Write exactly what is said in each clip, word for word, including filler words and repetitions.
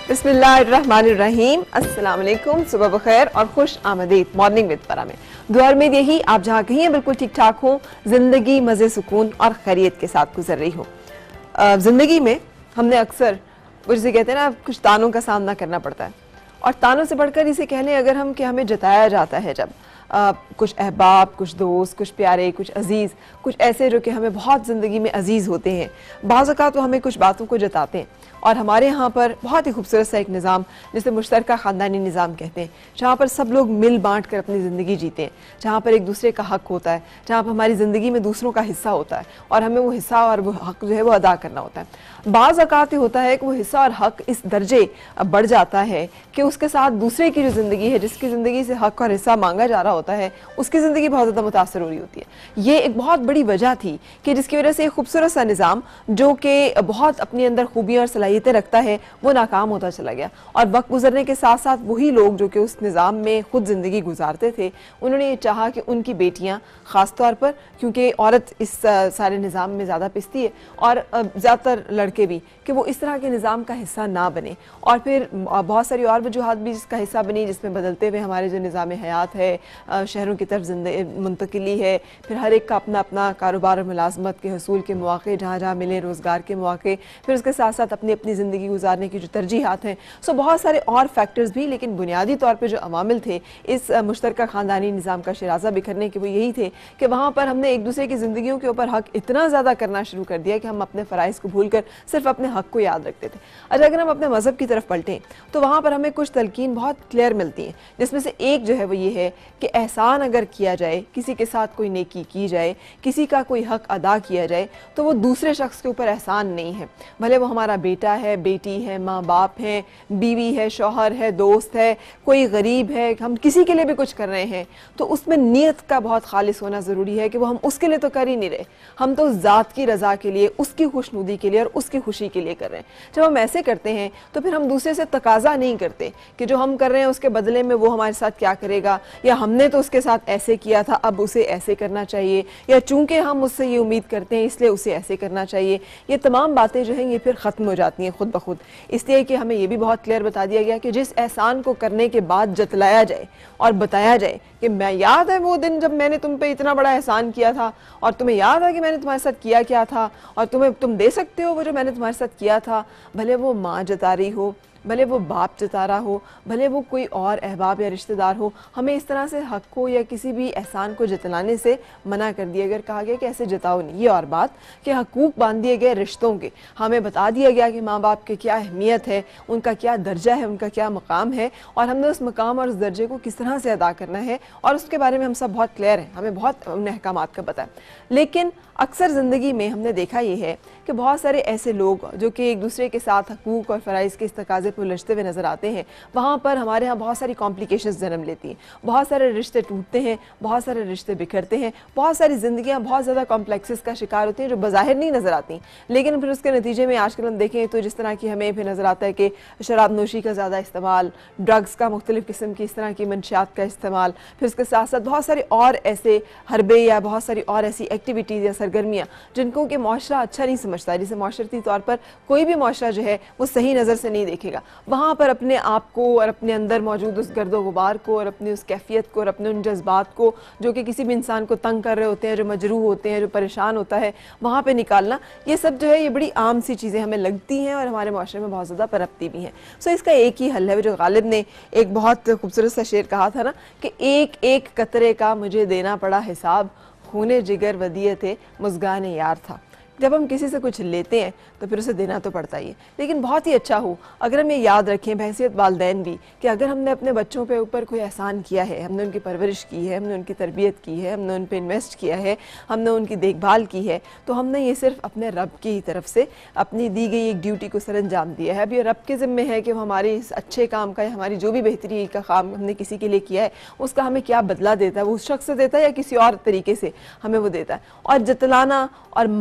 बिस्मिल्लाहिर्रहमानिर्रहीम, अस्सलाम वालेकुम, सुबह बखैर और खुश आमदीद मॉर्निंग विद परा में। दुआ में यही आप जहाँ कहीं हैं बिल्कुल ठीक ठाक हो, जिंदगी मज़े सुकून और खैरियत के साथ गुजर रही हो। ज़िंदगी में हमने अक्सर वो जिसे कहते हैं ना, कुछ तानों का सामना करना पड़ता है, और तानों से बढ़कर इसे कह लें अगर हम कि हमें जताया जाता है जब आ, कुछ अहबाब, कुछ दोस्त, कुछ प्यारे, कुछ अजीज़, कुछ ऐसे जो कि हमें बहुत ज़िंदगी में अजीज़ होते हैं, बाज़ औक़ात तो हमें कुछ बातों को जताते हैं। और हमारे यहाँ पर बहुत ही खूबसूरत सा एक निज़ाम जिसे मुश्तरका ख़ानदानी निज़ाम कहते हैं, जहाँ पर सब लोग मिल बांट कर अपनी ज़िंदगी जीते हैं, जहाँ पर एक दूसरे का हक़ होता है, जहाँ पर हमारी ज़िंदगी में दूसरों का हिस्सा होता है और हमें वो हिस्सा और वो हक़ जो है वो अदा करना होता है। बाज़ औक़ात होता है कि वो हिस्सा और हक़ इस दर्जे बढ़ जाता है कि उसके साथ दूसरे की जो ज़िंदगी है, जिसकी ज़िंदगी से हक़ और हिस्सा मांगा जा रहा होता है, उसकी ज़िंदगी बहुत ज़्यादा मुतासर हो रही होती है। ये एक बहुत बड़ी वजह थी कि जिसकी वजह से एक खूबसूरत सा निज़ाम जो कि बहुत अपनी अंदर खूबियाँ और सलाहियतें रखता है वो नाकाम होता चला गया। और वक्त गुजरने के साथ साथ वही लोग जो कि उस निज़ाम में खुद ज़िंदगी गुजारते थे, उन्होंने ये चाहा कि उनकी बेटियाँ ख़ास तौर पर, क्योंकि औरत इस सारे निज़ाम में ज़्यादा पिसती है और ज़्यादातर लड़के भी, कि वो इस तरह के निज़ाम का हिस्सा ना बने। और फिर बहुत सारी और वजूहात भी इसका हिस्सा बनी, जिसमें बदलते हुए हमारे जो निज़ाम हयात है, शहरों की तरफ मुंतकिली है, फिर हर एक का अपना अपना कारोबार और मुलाजमत के हसूल के मौके जहाँ जहाँ मिले, रोज़गार के मौके, फिर उसके साथ साथ अपनी अपनी ज़िंदगी गुजारने की जो तरजीहात हैं, सो बहुत सारे और फैक्टर्स भी। लेकिन बुनियादी तौर पर जो अवामिल थे इस मुश्तरका ख़ानदानी निज़ाम का शराज़ा बिखरने के, वो यही थे कि वहाँ पर हमने एक दूसरे की ज़िंदगियों के ऊपर हक़ इतना ज़्यादा करना शुरू कर दिया कि हम अपने फ़राइज़ को भूल कर सिर्फ अपने हक़ को याद रखते थे। अच्छा, अगर हम अपने मज़हब की तरफ पलटें तो वहाँ पर हमें कुछ तलकीन बहुत क्लियर मिलती हैं, जिसमें से एक जो है वो ये है कि एहसान अगर किया जाए, किसी के साथ कोई नेकी की जाए, किसी का कोई हक़ अदा किया जाए, तो वो दूसरे शख्स के ऊपर एहसान नहीं है। भले वो हमारा बेटा है, बेटी है, माँ बाप है, बीवी है, शौहर है, दोस्त है, कोई गरीब है, हम किसी के लिए भी कुछ कर रहे हैं तो उसमें नीयत का बहुत खालिस होना ज़रूरी है कि वो हम उसके लिए तो कर ही नहीं रहे, हम तो ज़ात की रज़ा के लिए, उसकी खुशनुदी के लिए और उसकी खुशी के लिए कर रहे हैं। जब हम ऐसे करते हैं तो फिर हम दूसरे से तकाजा नहीं करते कि जो हम कर रहे हैं उसके बदले में वो हमारे साथ क्या करेगा, या हमने तो उसके साथ ऐसे किया था अब उसे ऐसे करना चाहिए, या चूंकि हम उससे ये उम्मीद करते हैं इसलिए उसे ऐसे करना चाहिए। ये तमाम बातें जो हैं ये फिर ख़त्म हो जाती हैं खुद ब खुद, इसलिए कि हमें ये भी बहुत क्लियर बता दिया गया कि जिस एहसान को करने के बाद जतलाया जाए और बताया जाए कि मैं याद है वो दिन जब मैंने तुम पे इतना बड़ा एहसान किया था, और तुम्हें याद है कि मैंने तुम्हारे साथ किया क्या था, और तुम्हें तुम दे सकते हो वो जो मैंने तुम्हारे साथ किया था। भले वो माँ जता रही हो, भले वो बाप जता रहा हो, भले वो कोई और अहबाब या रिश्तेदार हो, हमें इस तरह से हक़ को या किसी भी एहसान को जतलाने से मना कर दिया। अगर कहा गया कि ऐसे जताओ नहीं, ये और बात कि हकूक़ बांध दिए गए रिश्तों के, हमें बता दिया गया कि माँ बाप की क्या अहमियत है, उनका क्या दर्जा है, उनका क्या मकाम है, और हमने उस मकाम और उस दर्जे को किस तरह से अदा करना है, और उसके बारे में हम सब बहुत क्लियर हैं, हमें बहुत उन अहकामात का पता है। लेकिन अक्सर ज़िंदगी में हमने देखा ये है कि बहुत सारे ऐसे लोग जो कि एक दूसरे के साथ हकूक़ और फ़राइज़ के इस तकाज़े पर उलझते हुए नज़र आते हैं, वहाँ पर हमारे यहाँ बहुत सारी कॉम्प्लिकेशंस जन्म लेती हैं, बहुत सारे रिश्ते टूटते हैं, बहुत सारे रिश्ते बिखरते हैं, बहुत सारी ज़िंदगियाँ बहुत ज़्यादा कॉम्प्लेक्सेस का शिकार होती हैं जो बज़ाहिर नहीं नज़र आती, लेकिन फिर उसके नतीजे में आजकल हम देखें तो जिस तरह की हमें फिर नज़र आता है कि शराब नोशी का ज़्यादा इस्तेमाल, ड्रग्स का मुख्तलिफ़ किस्म की इस तरह की मंशियात का इस्तेमाल, फिर उसके साथ साथ बहुत सारे और ऐसे हरबे या बहुत सारी और ऐसी एक्टिविटीज़ या सरगर्मियाँ जिनको कि माशरा अच्छा नहीं समझता, जिसे माशरती तौर पर कोई भी माशरा जो है वो सही नज़र से नहीं देखेगा, वहाँ पर अपने आप को और अपने अंदर मौजूद उस गर्दो गुबार को और अपनी उस कैफियत को और अपने उन जज्बात को जो कि किसी भी इंसान को तंग कर रहे होते हैं, जो मजरूह होते हैं, जो परेशान होता है, वहाँ पर निकालना, ये सब जो है ये बड़ी आम सी चीज़ें हमें लगती हैं और हमारे माशरे में बहुत ज़्यादा पनपती भी हैं। सो इसका एक ही हल है, जो गालिब ने एक बहुत खूबसूरत सा शेर कहा था ना कि एक एक कतरे का मुझे देना पड़ा हिसाब, खूने जिगर वदियत मुस्कान यार था। जब हम किसी से कुछ लेते हैं तो फिर उसे देना तो पड़ता ही है, लेकिन बहुत ही अच्छा हो अगर हम ये याद रखें बहैसियत वालिदैन भी कि अगर हमने अपने बच्चों पे ऊपर कोई एहसान किया है, हमने उनकी परवरिश की है, हमने उनकी तरबियत की है, हमने उन पे इन्वेस्ट किया है, हमने उनकी देखभाल की है, तो हमने ये सिर्फ अपने रब की ही तरफ से अपनी दी गई एक ड्यूटी को सरअंजाम दिया है। अब ये रब के ज़िम्मे है कि हमारे इस अच्छे काम का या हमारी जो भी बेहतरी का काम हमने किसी के लिए किया है उसका हमें क्या बदला देता है, वो उस शख्स से देता है या किसी और तरीके से हमें वो देता है। और जतलाना और मांगना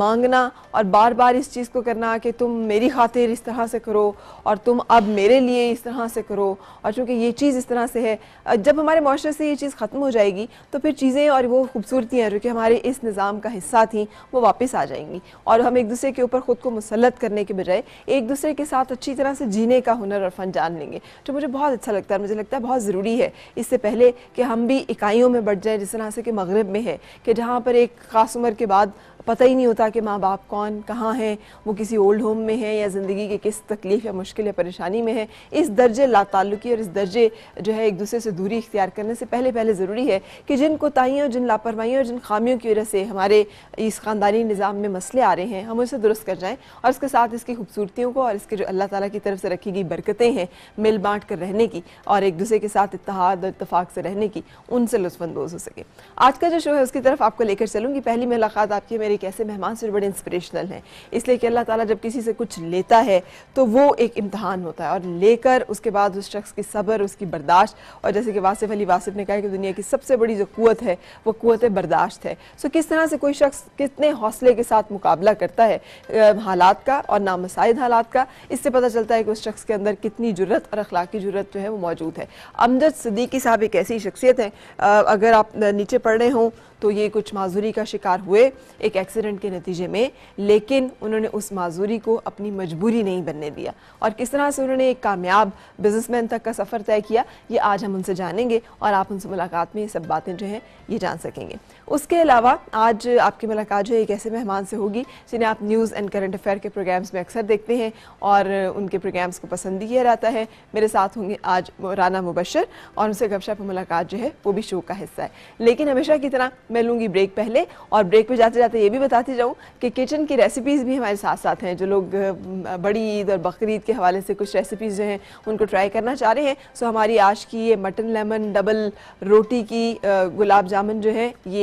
करना और बार बार इस चीज़ को करना कि तुम मेरी खातिर इस तरह से करो और तुम अब मेरे लिए इस तरह से करो, और चूँकि ये चीज़ इस तरह से है, जब हमारे माशरे से ये चीज़ ख़त्म हो जाएगी तो फिर चीज़ें और वो खूबसूरतियाँ जो कि हमारे इस निज़ाम का हिस्सा थी वो वापस आ जाएंगी, और हम एक दूसरे के ऊपर ख़ुद को मुसल्लत करने के बजाय एक दूसरे के साथ अच्छी तरह से जीने का हुनर और फ़न जान लेंगे, जो मुझे बहुत अच्छा लगता है। मुझे लगता है बहुत ज़रूरी है इससे पहले कि हम भी इकाइयों में बढ़ जाए, जिस तरह से कि मगरिब में है कि जहाँ पर एक ख़ास उम्र के बाद पता ही नहीं होता कि माँ बाप कौन कहाँ हैं, वो किसी ओल्ड होम में है या ज़िंदगी के किस तकलीफ़ या मुश्किल या परेशानी में है। इस दर्जे लाताल्लुकी और इस दर्जे जो है एक दूसरे से दूरी इख्तियार करने से पहले पहले ज़रूरी है कि जिन कोताहियों, जिन लापरवाहियों और जिन खामियों की वजह से हमारे इस ख़ानदानी निज़ाम में मसले आ रहे हैं, हम उसे दुरुस्त कर जाएँ और उसके साथ इसकी खूबसूरतियों को और इसके जो अल्लाह ताला की तरफ से रखी गई बरकतें हैं मिल बाँट कर रहने की और एक दूसरे के साथ इत्तेहाद और इत्तफाक़ से रहने की, उनसे लुत्फ़अंदोज़ हो सके। आज का जो शो है उसकी तरफ आपको लेकर चलूँगी। पहली मुलाकात आपकी मेरे एक ऐसे मेहमान से बड़े इंस्पिरेशनल हैं, इसलिए कि अल्लाह ताला जब किसी से कुछ लेता है तो वो एक इम्तहान होता है और लेकर उसके बाद उस शख्स की सब्र, उसकी बर्दाश्त, और जैसे कि वासिफ अली वासिफ ने कहा कि दुनिया की सबसे बड़ी जो क़ुव्वत है वो क़ुव्वत बर्दाश्त है। सो किस तरह से कोई शख्स कितने हौसले के साथ मुकाबला करता है हालात का और नामसाइद हालात का, इससे पता चलता है कि उस शख्स के अंदर कितनी जुर्रत और अखलाकी जुर्रत जो है वो मौजूद है। अमजद सिद्दीकी साहब एक ऐसी शख्सियत है, अगर आप नीचे पढ़ रहे हों तो ये कुछ माजूरी का शिकार हुए एक एक्सीडेंट के नतीजे में, लेकिन उन्होंने उस माजूरी को अपनी मजबूरी नहीं बनने दिया और किस तरह से उन्होंने एक कामयाब बिजनेसमैन तक का सफ़र तय किया, ये आज हम उनसे जानेंगे और आप उनसे मुलाकात में ये सब बातें जो हैं ये जान सकेंगे। उसके अलावा आज आपकी मुलाकात जो है एक ऐसे मेहमान से होगी जिन्हें आप न्यूज़ एंड करंट अफेयर के प्रोग्राम्स में अक्सर देखते हैं और उनके प्रोग्राम्स को पसंद किया जाता है। मेरे साथ होंगे आज राना मुबशर और उनसे गपशप मुलाकात जो है वो भी शो का हिस्सा है। लेकिन हमेशा की तरह मैं लूँगी ब्रेक पहले, और ब्रेक पे जाते जाते ये भी बताती जाऊँ कि किचन की रेसिपीज़ भी हमारे साथ साथ हैं। जो लोग बड़ी ईद और बकरी ईद के हवाले से कुछ रेसिपीज़ जो हैं उनको ट्राई करना चाह रहे हैं, सो हमारी आज की ये मटन लेमन डबल रोटी की गुलाब जामुन जो है ये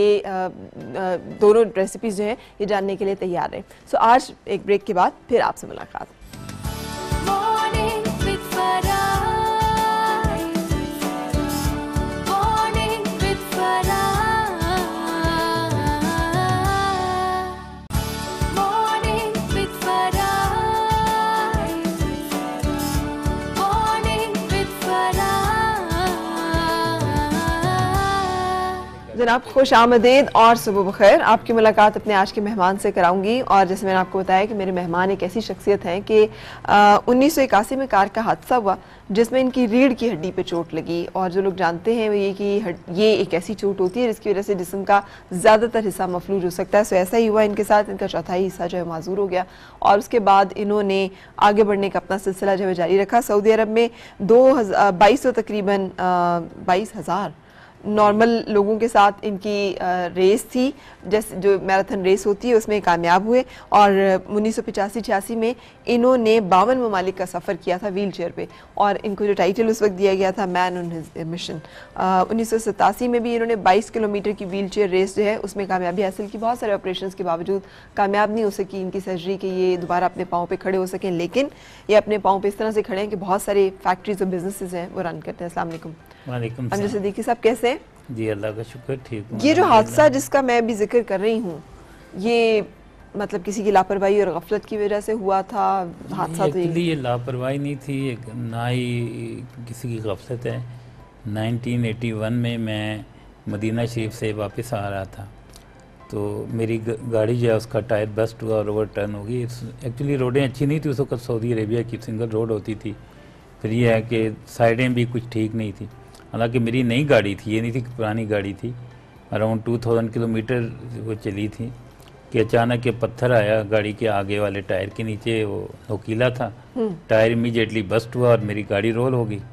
दोनों रेसिपीज़ जो हैं ये जानने के लिए तैयार हैं। सो आज एक ब्रेक के बाद फिर आपसे मुलाकात। जनाब खुश आमदीद और सुबह बखैर। आपकी मुलाकात अपने आज के मेहमान से कराऊंगी और जैसे मैंने आपको बताया कि मेरे मेहमान एक ऐसी शख्सियत हैं कि उन्नीस सौ इक्यासी में कार का हादसा हुआ जिसमें इनकी रीढ़ की हड्डी पे चोट लगी, और जो लोग जानते हैं वो ये कि ये एक ऐसी चोट होती है जिसकी वजह से जिस्म का ज़्यादातर हिस्सा मफलूज हो सकता है। सो ऐसा ही हुआ इनके साथ, इनका चौथाई हिस्सा जो है माजूर हो गया और उसके बाद इन्होंने आगे बढ़ने का अपना सिलसिला जो है जारी रखा। सऊदी अरब में दो हज़ार बाईस सौ तकरीबन बाईस हज़ार नॉर्मल लोगों के साथ इनकी रेस थी, जैसे जो मैराथन रेस होती है उसमें कामयाब हुए और उन्नीस सौ पचासी छियासी में इन्होंने बावन ममालिक का सफ़र किया था व्हील चेयर पे, और इनको जो टाइटल उस वक्त दिया गया था मैन ऑन हिज मिशन। उन्नीस सौ सतासी में भी इन्होंने बाईस किलोमीटर की व्हील चेयर रेस जो है उसमें कामयाबी हासिल की। बहुत सारे ऑपरेशन के बावजूद कामयाब नहीं हो सकी इनकी सर्जरी कि ये दोबारा अपने पाँव पर खड़े हो सकें, लेकिन ये अपने पाँव पर इस तरह से खड़े हैं कि बहुत सारे फैक्ट्रीज और बिजनेसेस हैं वो रन करते हैं। अस्सलाम वालेकुम। वालेकुम अमजद सिद्दीकी साहब कैसे हैं? जी अल्लाह का शुक्र, ठीक हूँ। ये जो हादसा जिसका मैं भी जिक्र कर रही हूँ ये मतलब किसी की लापरवाही और गफलत की वजह से हुआ था हादसा? तो ये लापरवाही नहीं थी, एक ना ही किसी की गफलत है। नाइनटीन एटी वन में मैं मदीना शरीफ से वापस आ रहा था तो मेरी गाड़ी जो है उसका टायर बस्ट हुआ और ओवर टर्न हो गई। एक्चुअली रोडें अच्छी नहीं थी उस वक्त, सऊदी अरेबिया की सिंगल रोड होती थी। फिर ये है कि साइडें भी कुछ ठीक नहीं थी, हालांकि मेरी नई गाड़ी थी, ये नहीं थी कि पुरानी गाड़ी थी। अराउंड टू थाउजेंड किलोमीटर वो चली थी कि अचानक ये पत्थर आया गाड़ी के आगे वाले टायर के नीचे, वो नोकीला था, टायर इमीडिएटली बस्ट हुआ और मेरी गाड़ी रोल हो गई।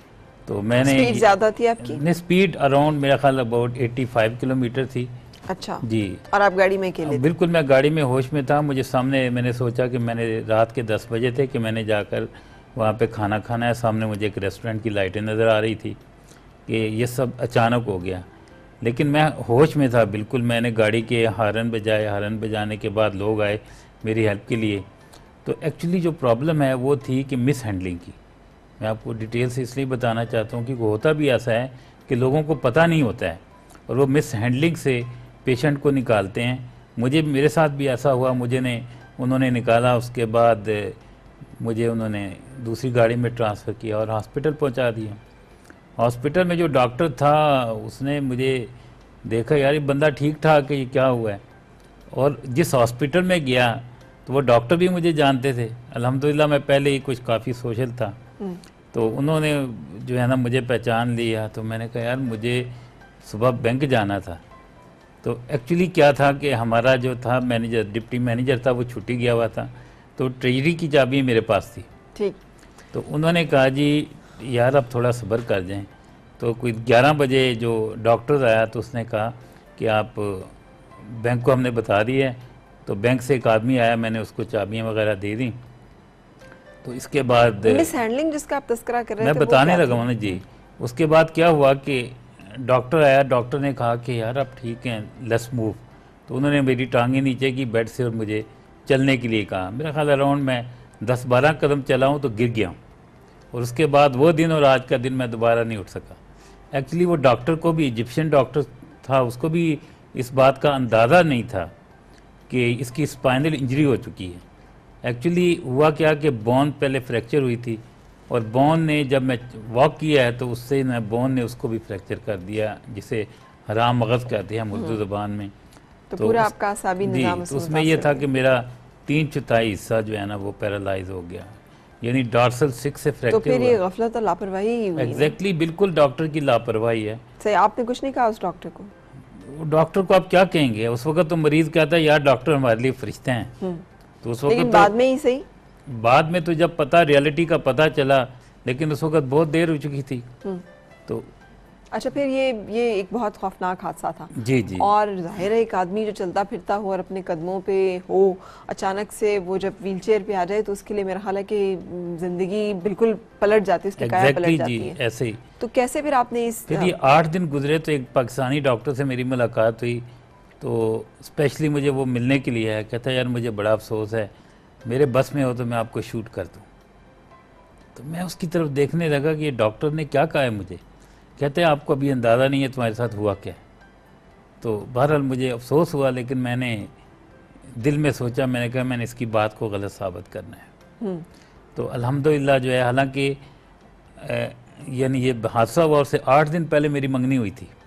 तो मैंने स्पीड ज़्यादा थी आपकी? ने स्पीड अराउंड मेरा ख्याल अबाउट एटी फाइव किलोमीटर थी। अच्छा जी। और आप गाड़ी में अकेले? बिल्कुल, मैं गाड़ी में होश में था। मुझे सामने, मैंने सोचा कि मैंने रात के दस बजे थे कि मैंने जाकर वहाँ पे खाना खाना है। सामने मुझे एक रेस्टोरेंट की लाइटें नज़र आ रही थी कि ये सब अचानक हो गया, लेकिन मैं होश में था बिल्कुल। मैंने गाड़ी के हारन बजाए, हारन बजाने के बाद लोग आए मेरी हेल्प के लिए। तो एक्चुअली जो प्रॉब्लम है वो थी कि मिस हैंडलिंग की। मैं आपको डिटेल से इसलिए बताना चाहता हूँ कि होता भी ऐसा है कि लोगों को पता नहीं होता है और वो मिस हैंडलिंग से पेशेंट को निकालते हैं मुझे मेरे साथ भी ऐसा हुआ, मुझे ने उन्होंने निकाला, उसके बाद मुझे उन्होंने दूसरी गाड़ी में ट्रांसफ़र किया और हॉस्पिटल पहुंचा दिया। हॉस्पिटल में जो डॉक्टर था उसने मुझे देखा, यार ये बंदा ठीक ठाक है, ये क्या हुआ है। और जिस हॉस्पिटल में गया तो वो डॉक्टर भी मुझे जानते थे, अल्हम्दुलिल्लाह मैं पहले ही कुछ काफ़ी सोशल था, तो उन्होंने जो है ना मुझे पहचान लिया। तो मैंने कहा यार मुझे सुबह बैंक जाना था। तो एक्चुअली क्या था कि हमारा जो था मैनेजर, डिप्टी मैनेजर था, वो छुट्टी गया हुआ था, तो ट्रेजरी की चाबी मेरे पास थी। ठीक। तो उन्होंने कहा जी यार अब थोड़ा सब्र कर जाएं। तो कोई ग्यारह बजे जो डॉक्टर आया तो उसने कहा कि आप बैंक को हमने बता दिया है। तो बैंक से एक आदमी आया, मैंने उसको चाबियां वगैरह दे दी। तो इसके बाद मिस हैंडलिंग जिसका आप तस्करा कर रहे मैं थे, वो बताने क्या लगा हूँ ना जी। उसके बाद क्या हुआ कि डॉक्टर आया, डॉक्टर ने कहा कि यार आप ठीक हैं, लेट्स मूव। तो उन्होंने मेरी टांगें नीचे की बेड से और मुझे चलने के लिए कहा। मेरा ख्याल अराउंड मैं दस बारह कदम चला हूँ तो गिर गया हूँ, और उसके बाद वो दिन और आज का दिन मैं दोबारा नहीं उठ सका। एक्चुअली वो डॉक्टर को भी, इजिप्शियन डॉक्टर था, उसको भी इस बात का अंदाज़ा नहीं था कि इसकी स्पाइनल इंजरी हो चुकी है। एक्चुअली हुआ क्या कि बोन पहले फ्रैक्चर हुई थी, और बोन ने जब मैं वॉक किया है तो उससे ना बोन ने उसको भी फ्रैक्चर कर दिया, जिसे हराम मगज़ कहते हैं उर्दू ज़बान में। तो पूरा आपका असाबी निज़ाम तो उसमें यह था कि मेरा तीन चौथाई हिस्सा जो है ना वो पैरालाइज हो गया, यानी डॉर्सल सिक्स से फ्रैक्चर। तो फिर ये गफलत और लापरवाही ही हुई। एग्जैक्टली, बिल्कुल डॉक्टर की लापरवाही है। सही, आपने कुछ नहीं कहा उस डॉक्टर को? डॉक्टर को आप क्या कहेंगे, उस वक्त तो मरीज कहता है यार डॉक्टर हमारे लिए फरिश्ते हैं। तो उस वक्त लेकिन बाद में ही सही, बाद में तो जब पता, रियलिटी का पता चला, लेकिन उस वक्त बहुत देर हो चुकी थी। तो अच्छा, फिर ये ये एक बहुत खौफनाक हादसा था। जी जी। और जाहिर है एक आदमी जो चलता फिरता हो और अपने कदमों पे हो, अचानक से वो जब व्हील चेयर पे आ जाए तो उसके लिए मेरा ख्याल है कि जिंदगी बिल्कुल पलट जाती है, उसकी काया पलट जाती है। ऐसे ही। तो कैसे फिर आपने इस फिर ये आठ दिन गुजरे तो एक पाकिस्तानी डॉक्टर से मेरी मुलाकात हुई, तो स्पेशली मुझे वो मिलने के लिए आया। कहता है यार मुझे बड़ा अफसोस है, मेरे बस में हो तो मैं आपको शूट कर दूँ। तो मैं उसकी तरफ देखने लगा कि ये डॉक्टर ने क्या कहा है मुझे। कहते हैं आपको अभी अंदाज़ा नहीं है तुम्हारे साथ हुआ क्या। तो बहरहाल मुझे अफसोस हुआ, लेकिन मैंने दिल में सोचा, मैंने कहा मैंने इसकी बात को गलत साबित करना है। तो अल्हम्दुलिल्लाह जो है, हालांकि यानी ये हादसा हुआ उससे आठ दिन पहले मेरी मंगनी हुई थी।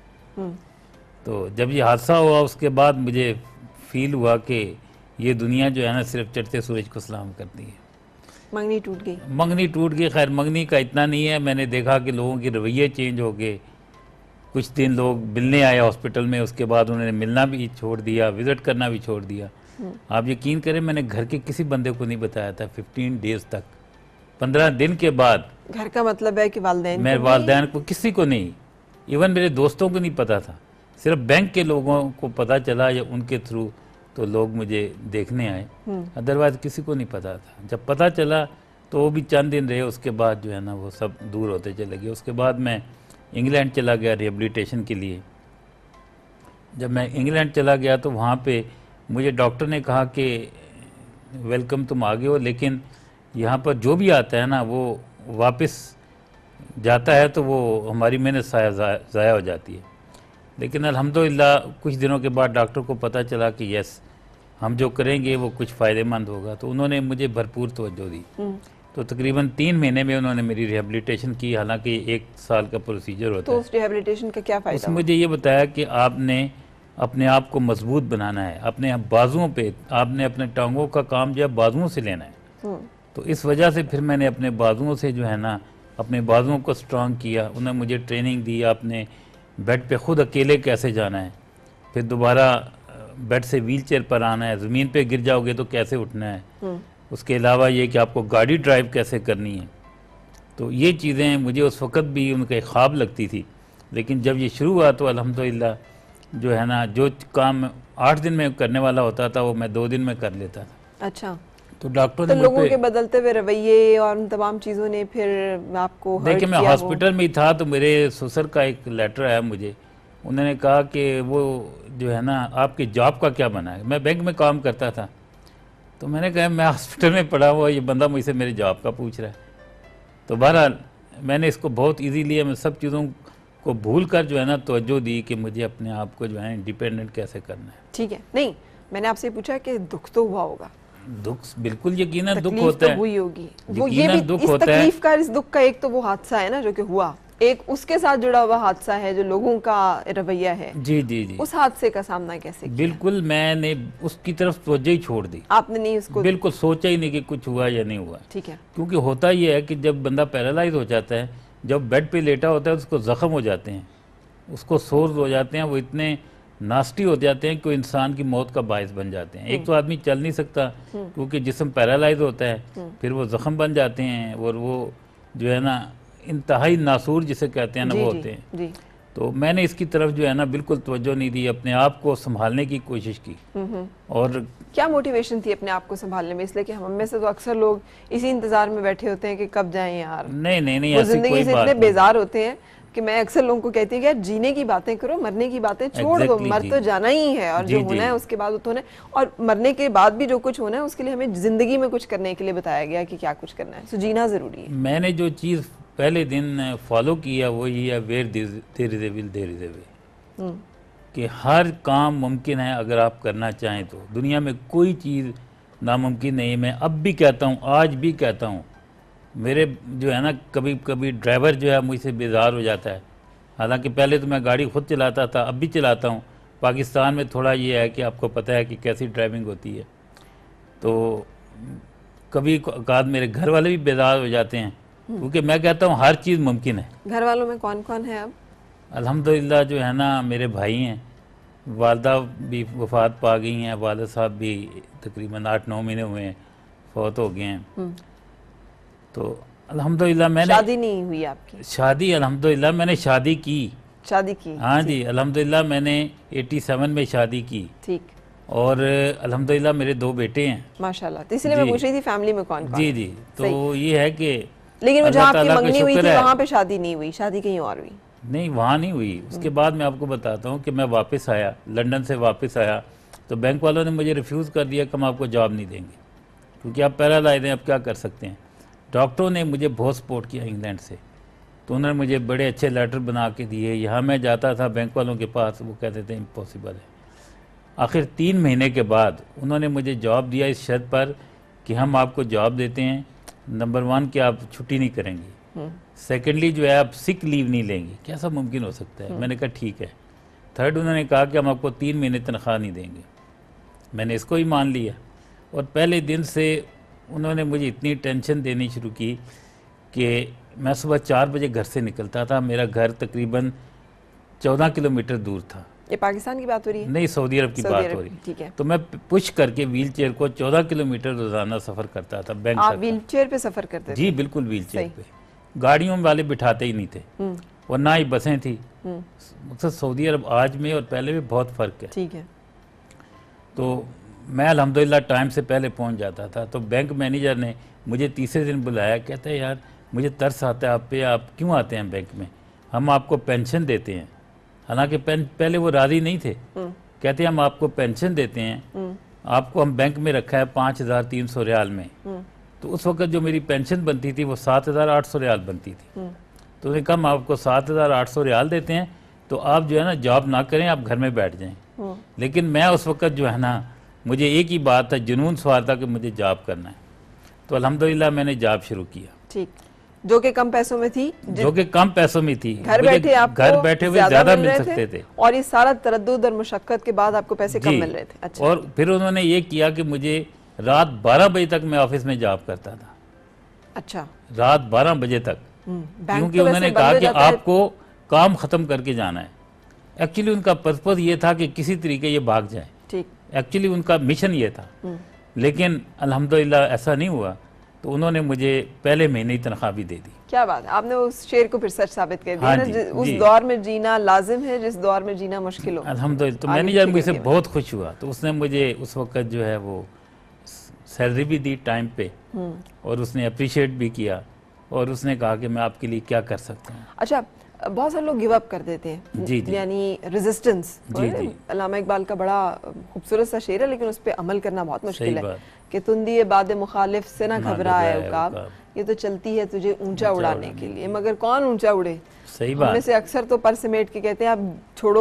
तो जब ये हादसा हुआ उसके बाद मुझे फील हुआ कि ये दुनिया जो है ना सिर्फ चढ़ते सूरज को सलाम करती है। मंगनी टूट गई। मंगनी टूट गई। खैर मंगनी का इतना नहीं है, मैंने देखा कि लोगों के रवैये चेंज हो गए। कुछ दिन लोग मिलने आए हॉस्पिटल में, उसके बाद उन्होंने मिलना भी छोड़ दिया, विज़िट करना भी छोड़ दिया। आप यकीन करें मैंने घर के किसी बंदे को नहीं बताया था फिफ्टीन डेज तक। पंद्रह दिन के बाद घर का मतलब है कि वालिदैन मैं वालिदैन को किसी को नहीं, इवन मेरे दोस्तों को नहीं पता था, सिर्फ बैंक के लोगों को पता चला या उनके थ्रू तो लोग मुझे देखने आए, अदरवाइज किसी को नहीं पता था। जब पता चला तो वो भी चंद दिन रहे, उसके बाद जो है ना वो सब दूर होते चले गए। उसके बाद मैं इंग्लैंड चला गया रिहेबिलिटेशन के लिए। जब मैं इंग्लैंड चला गया तो वहाँ पे मुझे डॉक्टर ने कहा कि वेलकम तुम आ गए हो, लेकिन यहाँ पर जो भी आता है ना वो वापस जाता है तो वो हमारी मेहनत ज़ाया हो जाती है। लेकिन अल्हम्दुलिल्लाह कुछ दिनों के बाद डॉक्टर को पता चला कि यस हम जो करेंगे वो कुछ फ़ायदेमंद होगा, तो उन्होंने मुझे भरपूर तवज्जो दी। तो तकरीबन तीन महीने में उन्होंने मेरी रिहेबिलिटेशन की, हालांकि एक साल का प्रोसीजर होता तो है। उस रिहेबिलिटेशन का क्या फ़ायदा? उसमें मुझे ये बताया कि आपने अपने आप को मजबूत बनाना है, अपने बाजुओं पे आपने अपने टांगों का काम जो है बाजुओं से लेना है। तो इस वजह से फिर मैंने अपने बाजुओं से जो है ना अपने बाजुओं को स्ट्रांग किया। उन्होंने मुझे ट्रेनिंग दी, आपने बेड पे खुद अकेले कैसे जाना है, फिर दोबारा बेड से व्हील चेयर पर आना है, ज़मीन पे गिर जाओगे तो कैसे उठना है, उसके अलावा ये कि आपको गाड़ी ड्राइव कैसे करनी है। तो ये चीज़ें मुझे उस वक़्त भी उनके ख्वाब लगती थी, लेकिन जब ये शुरू हुआ तो अल्हम्दुलिल्लाह जो है ना जो काम आठ दिन में करने वाला होता था वो मैं दो दिन में कर लेता था। अच्छा, तो डॉक्टर तो ने लोगों के बदलते हुए रवैये और उन तमाम चीज़ों ने फिर आपको हर्ट देखिए, मैं किया हॉस्पिटल में ही था तो मेरे ससुर का एक लेटर आया मुझे। उन्होंने कहा कि वो जो है ना आपकी जॉब का क्या बना है। मैं बैंक में काम करता था, तो मैंने कहा मैं हॉस्पिटल में पड़ा हुआ, ये बंदा मुझसे मेरे जॉब का पूछ रहा है। तो बहरहाल मैंने इसको बहुत ईजी लिया, मैं सब चीज़ों को भूल कर जो है ना तवज्जो दी कि मुझे अपने आप को जो है इंडिपेंडेंट कैसे करना है। ठीक है, नहीं मैंने आपसे पूछा कि दुख तो हुआ होगा, दुख बिल्कुल यकीनन दुख तकलीफ होता तो है, हुई होगी, वो ये यकीनन भी दुख इस होता है। तकलीफ का, इस दुख का एक तो वो हादसा है ना जो कि हुआ, एक उसके साथ जुड़ा हुआ हादसा है जो लोगों का रवैया है। जी जी जी, उस हादसे का सामना कैसे किया? बिल्कुल मैंने उसकी तरफ तवज्जो ही छोड़ दी, आपने नहीं उसको? बिल्कुल सोचा ही नहीं कि कुछ हुआ या नहीं हुआ। ठीक है। क्योंकि होता ये है कि जब बंदा पैरालाइज हो जाता है, जब बेड पे लेटा होता है, उसको ज़ख्म हो जाते हैं, उसको सोर्स हो जाते हैं, वो इतने नास्टी हो जाते हैं कि इंसान की मौत का बायस बन जाते हैं। एक तो आदमी चल नहीं सकता क्योंकि जिस्म पैरालाइज होता है, फिर वो ज़ख्म बन जाते हैं और वो जो है ना इंतहाई नासूर जिसे कहते हैं ना जी, वो जी, होते हैं। जी। तो मैंने इसकी तरफ जो है ना बिल्कुल तवज्जो नहीं दी, अपने आप को संभालने की कोशिश की। और क्या मोटिवेशन थी अपने आप को संभालने में? इसलिए कि हम में से तो अक्सर लोग इसी इंतजार में बैठे होते हैं कि कब जाएं यार। नहीं नहीं नहीं, वो ऐसी जिंदगी कोई से बात इतने नहीं। बेजार होते हैं कि मैं अक्सर लोगों को कहती हूँ कि यार जीने की बातें करो, मरने की बातें छोड़ दो। Exactly, मर जी। तो जाना ही है और जी, जो जी। होना है उसके बाद वो तो होना है, और मरने के बाद भी जो कुछ होना है उसके लिए हमें जिंदगी में कुछ करने के लिए बताया गया कि क्या कुछ करना है, सो जीना जरूरी है। मैंने जो चीज़ पहले दिन फॉलो किया वो ये है, where there is a will there is a way, कि हर काम मुमकिन है अगर आप करना चाहें तो। दुनिया में कोई चीज़ नामुमकिन नहीं है। मैं अब भी कहता हूँ, आज भी कहता हूँ। मेरे जो है ना कभी कभी ड्राइवर जो है मुझसे बेजार हो जाता है, हालांकि पहले तो मैं गाड़ी खुद चलाता था, अब भी चलाता हूँ। पाकिस्तान में थोड़ा ये है कि आपको पता है कि कैसी ड्राइविंग होती है, तो कभी कभार मेरे घर वाले भी बेजार हो जाते हैं, क्योंकि मैं कहता हूँ हर चीज़ मुमकिन है। घर वालों में कौन कौन है अब? अल्हम्दुलिल्लाह जो है ना मेरे भाई हैं, वालदा भी वफात पा गई हैं, वालिद साहब भी तकरीबन आठ नौ महीने हुए हैं फौत हो गए हैं। तो अल्हम्दुलिल्लाह मैंने शादी नहीं हुई आपकी? शादी अल्हम्दुलिल्लाह मैंने शादी की। शादी की? हाँ जी, अल्हम्दुलिल्लाह मैंने सत्तासी में शादी की, ठीक। और अल्हम्दुलिल्लाह मेरे दो बेटे हैं माशाल्लाह। तो इसलिए मैं जी। पूछ रही थी फैमिली में कौन कौन जी है? जी। तो ये है कि लेकिन वो अल्लाह जहाँ आपकी ताला का मंगनी हुई शुक्र थी है। वहाँ पे शादी नहीं हुई, शादी कहीं और हुई? नहीं, वहाँ नहीं हुई। उसके बाद मैं आपको बताता हूँ कि मैं वापस आया, लंदन से वापस आया, तो बैंक वालों ने मुझे रिफ्यूज़ कर दिया कि हम आपको जॉब नहीं देंगे क्योंकि आप पैरालाइज हैं, आप क्या कर सकते हैं। डॉक्टरों ने मुझे बहुत सपोर्ट किया इंग्लैंड से, तो उन्होंने मुझे बड़े अच्छे लेटर बना के दिए। यहाँ मैं जाता था बैंक वालों के पास, वो कहते थे इम्पॉसिबल है। आखिर तीन महीने के बाद उन्होंने मुझे जॉब दिया इस शर्त पर कि हम आपको जॉब देते हैं, नंबर वन कि आप छुट्टी नहीं करेंगी, सेकेंडली जो है आप सिक लीव नहीं लेंगी। कैसा मुमकिन हो सकता है? मैंने कहा ठीक है। थर्ड उन्होंने कहा कि हम आपको तीन महीने तनख्वाह नहीं देंगे। मैंने इसको ही मान लिया, और पहले दिन से उन्होंने मुझे इतनी टेंशन देनी शुरू की कि मैं सुबह चार बजे घर से निकलता था। मेरा घर तकरीबन चौदह किलोमीटर दूर था। ये पाकिस्तान की बात हो रही है? नहीं, सऊदी अरब की सऊदी बात अरब हो रही। की, ठीक है। तो मैं पुश करके व्हील चेयर को चौदह किलोमीटर रोजाना सफ़र करता था बैंक आप तक। व्हील चेयर पे सफर करते थे? जी बिल्कुल, व्हील चेयर सही। पे। गाड़ियों वाले बिठाते ही नहीं थे, और ना ही बसें थी। मकसद सऊदी अरब आज में और पहले में बहुत फ़र्क है। ठीक है। तो मैं अल्हम्दुलिल्लाह टाइम से पहले पहुंच जाता था। तो बैंक मैनेजर ने मुझे तीसरे दिन बुलाया, कहता है यार मुझे तरस आता है आप पे, आप क्यों आते हैं बैंक में, हम आपको पेंशन देते हैं। हालांकि पहले वो राज़ी नहीं थे, कहते हैं हम आपको पेंशन देते हैं, आपको हम बैंक में रखा है पाँच हज़ार तीन सौ रियाल में। तो उस वक्त जो मेरी पेंशन बनती थी वो सात हज़ार आठ सौ रियाल बनती थी। तो उन्होंने कहा हम आपको सात हज़ार आठ सौ रियाल देते हैं, तो आप जो है ना जॉब ना करें, आप घर में बैठ जाएं। लेकिन मैं उस वक्त जो है ना, मुझे एक ही बात था, जुनून सवार था कि मुझे जॉब करना है। तो अल्हम्दुलिल्लाह मैंने जॉब शुरू किया, ठीक, जो कि कम पैसों में थी, जो कि कम पैसों में थी। घर मुझे बैठे आपको घर बैठे हुए ज्यादा मिल सकते थे, और ये सारा तरद्दुद और मुशक्कत के बाद आपको पैसे कम जी। मिल रहे थे। अच्छा। और फिर उन्होंने ये किया कि मुझे रात बारह बजे तक मैं ऑफिस में जॉब करता था। अच्छा। रात बारह बजे तक, बैंक क्योंकि तो वैसे उन्होंने बंद कहा हो कि जाता है। आपको काम खत्म करके जाना है। एक्चुअली उनका पर्पज ये था कि किसी तरीके ये भाग जाए, ठीक। एक्चुअली उनका मिशन ये था। लेकिन अल्हम्दुलिल्लाह ऐसा नहीं हुआ, तो उन्होंने मुझे पहले महीने ही तनख्वाह भी दे दी। क्या बात है, आपने उस शेर को फिर सच साबित कर दिया हाँ ना, जी, जि- उस जी। दौर में जीना लाजिम है जिस दौर में जीना मुश्किल हो। अल्हम्दुलिल्लाह। तो आगे मैनेजर पीछे मुझसे देखिए। बहुत खुश हुआ, तो उसने मुझे उस वक्त जो है वो सैलरी भी दी टाइम पे, और उसने अप्रिशिएट भी किया, और उसने कहा कि मैं आपके लिए क्या कर सकता हूँ। अच्छा, बहुत सारे लोग गिव अप कर देते हैं, जी, जी। यानी रेजिस्टेंस। जी, जी। अल्लामा इकबाल का बड़ा खूबसूरत सा शेर है, लेकिन उस पर अमल करना बहुत मुश्किल सही है बात। कि तुंदी बाद मुखालिफ से ना ना घबराए घबराए उकाब, उकाब। ये तो चलती है तुझे ऊंचा ऊंचा उड़ाने उड़ाने के लिए, मगर कौन ऊंचा उड़े। सही हम में बात। से अक्सर तो पर समेट के कहते हैं आप छोड़ो,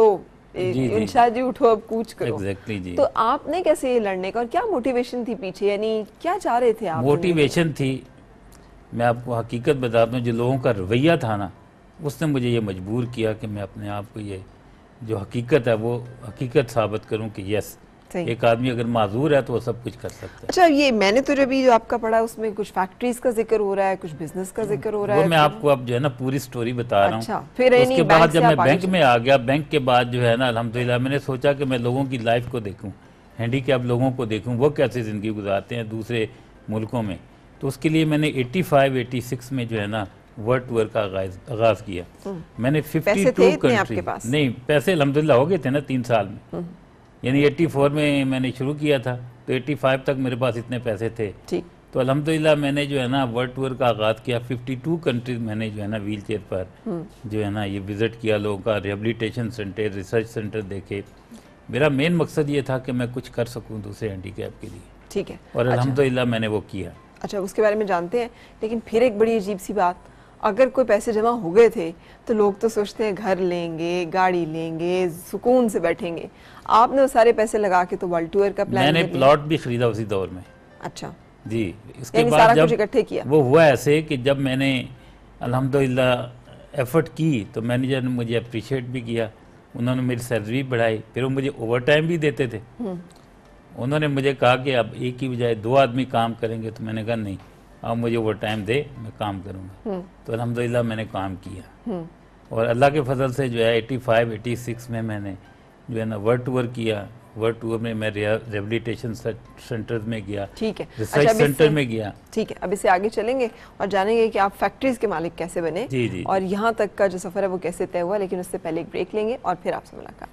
इंशाल्लाह जी उठो अब कूच करो। एग्जैक्टली जी। तो आपने कैसे ये लड़ने का और क्या मोटिवेशन थी पीछे, यानी क्या चाह रहे थे आप? मोटिवेशन थी, मैं आपको हकीकत बताता हूँ, जो लोगों का रवैया था ना, उसने मुझे ये मजबूर किया कि मैं अपने आप को ये जो हकीकत है वो हकीकत साबित करूँ कि यस, एक आदमी अगर माजूर है तो वो सब कुछ कर सकता है। अच्छा, ये मैंने तो जब जो आपका पढ़ा उसमें कुछ फैक्ट्रीज का जिक्र हो रहा है, कुछ बिजनेस का जिक्र हो रहा वो है। मैं आपको अब जो है ना पूरी स्टोरी बता रहा हूँ। अच्छा, फिर तो उसके बाद जब मैं बैंक से में आ गया, बैंक के बाद जो है ना अल्हम्दुलिल्लाह मैंने सोचा कि मैं लोगों की लाइफ को देखूँ, हैंडीकैप लोगों को देखूँ, वो कैसे ज़िंदगी गुजारते हैं दूसरे मुल्कों में। तो उसके लिए मैंने पचासी छियासी में जो है ना वर्ल्ड टूर का आगाज़ किया। मैंने बावन कंट्री, नहीं पैसे अल्हम्दुलिल्लाह हो गए थे ना तीन साल में, यानी चौरासी में मैंने शुरू किया था तो पचासी तक मेरे पास इतने पैसे थे। तो अल्हम्दुलिल्लाह मैंने जो है ना वर्ल्ड टूर का आगाज़ किया। बावन कंट्रीज मैंने जो है ना व्हील चेयर पर जो है ना ये विज़िट किया, लोगों का रिहेबिलिटेशन सेंटर, रिसर्च सेंटर देखे। मेरा मेन मकसद ये था कि मैं कुछ कर सकूं दूसरे हैंडीकैप के लिए। ठीक है। और अल्हम्दुलिल्लाह मैंने वो किया। अच्छा, उसके बारे में जानते हैं, लेकिन फिर एक बड़ी अजीब सी बात, अगर कोई पैसे जमा हो गए थे तो लोग तो सोचते हैं घर लेंगे, गाड़ी लेंगे, सुकून से बैठेंगे। आपने वो सारे पैसे लगा के तो वर्ल्ड टूर का प्लान, मैंने प्लॉट भी खरीदा उसी दौर में। अच्छा जी। इसके बाद जब इकट्ठे किया, वो हुआ ऐसे कि जब मैंने अल्हम्दुलिल्लाह एफर्ट की तो मैनेजर ने मुझे अप्रिशिएट भी किया, उन्होंने मेरी सैलरी बढ़ाई, फिर वो मुझे ओवर टाइम भी देते थे। उन्होंने मुझे कहा कि अब एक की बजाय दो आदमी काम करेंगे, तो मैंने कहा नहीं, अब मुझे ओवर टाइम दे, मैं काम करूँगा। तो अल्हम्दुलिल्लाह मैंने काम किया और अल्लाह के फजल से जो है पचासी छियासी में मैंने जो है ना वर्ल्ड टूर किया। वर्ल्ड टूर में मैं रिहेबिलिटेशन सेंटर्स में गया, ठीक है, रिसर्च सेंटर में गया। ठीक है, अब इससे आगे चलेंगे और जानेंगे कि आप फैक्ट्रीज के मालिक कैसे बने। जी जी। और यहाँ तक का जो सफ़र है वो कैसे तय हुआ, लेकिन उससे पहले एक ब्रेक लेंगे और फिर आपसे मुलाकात।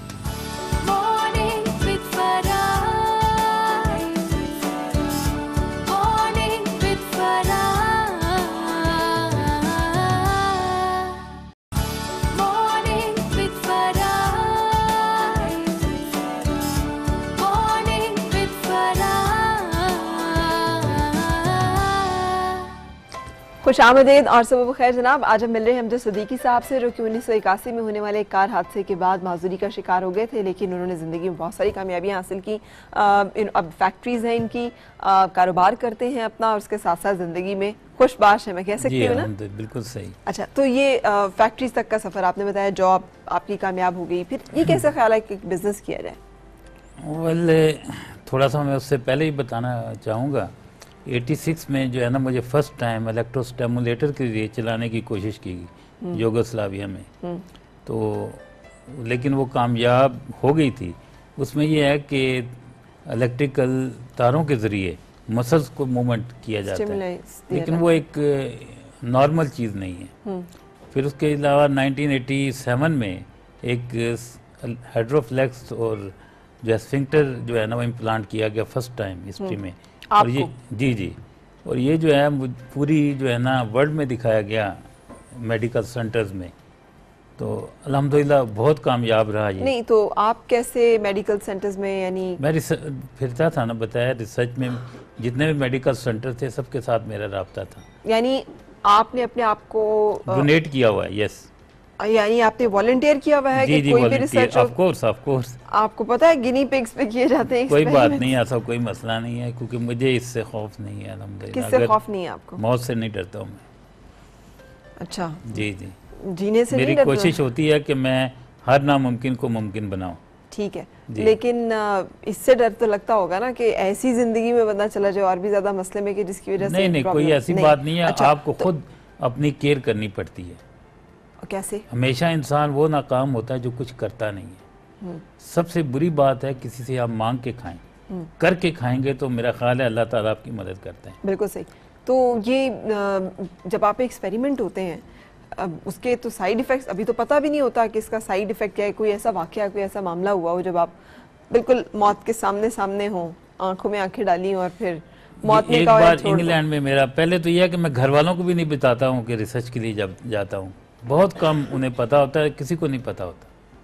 खुश आमदीद और सुबह खैर जनाब। आज हम मिल रहे हैं हमजद सदीकी साहब से, जो कि उन्नीस सौ इक्यासी में होने वाले एक कार हादसे के बाद माजूरी का शिकार हो गए थे, लेकिन उन्होंने ज़िंदगी में बहुत सारी कामयाबियां हासिल की। आ, इन, अब फैक्ट्रीज़ हैं इनकी, आ, कारोबार करते हैं अपना, और उसके साथ साथ ज़िंदगी में खुशबाश है, मैं कह सकती हूँ ना? बिल्कुल सही। अच्छा, तो ये फैक्ट्रीज तक का सफ़र आपने बताया, जॉब आपकी कामयाब हो गई, फिर ये कैसा ख्याल है कि बिज़नेस किया जाए? वेल, थोड़ा सा मैं उससे पहले ही बताना चाहूँगा, छियासी में जो है ना मुझे फर्स्ट टाइम इलेक्ट्रोस्टिमुलेटर के लिए चलाने की कोशिश की गई यूगोस्लाविया में। तो लेकिन वो कामयाब हो गई थी। उसमें ये है कि इलेक्ट्रिकल तारों के ज़रिए मसल्स को मूवमेंट किया जाता है, लेकिन वो एक नॉर्मल चीज़ नहीं है। फिर उसके अलावा नाइनटीन एटी सेवन में एक हाइड्रोफ्लेक्स और जो स्फिंक्टर जो है ना वो इम्प्लांट किया गया फर्स्ट टाइम हिस्ट्री में। और ये जी जी और ये जो है पूरी जो है ना वर्ल्ड में दिखाया गया मेडिकल सेंटर्स में। तो अल्हम्दुलिल्लाह बहुत कामयाब रहा ये। नहीं तो आप कैसे मेडिकल सेंटर्स में, यानी? मैं फिरता था ना, बताया रिसर्च में जितने भी मेडिकल सेंटर थे सबके साथ मेरा राब्ता था। यानी आपने अपने आप को डोनेट किया हुआ है? यस। यानी आपने वॉलंटियर किया हुआ है कि कोई भी research? Of course of course. आपको पता है गिनी पिग्स पे किए जाते हैं? कोई बात नहीं, ऐसा कोई मसला नहीं है, क्योंकि मुझे इससे खौफ नहीं है अल्हम्दुलिल्लाह। किससे खौफ नहीं है आपको? मौत से नहीं डरता हूँ मैं। अच्छा जी जी। जीने से मेरी कोशिश होती है कि मैं हर नामुमकिन को मुमकिन बनाऊं। ठीक है, लेकिन इससे डर तो लगता होगा ना कि ऐसी जिंदगी में बंदा चला जाए और भी ज्यादा मसले में कि जिसकी वजह से नहीं नहीं कोई ऐसी नहीं। बात नहीं है। अच्छा, आपको तो, खुद अपनी केयर करनी पड़ती है। कैसे? हमेशा इंसान वो नाकाम होता है जो कुछ करता नहीं है। सबसे बुरी बात है किसी से आप मांग के खाएं, करके खाएंगे तो मेरा ख्याल है अल्लाह ताला आपकी मदद करते हैं। बिल्कुल सही। तो ये जब आप एक्सपेरिमेंट होते हैं, अब उसके तो साइड इफ़ेक्ट्स अभी तो पता भी नहीं होता कि इसका साइड इफ़ेक्ट क्या है। कोई ऐसा वाकया, कोई ऐसा मामला हुआ हो जब आप बिल्कुल मौत के सामने सामने हो, आंखों में आंखें डाली और फिर मौत ने कहा? एक बार इंग्लैंड में मेरा, पहले तो यह है कि मैं घर वालों को भी नहीं बताता हूँ कि रिसर्च के लिए जब जाता हूँ, बहुत कम उन्हें पता होता है, किसी को नहीं पता होता।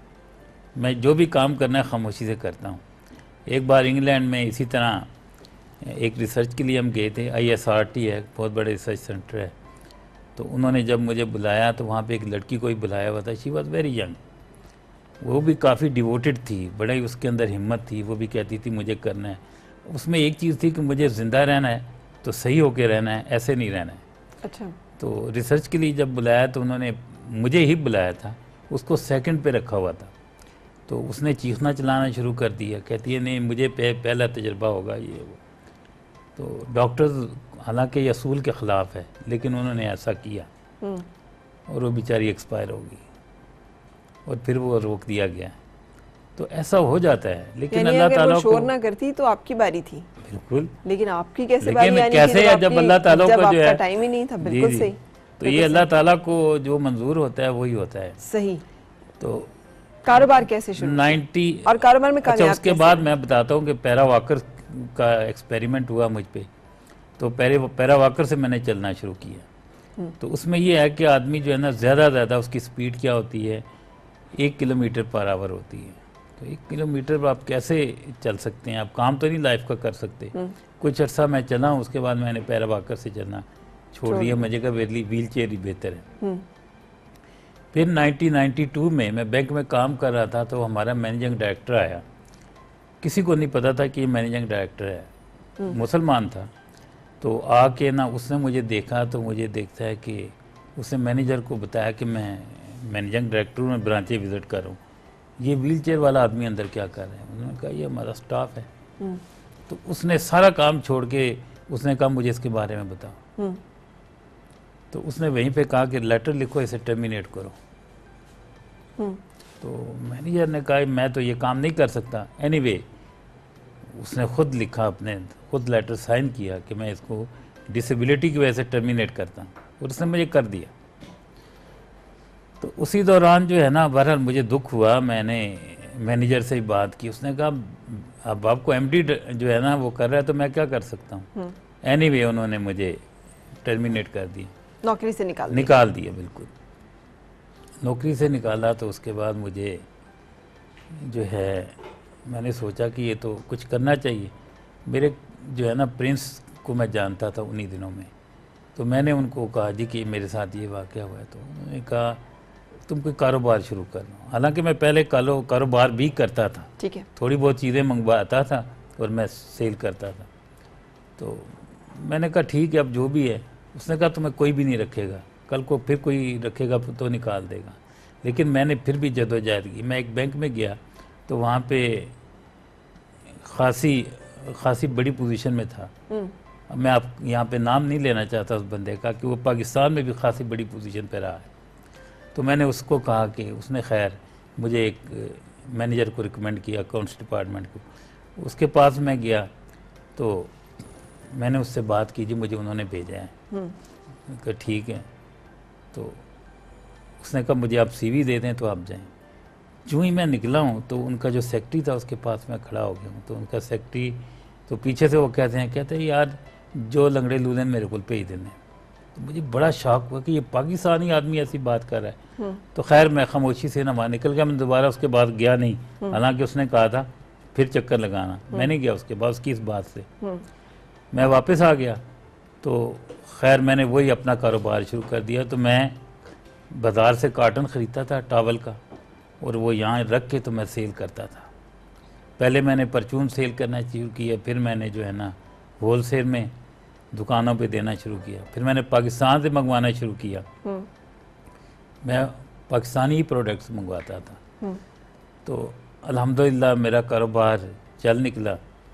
मैं जो भी काम करना है खामोशी से करता हूँ। एक बार इंग्लैंड में इसी तरह एक रिसर्च के लिए हम गए थे, आई एस आर टी है, बहुत बड़े रिसर्च सेंटर है। तो उन्होंने जब मुझे बुलाया तो वहाँ पे एक लड़की को ही बुलाया हुआ था, शी वॉज वेरी यंग। वो भी काफ़ी डिवोटेड थी, बड़ा ही उसके अंदर हिम्मत थी। वो भी कहती थी मुझे करना है। उसमें एक चीज़ थी कि मुझे ज़िंदा रहना है तो सही होके रहना है, ऐसे नहीं रहना है। अच्छा। तो रिसर्च के लिए जब बुलाया तो उन्होंने मुझे ही बुलाया था, उसको सेकंड पे रखा हुआ था। तो उसने चीखना चलाना शुरू कर दिया, कहती है नहीं मुझे पहला तजर्बा होगा ये वो। तो डॉक्टर्स हालांकि ये असूल के ख़िलाफ़ है, लेकिन उन्होंने ऐसा किया और वो बेचारी एक्सपायर हो गई और फिर वो रोक दिया गया। तो ऐसा हो जाता है, लेकिन अल्लाह ताला को शोर ना करती तो आपकी बारी थी। बिल्कुल, लेकिन आपकी कैसे लेकिन बारी आनी कैसे थी है जब अल्लाह ताला को जो है टाइम ही नहीं था। बिल्कुल जी, जी। सही। तो ये अल्लाह ताला को जो मंजूर होता है वही होता है। सही। तो कारोबार कैसे शुरू नाइन्टी और कारोबार में अच्छा, उसके बाद मैं बताता हूँ कि पैरा वॉकर का एक्सपेरिमेंट हुआ मुझ पे। तो पैरे पैरा वॉकर से मैंने चलना शुरू किया। तो उसमें ये है कि आदमी जो है ना ज़्यादा ज़्यादा उसकी स्पीड क्या होती है, एक किलोमीटर पर आवर होती है। तो एक किलोमीटर पर आप कैसे चल सकते हैं, आप काम तो नहीं लाइफ का कर सकते। कुछ अर्सा मैं चला, उसके बाद मैंने पैरा वॉकर से चलना छोड़ दिया। मुझे कहा व्हील चेयर ही बेहतर है। फिर नाइनटीन नाइंटी टू में मैं बैंक में काम कर रहा था, तो हमारा मैनेजिंग डायरेक्टर आया। किसी को नहीं पता था कि ये मैनेजिंग डायरेक्टर है, मुसलमान था। तो आके ना उसने मुझे देखा, तो मुझे देखता है कि उसने मैनेजर को बताया कि मैं मैनेजिंग डायरेक्टर हूँ, मैं ब्रांचें विज़िट कर रहा हूँ, ये व्हील चेयर वाला आदमी अंदर क्या कर रहा है। उन्होंने कहा ये हमारा स्टाफ है। तो उसने सारा काम छोड़ के उसने कहा मुझे इसके बारे में बताओ। तो उसने वहीं पे कहा कि लेटर लिखो, इसे टर्मिनेट करो। तो मैनेजर ने कहा मैं तो ये काम नहीं कर सकता। एनीवे उसने खुद लिखा, अपने खुद लेटर साइन किया कि मैं इसको डिसेबिलिटी की वजह से टर्मिनेट करता हूँ, और उसने मुझे कर दिया। तो उसी दौरान जो है ना, बहरहाल मुझे दुख हुआ। मैंने मैनेजर से ही बात की, उसने कहा अब आपको एमडी जो है ना वो कर रहा है, तो मैं क्या कर सकता हूँ। एनीवे उन्होंने मुझे टर्मिनेट कर दिया, नौकरी से निकाल दिया। निकाल दिया बिल्कुल, नौकरी से निकाला। तो उसके बाद मुझे जो है मैंने सोचा कि ये तो कुछ करना चाहिए। मेरे जो है ना प्रिंस को मैं जानता था उन्हीं दिनों में। तो मैंने उनको कहा जी कि मेरे साथ ये वाक़या हुआ है। तो उन्होंने कहा तुम कोई कारोबार शुरू कर लो। हालांकि मैं पहले कारो कारोबार भी करता था, ठीक है, थोड़ी बहुत चीज़ें मंगवाता था और मैं सेल करता था। तो मैंने कहा ठीक है, अब जो भी है। उसने कहा तुम्हें कोई भी नहीं रखेगा, कल को फिर कोई रखेगा तो निकाल देगा। लेकिन मैंने फिर भी जदोजहद की। मैं एक बैंक में गया, तो वहाँ पे खासी खासी बड़ी पोजीशन में था। अब मैं आप यहाँ पे नाम नहीं लेना चाहता उस बंदे का, कि वो पाकिस्तान में भी खासी बड़ी पोजीशन पे रहा है। तो मैंने उसको कहा कि उसने खैर मुझे एक मैनेजर को रिकमेंड किया अकाउंट्स डिपार्टमेंट को। उसके पास मैं गया, तो मैंने उससे बात की, जी मुझे उन्होंने भेजा है। कहा ठीक है। तो उसने कहा मुझे आप सीवी दे दें तो आप जाएं। जो ही मैं निकला हूँ, तो उनका जो सेक्रेटरी था उसके पास मैं खड़ा हो गया हूँ। तो उनका सेक्रेटरी तो पीछे से वो कहते हैं कहते हैं यार जो लंगड़े लूले मेरे को भेज देने। तो मुझे बड़ा शौक हुआ कि ये पाकिस्तानी आदमी ऐसी बात कर रहा है। तो खैर मैं खामोशी से ना वहाँ निकल गया। मैं दोबारा उसके बाद गया नहीं, हालांकि उसने कहा था फिर चक्कर लगाना। मैं नहीं गया उसके बाद, उसकी इस बात से मैं वापस आ गया। तो खैर मैंने वही अपना कारोबार शुरू कर दिया। तो मैं बाज़ार से कार्टन ख़रीदता था टावल का, और वो यहाँ रख के तो मैं सेल करता था। पहले मैंने परचून सेल करना शुरू किया, फिर मैंने जो है ना होल सेल में दुकानों पे देना शुरू किया। फिर मैंने पाकिस्तान से मंगवाना शुरू किया। मैं पाकिस्तानी ही प्रोडक्ट्स मंगवाता था। तो अल्हम्दुलिल्लाह मेरा कारोबार चल निकला।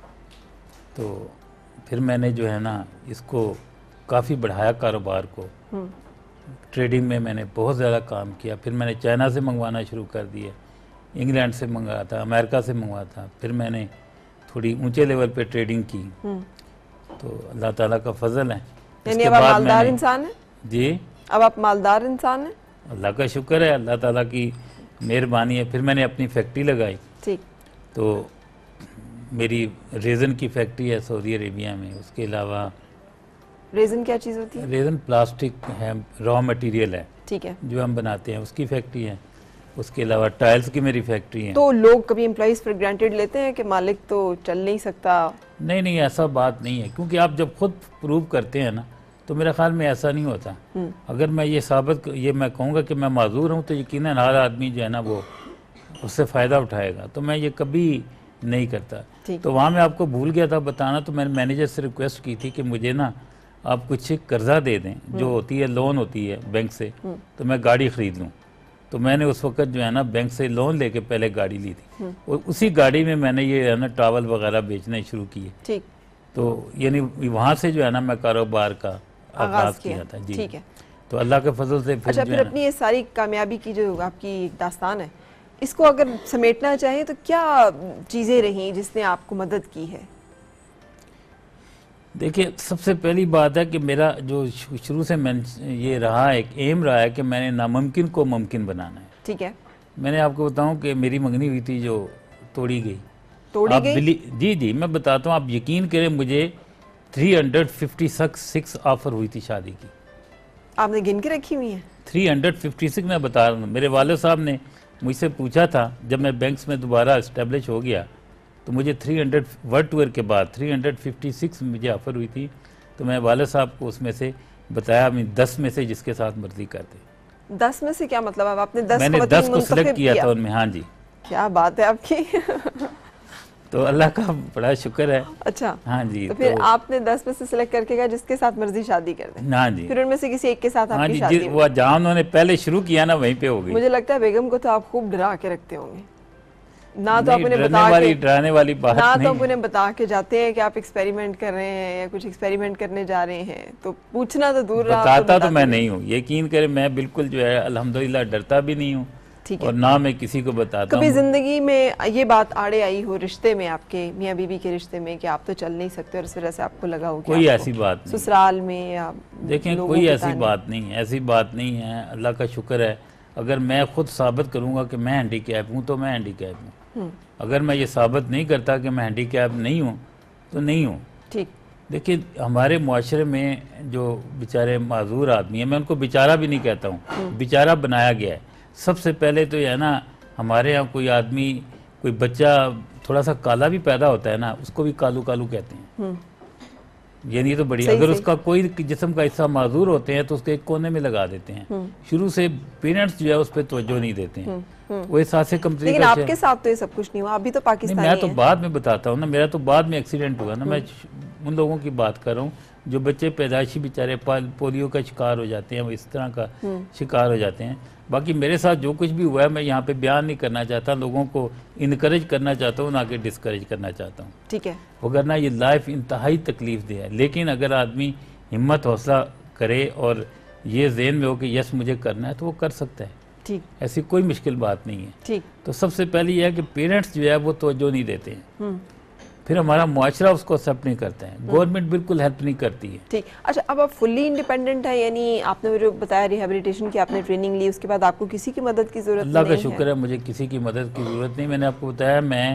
तो फिर मैंने जो है ना इसको काफ़ी बढ़ाया कारोबार को। ट्रेडिंग में मैंने बहुत ज़्यादा काम किया। फिर मैंने चाइना से मंगवाना शुरू कर दिया, इंग्लैंड से मंगवाता, अमेरिका से मंगवाता। फिर मैंने थोड़ी ऊंचे लेवल पे ट्रेडिंग की। तो अल्लाह ताला का फजल है। यानी अब आप मालदार इंसान हैं? जी, अब आप मालदार इंसान हैं? अल्लाह का शुक्र है, अल्लाह ताला की मेहरबानी है। फिर मैंने अपनी फैक्ट्री लगाई। ठीक। तो मेरी रेज़न की फैक्ट्री है सऊदी अरेबिया में। उसके अलावा रेज़न क्या चीज़ होती है? रेज़न प्लास्टिक है, रॉ मटेरियल है, ठीक है, जो हम बनाते हैं, उसकी फैक्ट्री है। उसके अलावा टाइल्स की मेरी फैक्ट्री है। तो लोग कभी एम्प्लॉइज़ पर ग्रांटेड लेते हैं कि मालिक तो चल नहीं सकता? नहीं नहीं, ऐसा बात नहीं है, क्योंकि आप जब खुद प्रूव करते हैं ना, तो मेरे ख्याल में ऐसा नहीं होता। अगर मैं ये साबित ये मैं कहूँगा कि मैं माजूर हूँ, तो यकीनन हर आदमी जो है ना वो उससे फ़ायदा उठाएगा, तो मैं ये कभी नहीं करता। ठीक। तो वहाँ मैं आपको भूल गया था बताना, तो मैंने मैनेजर से रिक्वेस्ट की थी कि मुझे ना आप कुछ कर्जा दे दें, जो होती है लोन होती है बैंक से, तो मैं गाड़ी ख़रीद लूँ। तो मैंने उस वक्त जो है ना बैंक से लोन लेके पहले गाड़ी ली थी, और उसी गाड़ी में मैंने ये है ना टॉवल वगैरह बेचने शुरू किए। ठीक। तो यानी वहाँ से जो है ना मैं कारोबार का आगाज़ किया था जी। ठीक है। तो अल्लाह के फजल से फिर अच्छा, जो फिर है ना, अपनी ये सारी कामयाबी की जो आपकी दास्तान है, इसको अगर समेटना चाहें तो क्या चीज़ें रहीं जिसने आपको मदद की है? देखिए, सबसे पहली बात है कि मेरा जो शु- शुरू से मैं ये रहा है, एक एम रहा है कि मैंने नामुमकिन को मुमकिन बनाना है। ठीक है। मैंने आपको बताऊं कि मेरी मंगनी हुई थी जो तोड़ी गई। तोड़ी आप गई? बिली जी जी मैं बताता हूँ, आप यकीन करें, मुझे तीन सौ छप्पन ऑफर हुई थी शादी की। आपने गिन के रखी हुई है? तीन सौ छप्पन मैं बता रहा हूँ। मेरे वाले साहब ने मुझसे पूछा था जब मैं बैंक्स में दोबारा इस्टेब्लिश हो गया, तो मुझे तीन सौ वर्ल्ड टूर के बाद तीन सौ छप्पन मुझे ऑफ़र हुई थी। तो मैं वाले साहब को उसमें से बताया, मैं दस में से जिसके साथ मर्जी करते। दस में से क्या मतलब? अब आपने दस मैंने खवातीन दस को सिलेक्ट मुंतखब किया था उनमें। हाँ जी। क्या बात है आपकी। तो अल्लाह का बड़ा शुक्र है। अच्छा। हाँ जी। तो फिर तो आपने दस में से सिलेक्ट करके कहा जिसके साथ मर्जी शादी कर दें। हाँ जी। फिर उनमें से किसी एक के साथ हाँ आपकी जी, शादी जिस हुई। वो जहाँ उन्होंने पहले शुरू किया ना वहीं पे हो गई। मुझे लगता है बेगम को तो आप खूब डरा के रखते होंगे ना, तो नहीं, आप उन्हें डरने बता वाली के डराने वाली बात ना तो नहीं आप उन्हें बता के जाते हैं कि आप एक्सपेरिमेंट कर रहे हैं या कुछ एक्सपेरिमेंट करने जा रहे हैं, तो पूछना तो दूर रहा। बताता तो मैं नहीं हूँ, यकीन करें, मैं बिल्कुल जो है अल्हम्दुलिल्लाह डरता भी नहीं हूँ, ठीक है। और ना मैं किसी को बताता कभी हूँ। जिंदगी में ये बात आड़े आई हो रिश्ते में, आपके मियाँ बीवी के रिश्ते में, कि आप तो चल नहीं सकते और इस वजह से आपको लगा हो कि कोई आपको ऐसी बात नहीं। ससुराल में या देखें, लोगों कोई के ऐसी ताने- बात नहीं है, ऐसी बात नहीं है। अल्लाह का शुक्र है, अगर मैं खुद साबित करूँगा कि मैं हैंडीकैप हूँ तो मैं हैंडीकैप हूँ। अगर मैं ये साबित नहीं करता कि मैं हैंडीकैप नहीं हूँ तो नहीं हूँ। ठीक। देखिए, हमारे मुआशरे में जो बेचारे माजूर आदमी हैं, मैं उनको बेचारा भी नहीं कहता हूँ, बेचारा बनाया गया है। सबसे पहले तो यह है ना, हमारे यहाँ कोई आदमी, कोई बच्चा थोड़ा सा काला भी पैदा होता है ना, उसको भी कालू कालू कहते हैं। यानी तो बड़ी, सही, अगर सही। उसका कोई जिस्म का हिस्सा माजूर होते हैं तो उसके एक कोने में लगा देते हैं। शुरू से पेरेंट्स जो है उस पर तवज्जो नहीं देते हैं, वो एहसास कमतरी लेकिन का आपके साथ तो ये सब कुछ नहीं हुआ, अभी तो नहीं, पाकिस्तानी मैं तो हैं। बाद में बताता हूँ ना, मेरा तो बाद में एक्सीडेंट हुआ ना। मैं उन लोगों की बात कर रहा हूँ जो बच्चे पैदाइशी बेचारे पोलियो का शिकार हो जाते हैं, वो इस तरह का शिकार हो जाते हैं। बाकी मेरे साथ जो कुछ भी हुआ है मैं यहाँ पे बयान नहीं करना चाहता, लोगों को इनकरेज करना चाहता हूँ, ना कि डिस्करेज करना चाहता हूँ। ठीक है। वगरना ये लाइफ इंतहाई तकलीफ दे है। लेकिन अगर आदमी हिम्मत हौसला करे और ये ज़हन में हो कि यस मुझे करना है, तो वो कर सकता है। ठीक। ऐसी कोई मुश्किल बात नहीं है। ठीक। तो सबसे पहले यह है कि पेरेंट्स जो है वो तवज्जो नहीं देते हैं, फिर हमारा मुआशरा उसको एक्सेप्ट नहीं करता है, गवर्नमेंट बिल्कुल हेल्प नहीं करती है। ठीक। अच्छा, अब आप फुल्ली इंडिपेंडेंट है, यानी आपने मुझे बताया रिहेबिलिटेशन की आपने ट्रेनिंग ली, उसके बाद आपको किसी की मदद की जरूरत अल्लाह नहीं का शुक्र है, मुझे किसी की मदद की ज़रूरत नहीं। मैंने आपको बताया, मैं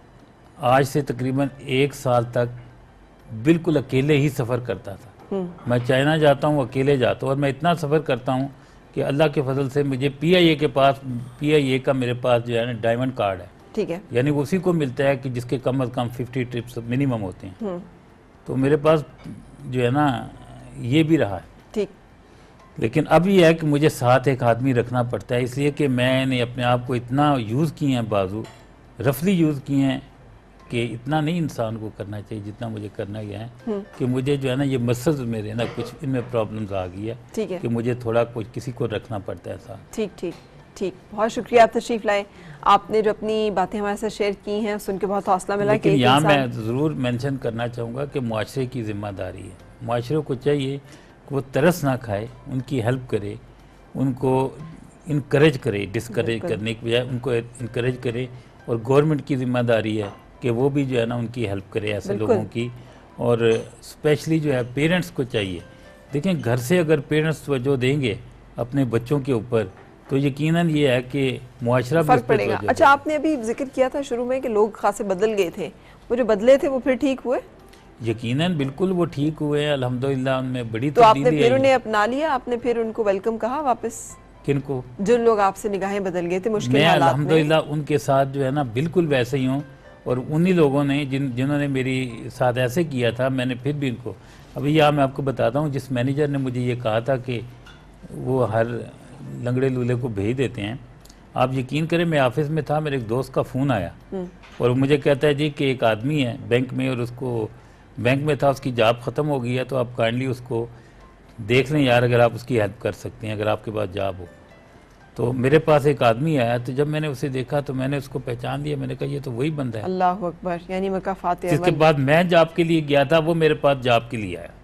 आज से तकरीबन एक साल तक बिल्कुल अकेले ही सफ़र करता था। मैं चाइना जाता हूँ अकेले जाता हूँ, और मैं इतना सफ़र करता हूँ कि अल्लाह के फजल से मुझे पी आई ए के पास, पी आई ए का मेरे पास जो है ना डायमंड कार्ड है। ठीक है। यानी उसी को मिलता है कि जिसके कम अज़ कम फिफ्टी ट्रिप्स मिनिमम होते हैं। तो मेरे पास जो है ना ये भी रहा है। ठीक। लेकिन अब ये है कि मुझे साथ एक आदमी रखना पड़ता है, इसलिए कि मैंने अपने आप को इतना यूज़ किए हैं, बाजू रफली यूज़ किए हैं कि इतना नहीं इंसान को करना चाहिए जितना मुझे करना गया है। कि मुझे जो है ना ये मसल्स मेरे ना कुछ इनमें प्रॉब्लम्स आ गई है। ठीक है। कि मुझे थोड़ा कुछ किसी को रखना पड़ता है साथ। ठीक ठीक ठीक। बहुत शुक्रिया आप तशरीफ़ लाए, आपने जो अपनी बातें हमारे साथ शेयर की हैं सुन के बहुत हौसला मिला। लेकिन कि यहाँ इंसान- मैं ज़रूर मेंशन करना चाहूँगा कि मुआशरे की ज़िम्मेदारी है। मुआशरे को चाहिए कि वो तरस ना खाए, उनकी हेल्प करे, उनको इनकरेज करे, डिस्करेज करने की बजाय उनको इनकरेज करे। और गवर्नमेंट की ज़िम्मेदारी है कि वो भी जो है ना उनकी हेल्प करे ऐसे बिल्कुल। लोगों की। और स्पेशली जो है पेरेंट्स को चाहिए, देखें घर से अगर पेरेंट्स तवज्जो देंगे अपने बच्चों के ऊपर तो यकीनन ये है कि मुआशरा भी फर्क उस पर पड़ेगा। तवज्जो अच्छा, आपने अभी जिक्र किया था शुरू में कि लोग खासे बदल गए थे, वो जो बदले थे वो फिर ठीक हुए? यकीनन बिल्कुल वो ठीक हुए हैं, अल्हम्दुलिल्लाह उनमें बड़ी तो आपने तब्दीली फिर आई। उन्हें अपना लिया, आपने फिर उनको वेलकम कहा वापस? किनको? जो लोग आपसे निगाहें बदल गए थे मुश्किल मैं हालात में। अल्हम्दुलिल्लाह उनके साथ जो है ना बिल्कुल वैसे ही हूँ। और उन्हीं लोगों ने जिन जिन्होंने मेरी साथ ऐसे किया था, मैंने फिर भी इनको, अभी यहाँ मैं आपको बताता हूँ, जिस मैनेजर ने मुझे ये कहा था कि वो हर लंगड़े लूले को भेज देते हैं, आप यकीन करें मैं ऑफिस में था, मेरे एक दोस्त का फ़ोन आया और मुझे कहता है जी कि एक आदमी है बैंक में और उसको बैंक में था, उसकी जॉब ख़त्म हो गई है, तो आप काइंडली उसको देख लें यार, अगर आप उसकी हेल्प कर सकते हैं, अगर आपके पास जॉब हो। तो मेरे पास एक आदमी आया, तो जब मैंने उसे देखा तो मैंने उसको पहचान दिया, मैंने कहा ये तो वही बंदा है। अल्लाह अकबर, यानी मुकाफात जिसके बाद मैं जॉब के लिए गया था वो मेरे पास जॉब के लिए आया।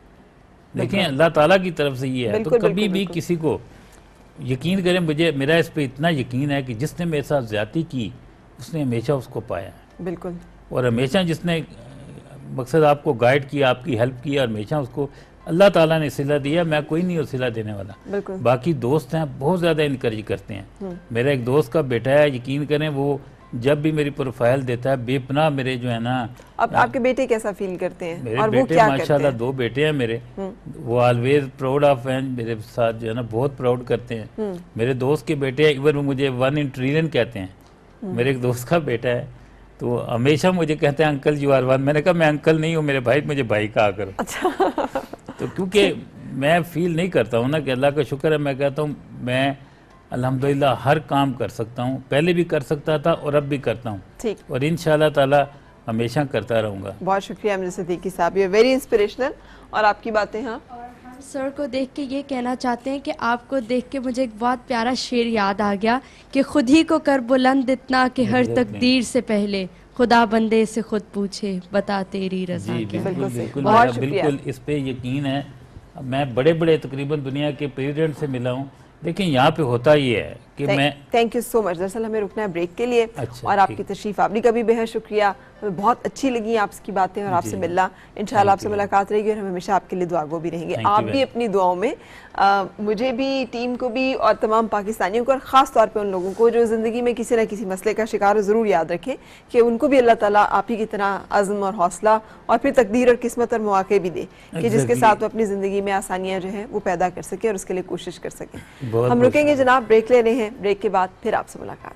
देखिए अल्लाह ताला की तरफ से ये है। तो कभी भी किसी को यकीन करें, मुझे मेरा इस पे इतना यकीन है कि जिसने मेरे साथ ज्यादती की उसने हमेशा उसको पाया है। बिल्कुल। और हमेशा जिसने मकसद आपको गाइड किया, आपकी हेल्प किया, और हमेशा उसको अल्लाह ताला ने सिला दिया। मैं कोई नहीं हो सिला देने वाला। बाकी दोस्त हैं बहुत ज़्यादा इनकरेज करते हैं। मेरा एक दोस्त का बेटा है, यकीन करें वो जब भी मेरी प्रोफाइल देता है बेपनाह मेरे जो है ना। अब आपके बेटे कैसा फील करते हैं? मेरे और बेटे वो क्या माशाल्लाह दो बेटे हैं मेरे, वो ऑलवेज प्राउड ऑफ हैं मेरे साथ, जो है ना बहुत प्राउड करते हैं। मेरे दोस्त के बेटे हैं, इवन वो मुझे वन इन ट्रिलियन कहते हैं। मेरे एक दोस्त का बेटा है तो हमेशा मुझे कहते हैं अंकल यू आर वन। मैंने कहा मैं अंकल नहीं हूँ मेरे भाई, मुझे भाई कहा करो। अच्छा। तो क्योंकि मैं फील नहीं करता हूँ ना कि अल्लाह का शुक्र है, मैं कहता हूँ मैं अल्हम्दुलिल्लाह हर काम कर सकता हूँ, पहले भी कर सकता था और अब भी करता हूँ, और इंशाअल्लाह ताला हमेशा करता रहूँगा। बहुत शुक्रिया अमीर सिद्दीकी साहब, ये वेरी इंस्पिरेशनल। और आपकी बातें? हाँ, सर को देख के ये कहना चाहते हैं कि आपको देख के मुझे एक बहुत प्यारा शेर याद आ गया कि खुद ही को कर बुलंद इतना कि हर तकदीर से पहले खुदा बंदे से खुद पूछे बता तेरी रज़ा क्या। बिल्कुल बिल्कुल, मेरा बिल्कुल इस पे यकीन है। मैं बड़े बड़े तकरीबन दुनिया के प्रेसिडेंट से मिला हूँ, लेकिन यहाँ पे होता ही है कि मैं। Thank you so much. दरअसल हमें रुकना है ब्रेक के लिए। अच्छा, और आपकी तशरीफ आवरी का भी बेहद शुक्रिया। हमें बहुत अच्छी लगी आपकी बातें और आपसे मिलना। इंशाल्लाह आपसे मुलाकात रहेगी और हम हमेशा आपके लिए दुआगो भी रहेंगे। आप भी अपनी दुआओं में आ, मुझे भी, टीम को भी और तमाम पाकिस्तानियों को, और ख़ास तौर पे उन लोगों को जो ज़िंदगी में किसी न किसी मसले का शिकार हो, ज़रूर याद रखें कि उनको भी अल्लाह ताला आप ही की तरह अज़्म और हौसला और फिर तकदीर और किस्मत और मौके भी दे कि जिसके साथ वो अपनी ज़िंदगी में आसानियाँ जो है वो पैदा कर सके और उसके लिए कोशिश कर सकें। हम रुकेंगे जनाब, ब्रेक ले रहे हैं। ब्रेक के बाद फिर आपसे मुलाकात।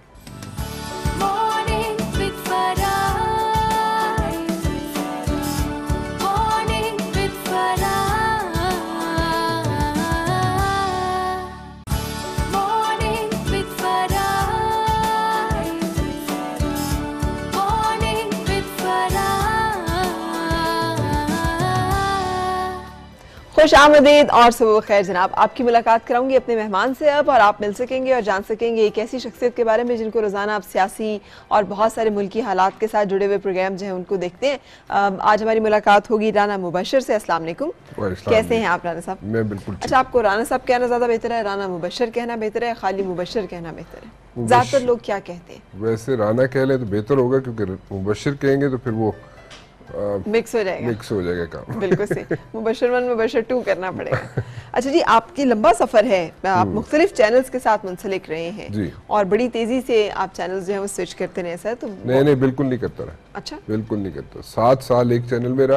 खुश आमदीद और सुबह खैर जनाब। आपकी मुलाकात कराऊंगी अपने मेहमान से अब, और आप मिल सकेंगे और जान सकेंगे एक ऐसी शख्सियत के बारे में जिनको रोज़ाना आप सियासी और बहुत सारे मुल्की हालात के साथ जुड़े हुए प्रोग्राम जो है उनको देखते हैं। आज हमारी मुलाकात होगी राना मुबशर से। अस्सलाम वालेकुम, कैसे हैं आप राना साहब? मैं बिल्कुल। अच्छा, आपको राना साहब कहना ज़्यादा बेहतर है, राना मुबशर कहना बेहतर है, खाली मुबशर कहना बेहतर है? ज़्यादातर लोग क्या कहते हैं? वैसे राना कह ले तो बेहतर होगा, क्योंकि मुबशर कहेंगे तो फिर वो मिक्स हो जाएगा। मिक्स हो जाएगा काम। बिल्कुल सही। मुबशर वन मुबशर टू करना पड़ेगा। अच्छा जी, आपकी लंबा सफर है, आप मुख्तलिफ चैनल्स के साथ मुंसलिक रहे हैं जी, और बड़ी तेजी से आप चैनल्स जो है वो स्विच करते रहे सर। तो नहीं नहीं बिल्कुल नहीं करता रहा। अच्छा, बिल्कुल नहीं करता। सात साल एक चैनल में रहा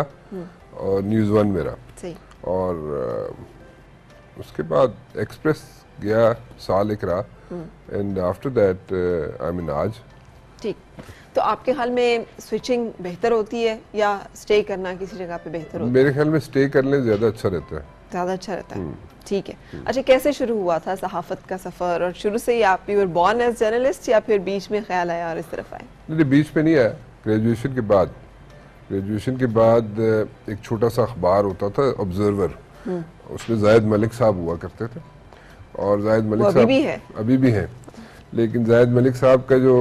और न्यूज़ वन में रहा, सही। और उसके बाद एक्सप्रेस गया, साल एक रहा, and after that I mean आज। ठीक, तो आपके ख्याल में स्विचिंग बेहतर होती है या स्टे करना किसी जगह पे बेहतर होता है? मेरे ख्याल में स्टे करने ज्यादा अच्छा रहता है। ज्यादा अच्छा रहता है, ठीक है। अच्छा, कैसे शुरू हुआ था सहाफत का सफर, और शुरू से ही आप you were born as journalist या फिर बीच में ख्याल आया और इस तरफ आए? नहीं, बीच में नहीं आया। ग्रेजुएशन के बाद ग्रेजुएशन के बाद एक छोटा सा अखबार होता था ऑब्जर्वर, उसमें जायद मलिक साहब हुआ करते थे, और जायद मलिक साहब अभी भी है अभी भी हैं लेकिन जायद मलिक साहब का जो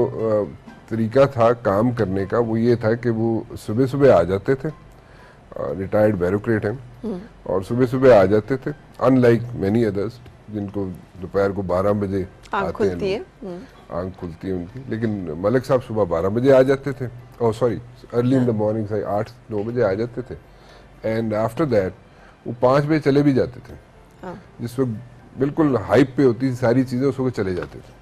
तरीका था काम करने का वो ये था कि वो सुबह सुबह आ जाते थे, रिटायर्ड ब्यूरोक्रेट हैं, और सुबह सुबह आ जाते थे, अनलाइक मैनी अदर्स जिनको दोपहर को बारह बजे आंख खुलती है, आंख खुलती है उनकी, लेकिन मलिक साहब सुबह बारह बजे आ जाते थे, oh sorry early in the morning, से आठ नौ बजे आ जाते थे, एंड आफ्टर दैट वो पाँच बजे चले भी जाते थे, जिस वक्त बिल्कुल हाइप पे होती थी सारी चीज़ें, उस वक्त चले जाते थे।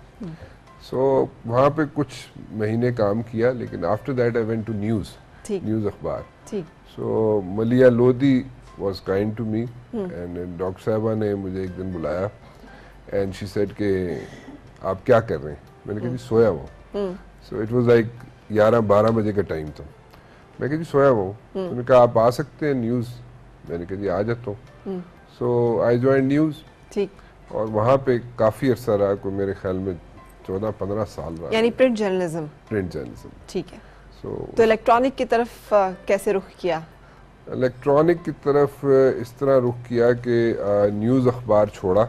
सो so, वहाँ पे कुछ महीने काम किया, लेकिन after that I went to news news अखबार। So Maleeha Lodhi was kind to me, and doctor साहबा ने मुझे एक दिन बुलाया, एंड शी सेड कि आप क्या कर रहे हैं? मैंने कहा जी सोया हुआ। सो इट वाज लाइक ग्यारह बारह बजे का टाइम था। मैं कहा जी सोया हुआ हूँ। उन्होंने कहा आप आ सकते हैं न्यूज़? मैंने कहा जी आ जाता हूँ। सो आई जॉइन न्यूज़, और वहाँ पे काफ़ी अर्सा रहा, कोई मेरे ख्याल में चौदह पंद्रह साल रहा। यानी प्रिंट जर्नलिज्म। प्रिंट जर्नलिज्म, ठीक है। सो तो इलेक्ट्रॉनिक की तरफ आ, कैसे रुख किया? इलेक्ट्रॉनिक की तरफ इस तरह रुख किया कि न्यूज़ अखबार छोड़ा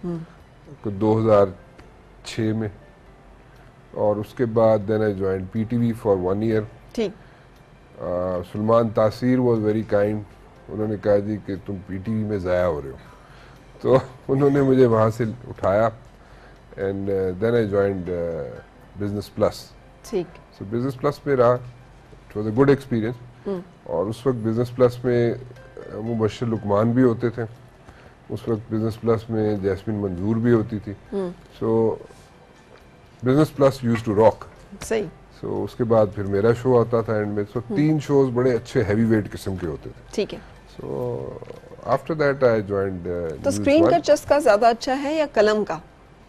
दो हज़ार छः में, और उसके बाद then I join PTV for one year. ठीक। सलमान तासीर वाज वेरी काइंड, उन्होंने कहा जी कि तुम पीटीवी में ज़ाया हो रहे हो, तो उन्होंने मुझे वहाँ से उठाया and then I joined Business Plus. ठीक। सो बिजनेस प्लस में रहा, it was a good experience. और उस वक्त बिजनेस प्लस में मुबश्शिर लुकमान भी होते थे, उस वक्त बिजनेस प्लस में जैस्मिन मंजूर भी होती थी। So Business Plus used to rock. सही। सो so, उसके बाद फिर मेरा शो आता था एंड में। सो so, तीन शोज बड़े अच्छे हैवी वेट किस्म के होते थे। ठीक है। So after that I joined. तो स्क्रीन का चस्का ज्यादा अच्छा है या कलम का?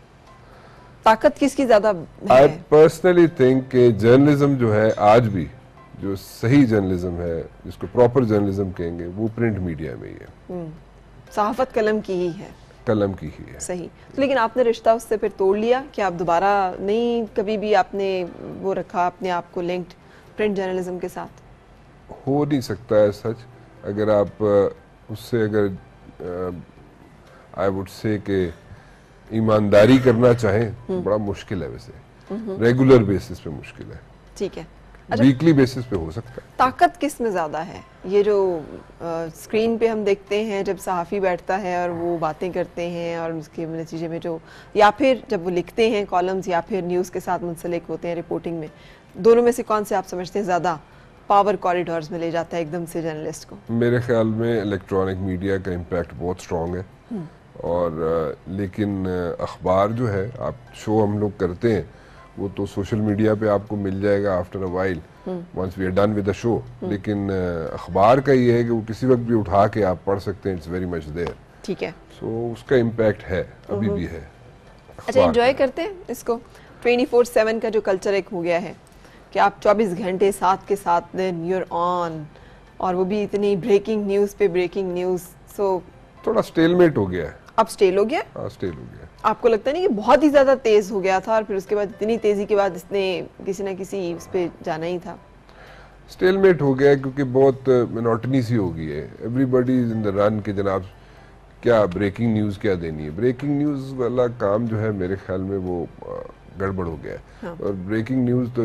ताकत किसकी ज्यादा है? आई पर्सनली थिंक कि जर्नलिज्म जो है आज भी, जो सही जर्नलिज्म है, जिसको प्रॉपर जर्नलिज्म कहेंगे, वो प्रिंट मीडिया में ही है। सहाफत कलम की ही है। कलम की ही है। सही। तो लेकिन आपने रिश्ता उससे फिर तोड़ लिया कि आप दोबारा नहीं, कभी भी आपने वो रखा अपने आप को लिंक्ड प्रिंट जर्नलिज्म के साथ? हो नहीं सकता है सच। अगर आप उससे अगर आई वुड से कि ईमानदारी करना चाहें तो बड़ा मुश्किल है। वैसे रेगुलर बेसिस पे मुश्किल है। ठीक है। वीकली बेसिस पे हो सकता है। ताकत किस में ज्यादा है? ये जो आ, स्क्रीन पे हम देखते हैं जब सहाफ़ी बैठता है और वो बातें करते हैं और उसके नतीजे में जो, या फिर जब वो लिखते हैं कॉलम्स या फिर न्यूज़ के साथ मुंसलिक होते हैं रिपोर्टिंग में, दोनों में से कौन से आप समझते हैं ज़्यादा पावर कॉरिडोर्स में ले जाता है एकदम से जर्नलिस्ट को? मेरे ख्याल में इलेक्ट्रॉनिक मीडिया का इम्पैक्ट बहुत स्ट्रॉन्ग है। और लेकिन अखबार जो है, आप शो हम लोग करते हैं वो तो सोशल मीडिया पे आपको मिल जाएगा after a while, once we are done with the show. लेकिन अखबार का ये है कि वो किसी वक्त भी उठा के आप पढ़ सकते हैं, इट्स वेरी मच देयर। ठीक है। सो so, उसका इम्पैक्ट है, अभी भी है। अच्छा, एंजॉय करते हैं इसको? ट्वेंटी फोर सेवन का जो कल्चर एक हो गया है कि आप चौबीस घंटे साथ के साथ दिन यूर ऑन, और वो भी इतनी ब्रेकिंग न्यूज़ पे ब्रेकिंग न्यूज़। सो थोड़ा स्टेलमेट हो गया है। अब स्टेल हो गया? हाँ, स्टेल हो गया। आपको लगता नहीं कि बहुत ही ज्यादा तेज हो गया था और फिर उसके बाद इतनी तेजी के बाद इसने किसी ना किसी उस पे जाना ही था? स्टेलमेट हो गया क्योंकि बहुत मोनोटनी सी हो गई है। Everybody is in the run कि जनाब क्या ब्रेकिंग न्यूज़ क्या देनी है। ब्रेकिंग न्यूज़ वाला काम जो है मेरे ख्याल में वो गड़बड़ हो गया है। हाँ। और ब्रेकिंग न्यूज़ तो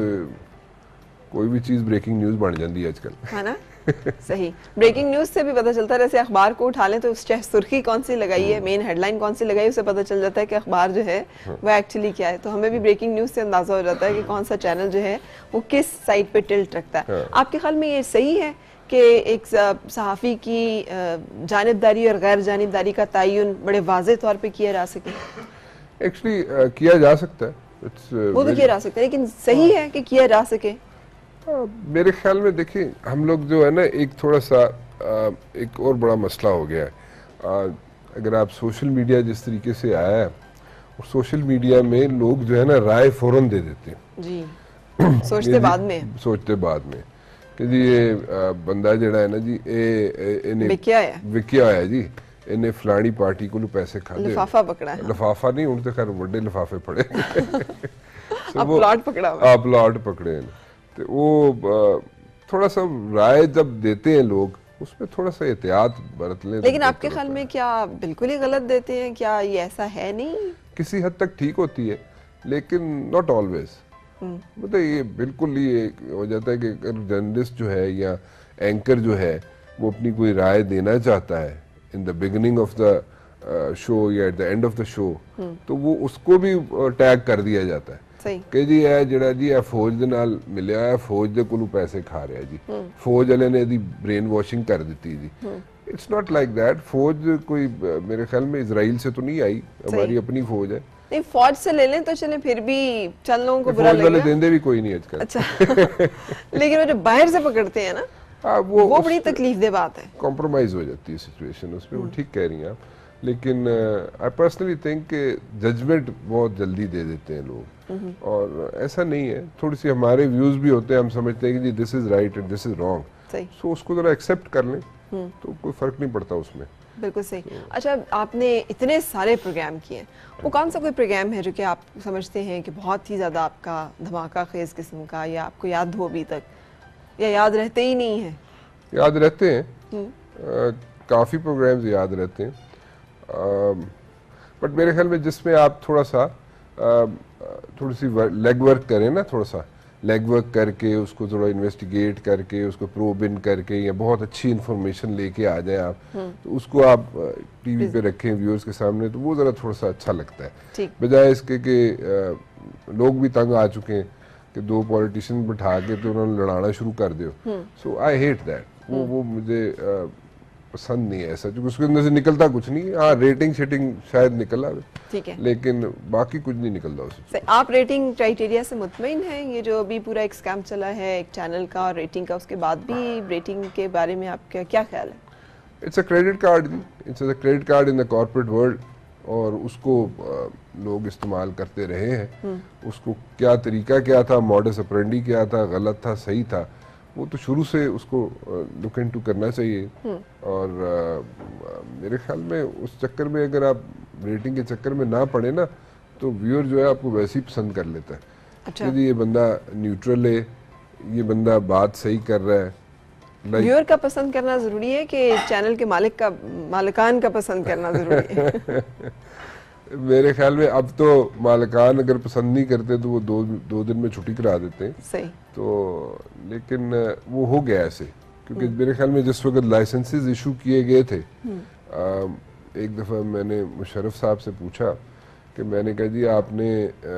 कोई भी चीज़ ब्रेकिंग न्यूज़ बन जाती है आजकल, है ना? सही। ब्रेकिंग न्यूज़ से भी पता चलता है, जैसे अखबार को उठा लें तो उस चाहे सुर्खी कौन सी लगाई है, मेन हेडलाइन कौन सी लगाई, उससे पता चल जाता है कि अखबार जो है वो एक्चुअली क्या है। तो हमें भी ब्रेकिंग न्यूज़ से अंदाजा हो जाता है कि कौन सा चैनल जो है वो किस साइड पे टिल्ट रखता है। आपके ख्याल में ये सही है कि एक सहाफ़ी की जानिबदारी और गैर जानिबदारी का तयन बड़े वाज़ेह तौर पे किया जा सके? एक्चुअली किया जा सकता है, वो तो किया जा सकता है, लेकिन सही है कि किया जा सके? आ, मेरे ख्याल में देखिए, हम लोग जो है ना, एक थोड़ा सा आ, एक और बड़ा मसला हो गया है। आ, अगर आप सोशल मीडिया जिस तरीके से आया है, और सोशल मीडिया में लोग जो है ना राय फौरन दे देते हैं जी। सोचते बाद में सोचते बाद में कि जी ये आ, बंदा जड़ा है ना जी, ए, ए, विकिया है विकिया है जी, इन्हें फलानी पार्टी को पैसे खा दे, लिफाफा पकड़ा है। लिफाफा नहीं, उनसे खैर बड़े लिफाफे पड़े। अब प्लॉट पकड़ा हुआ है। आप प्लॉट पकड़े हैं। तो वो थोड़ा सा राय जब देते हैं लोग, उसमें थोड़ा सा एहतियात बरत लें। लेकिन आपके ख्याल में क्या बिल्कुल ही गलत देते हैं? क्या ये ऐसा है? नहीं, किसी हद तक ठीक होती है, लेकिन नॉट ऑलवेज। मतलब ये बिल्कुल ही हो जाता है कि अगर जर्नलिस्ट जो है या एंकर जो है वो अपनी कोई राय देना चाहता है in the beginning of the show या at the end of the show, तो वो उसको भी टैग कर दिया जाता है कि जी ਇਹ ਜਿਹੜਾ ਜੀ ਇਹ ਫੌਜ ਦੇ ਨਾਲ ਮਿਲਿਆ ਹੈ, ਫੌਜ ਦੇ ਕੋਲੋਂ ਪੈਸੇ ਖਾ ਰਿਹਾ ਜੀ, ਫੌਜ ਵਾਲੇ ਨੇ ਇਹਦੀ ब्रेन वॉशिंग कर दी जी। It's not like that. फौज कोई मेरे ख्याल में इजराइल से तो नहीं आई, हमारी अपनी फौज है। नहीं, फौज से ले लें तो चले, फिर भी चल लोगों को बुरा लगेगा। फौज वाले देंदे भी कोई नहीं आजकल। अच्छा। लेकिन वो जो बाहर से पकड़ते हैं ना, आ, वो, वो बड़ी तकलीफ दे बात है। कॉम्प्रोमाइज हो जाती है सिचुएशन उसमें। वो ठीक कह रही हैं आप, लेकिन आई पर्सनली थिंक कि जजमेंट बहुत जल्दी दे देते हैं लोग, और ऐसा नहीं है। थोड़ी सी हमारे व्यूज भी होते हैं, हम समझते हैं कि जी this is right and this is wrong, so उसको जरा एक्सेप्ट कर लें तो कोई फर्क नहीं पड़ता उसमें। बिल्कुल सही। अच्छा, आपने इतने सारे प्रोग्राम किए, वो कौन सा कोई प्रोग्राम है जो कि आप समझते हैं कि बहुत ही ज़्यादा आपका धमाका खेज किस्म का, या आपको याद हो अभी तक, या याद रहते ही नहीं है? याद रहते हैं, काफ़ी प्रोग्राम्स याद रहते हैं, बट मेरे ख्याल में जिसमें आप थोड़ा सा आ, थोड़ी सी लेग वर्क करें ना, थोड़ा सा लेग वर्क करके उसको थोड़ा इन्वेस्टिगेट करके उसको प्रोब इन करके या बहुत अच्छी इंफॉर्मेशन लेके आ जाए आप, तो उसको आप टीवी पे रखें व्यूअर्स के सामने, तो वो ज़रा थोड़ा सा अच्छा लगता है, बजाय इसके कि लोग भी तंग आ चुके हैं कि दो पॉलिटिशियन बिठा के तो उन्होंने लड़ाना शुरू कर दियो। सो आई हेट दैट, वो वो मुझे आ, पसंद नहीं है ऐसा, क्योंकि उसके अंदर से निकलता कुछ नहीं। हाँ, रेटिंग शेटिंग शायद निकल आवे, ठीक है, लेकिन बाकी कुछ नहीं निकलता उससे। आप रेटिंग क्राइटेरिया से मुतमईन हैं? ये जो अभी पूरा एक स्कैम चला है एक चैनल का और रेटिंग का, उसके बाद भी रेटिंग के बारे में आपका क्या ख्याल है? It's a credit card, it's a credit card in the corporate world, और उसको आ, लोग इस्तेमाल करते रहे हैं। उसको क्या तरीका क्या था, मॉडस ऑपरेंडी क्या था, गलत था, सही था, वो तो शुरू से उसको लुक इनटू करना चाहिए। और आ, मेरे ख्याल में उस चक्कर में अगर आप रेटिंग के चक्कर में ना पड़े ना, तो व्यूअर जो है आपको वैसे ही पसंद कर लेता है। अच्छा, यदि ये बंदा न्यूट्रल है, ये बंदा बात सही कर रहा है। व्यूअर का पसंद करना जरूरी है कि चैनल के मालिक का, मालिकान का पसंद करना जरूरी है? मेरे ख्याल में अब तो मालिकान अगर पसंद नहीं करते तो वो दो दो दिन में छुट्टी करा देते हैं। सही। तो लेकिन वो हो गया ऐसे, क्योंकि मेरे ख्याल में जिस वक्त लाइसेंसेस इशू किए गए थे, आ, एक दफ़ा मैंने मुशर्रफ साहब से पूछा कि मैंने कहा जी आपने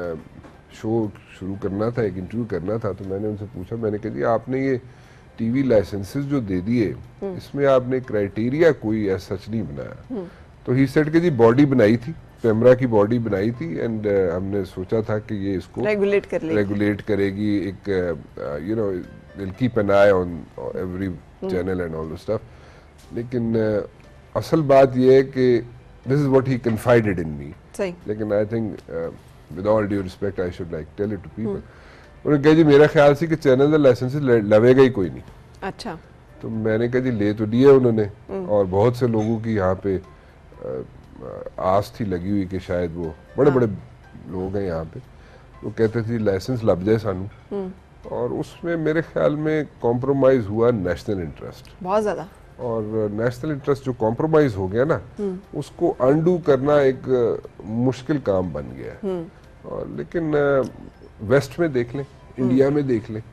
शो शुरू करना था, एक इंटरव्यू करना था, तो मैंने उनसे पूछा, मैंने कहा जी आपने ये टीवी लाइसेंसेस जो दे दिए, इसमें आपने क्राइटेरिया कोई ऐसा सच नहीं बनाया। तो ही सेड कि जी बॉडी बनाई थी, कैमरा की बॉडी बनाई थी, एंड uh, हमने सोचा था कि ये इसको रेगुलेट कर लेगी, रेगुलेट करेगी, एक you know will keep an eye on every channel and all stuff. लेकिन uh, असल बात ये है कि this is what he confided in me. सही। लेकिन I think with all due respect I should like tell it to people. उन्होंने कहा जी मेरा ख्याल से कि चैनल का लाइसेंस लवेगा ही कोई नहीं। अच्छा। तो मैंने कहा जी ले तो दिया उन्होंने, और बहुत से लोगों की यहाँ पे uh, आस थी लगी हुई कि शायद वो बड़े बड़े लोग हैं यहाँ पे, वो कहते थे लाइसेंस लग जाए सानू, और उसमें मेरे ख्याल में कॉम्प्रोमाइज हुआ नेशनल इंटरेस्ट बहुत ज्यादा, और नेशनल इंटरेस्ट जो कॉम्प्रोमाइज हो गया ना, उसको अनडू करना एक मुश्किल काम बन गया है। और लेकिन वेस्ट में देख लें, इंडिया में देख लें,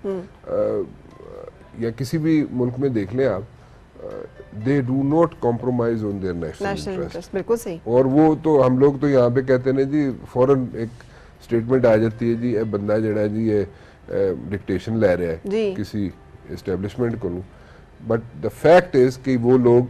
या किसी भी मुल्क में देख लें आप, they do not compromise on their national, national interest। बिल्कुल सही। और वो तो हम लोग तो यहाँ पे कहते हैं जी, फौरन एक स्टेटमेंट आ जाती है जी, ए बंदा जड़ा जी ये डिक्टेशन ले रहा है किसी एस्टेब्लिशमेंट को, बट द फैक्ट इज कि वो लोग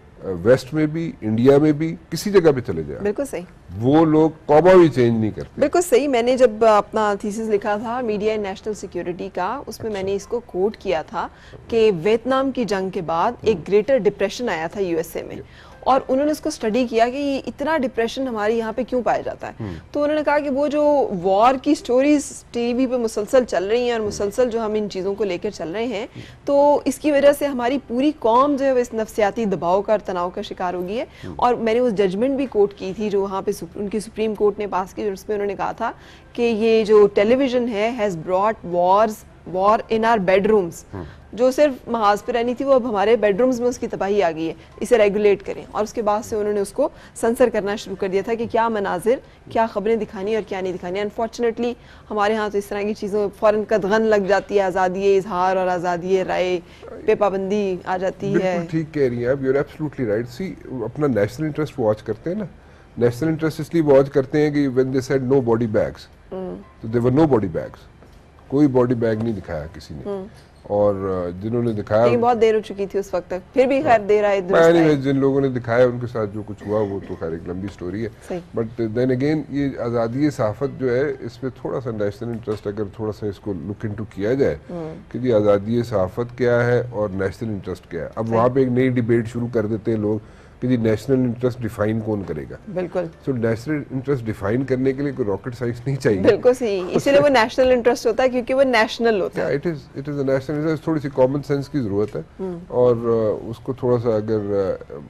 वेस्ट में भी, इंडिया में भी, किसी जगह पे चले जाए, बिल्कुल सही, वो लोग कॉमा भी चेंज नहीं करते। बिल्कुल सही। मैंने जब अपना थीसिस लिखा था मीडिया एंड नेशनल सिक्योरिटी का, उसमें मैंने इसको कोट किया था कि वियतनाम की जंग के बाद एक ग्रेटर डिप्रेशन आया था यूएसए में, और उन्होंने इसको स्टडी किया कि इतना डिप्रेशन हमारे यहाँ पे क्यों पाया जाता है। तो उन्होंने कहा कि वो जो वॉर की स्टोरीज टीवी पे मुसलसल चल रही हैं, और मुसलसल जो हम इन चीज़ों को लेकर चल रहे हैं, तो इसकी वजह से हमारी पूरी कौम जो है वो इस नफ्सियाती दबाव का और तनाव का शिकार हो गई है। और मैंने उस जजमेंट भी कोट की थी जो वहाँ पे उनकी सुप्रीम कोर्ट ने पास की, जिसमें उन्होंने कहा था कि ये जो टेलीविजन है has brought wars war in our bedrooms, जो सिर्फ महाज पे रहनी थी वो अब हमारे बेडरूम्स में उसकी तबाही आ गई है, इसे रेगुलेट करें। और उसके बाद से उन्होंने उसको सेंसर करना शुरू कर दिया था कि क्या मनाजिर, क्या खबरें दिखानी और क्या नहीं दिखानी। अनफॉर्चुनेटली हमारे यहाँ तो इस तरह की चीज़ों फ़ौरन कदगन लग जाती है, आज़ादी इजहार और आज़ादी राय पे पाबंदी आ जाती है। ठीक कह रही हैं आप, you are absolutely right. See अपना नेशनल इंटरेस्ट वॉच करते हैं ना, नेशनल इंटरेस्ट इसलिए वॉच करते हैं कि when they said no body bags, तो there were no body bags, कोई बॉडी बैग नहीं दिखाया किसी ने, और जिन्होंने दिखाया, लेकिन बहुत देर हो चुकी थी उस वक्त तक, फिर भी खैर देर आए दुरुस्त आए। जिन लोगों ने दिखाया उनके साथ जो कुछ हुआ वो तो खैर एक लंबी स्टोरी है, बट देन अगेन ये आज़ादी सहाफत जो है, इस पे थोड़ा सा नेशनल इंटरेस्ट अगर थोड़ा सा इसको लुक इनटू किया जाए कि जी आज़ादी सहाफत क्या है और नेशनल इंटरेस्ट क्या है। अब वहाँ पे एक नई डिबेट शुरू कर देते हैं लोग कि जी नेशनल इंटरेस्ट डिफाइन कौन करेगा। बिल्कुल। सो नेशनल इंटरेस्ट डिफाइन करने के लिए कोई रॉकेट साइंस नहीं चाहिए। बिल्कुल सही, इसीलिए वो नेशनल इंटरेस्ट होता है क्योंकि वो नेशनल होता है। It is it is a national interest. थोड़ी सी कॉमन सेंस की जरूरत है, और uh, उसको थोड़ा सा अगर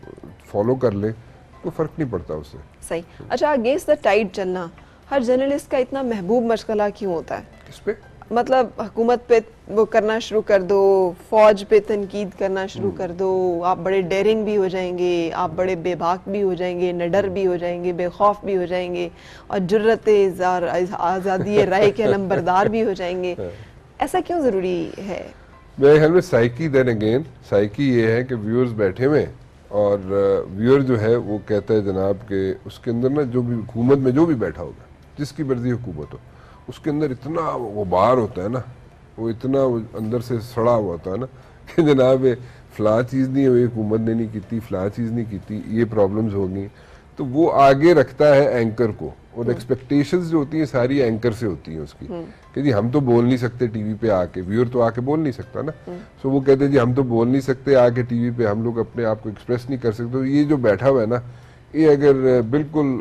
फॉलो कर लें तो फ़र्क नहीं पड़ता उससे। सही। अच्छा, अगेंस्ट द टाइड चलना हर जर्नलिस्ट का इतना महबूब मशगला क्यों होता है? किस पे? मतलब हुकूमत पे वो करना शुरू कर दो, फौज पे तनकीद करना शुरू कर दो, आप बड़े डेयरिंग भी हो जाएंगे, आप बड़े बेबाक भी हो जाएंगे, निडर भी हो जाएंगे, बेखौफ भी हो जाएंगे और जुर्रत इज़हार आज़ादी राय के नंबरदार भी हो जाएंगे। ऐसा क्यों ज़रूरी है? मेरे ख्याल में साइकी, देन अगेन साइकी ये है कि व्यूअर्स बैठे हुए हैं और व्यूअर जो है वो कहता है जनाब के उसके अंदर ना जो भी हुकूमत में जो भी बैठा होगा, जिसकी मर्जी हुकूमत हो, उसके अंदर इतना वो बार होता है ना, वो इतना वो अंदर से सड़ा हुआ होता है ना कि जनाब फला चीज़ नहीं हुई, हुकूमत ने नहीं की, फला चीज़ नहीं की, ये प्रॉब्लम्स होंगी, तो वो आगे रखता है एंकर को। और एक्सपेक्टेशंस जो होती हैं सारी एंकर से होती हैं उसकी कि जी हम तो बोल नहीं सकते टीवी पे आके, व्यूअर तो आके बोल नहीं सकता ना, सो वो कहते हैं जी हम तो बोल नहीं सकते आके टीवी पे, हम लोग अपने आप को एक्सप्रेस नहीं कर सकते। तो ये जो बैठा हुआ है ना, ये अगर बिल्कुल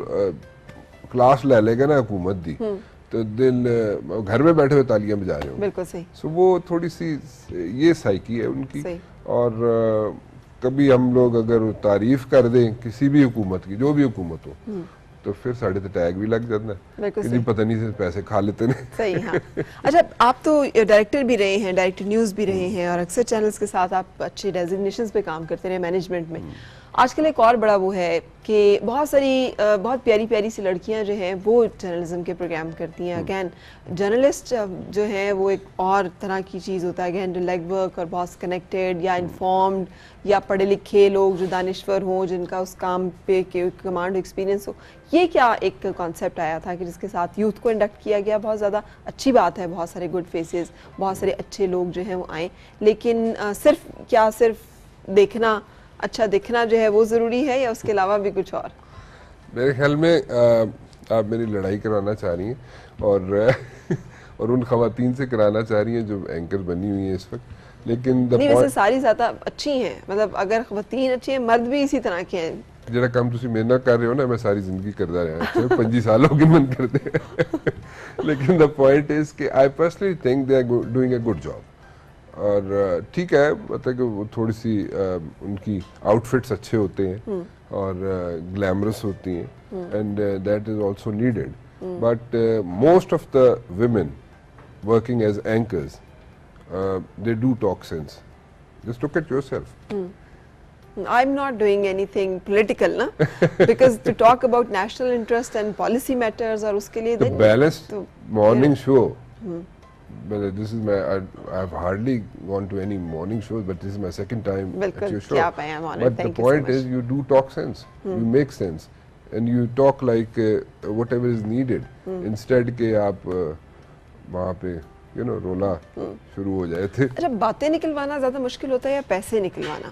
क्लास ले लेगा ना हुकूमत दी, तो दिल घर में बैठे हुए तालियां बजा रहे हो। बिल्कुल सही। सो वो थोड़ी सी ये साइकी है उनकी। और कभी हम लोग अगर तारीफ कर दें किसी भी हुकूमत की, जो भी हुकूमत हो, तो फिर साढ़े तो टैग भी लग जाता है कि जी पता नहीं से पैसे खा लेते हैं। सही। हाँ। अच्छा, आप तो डायरेक्टर भी रहे हैं, डायरेक्टर न्यूज़ भी रहे हैं और अक्सर चैनल्स के साथ आप अच्छे डेजिग्नेशंस पे काम करते रहे मैनेजमेंट में। आजकल एक और बड़ा वो है कि बहुत सारी बहुत प्यारी प्यारी सी लड़कियां जो हैं वो जर्नलिज्म के प्रोग्राम करती हैं। अगैन जर्नलिस्ट जो है वो एक और तरह की चीज़ होता है, अगैन जो लेग वर्क और बहुत कनेक्टेड या इन्फॉर्म्ड या पढ़े लिखे लोग जो दानिश्वर हों, जिनका उस काम पे के कमांड एक्सपीरियंस हो। ये क्या एक कॉन्सेप्ट आया था कि जिसके साथ यूथ को इंडक्ट किया गया? बहुत ज़्यादा अच्छी बात है, बहुत सारे गुड फेसेस, बहुत सारे अच्छे लोग जो हैं वो आए, लेकिन आ, सिर्फ क्या सिर्फ देखना, अच्छा दिखना जो है वो ज़रूरी है या उसके अलावा भी कुछ और? मेरे ख्याल में आ, आप मेरी लड़ाई कराना चाह रही हैं और और उन खवातीन से कराना चाह रही हैं जो एंकर बनी हुई हैं इस वक्त। लेकिन नहीं, वैसे सारी ज़्यादा अच्छी हैं, मतलब अगर खवातीन अच्छी हैं, मर्द भी इसी तरह के हैं। जरा कम तुम मेरे ना कर रहे हो ना, मैं सारी जिंदगी करता रहा, पंजी साल हो गए मन करते लेकिन द पॉइंट इज कि I personally think they are doing a good job. और ठीक है, मतलब कि वो थोड़ी सी uh, उनकी आउटफिट्स अच्छे होते हैं और ग्लैमरस uh, होती हैं and that is also needed, but most of the women working as anchors they do talk sense. Just look at yourself. I'm not doing anything political, na? Because to talk about national interest and policy matters और उसके लिए the balanced morning show. But this is my I, I've hardly gone to any morning shows, but this is my second time at your show. क्या पाया, I'm honored. But Thank the point is, you do talk sense. You make sense, and you talk like uh, whatever is needed. Instead के आप वहाँ पे you know रोला शुरू हो जाए थे। अच्छा, बातें निकलवाना ज़्यादा मुश्किल होता है या पैसे निकलवाना?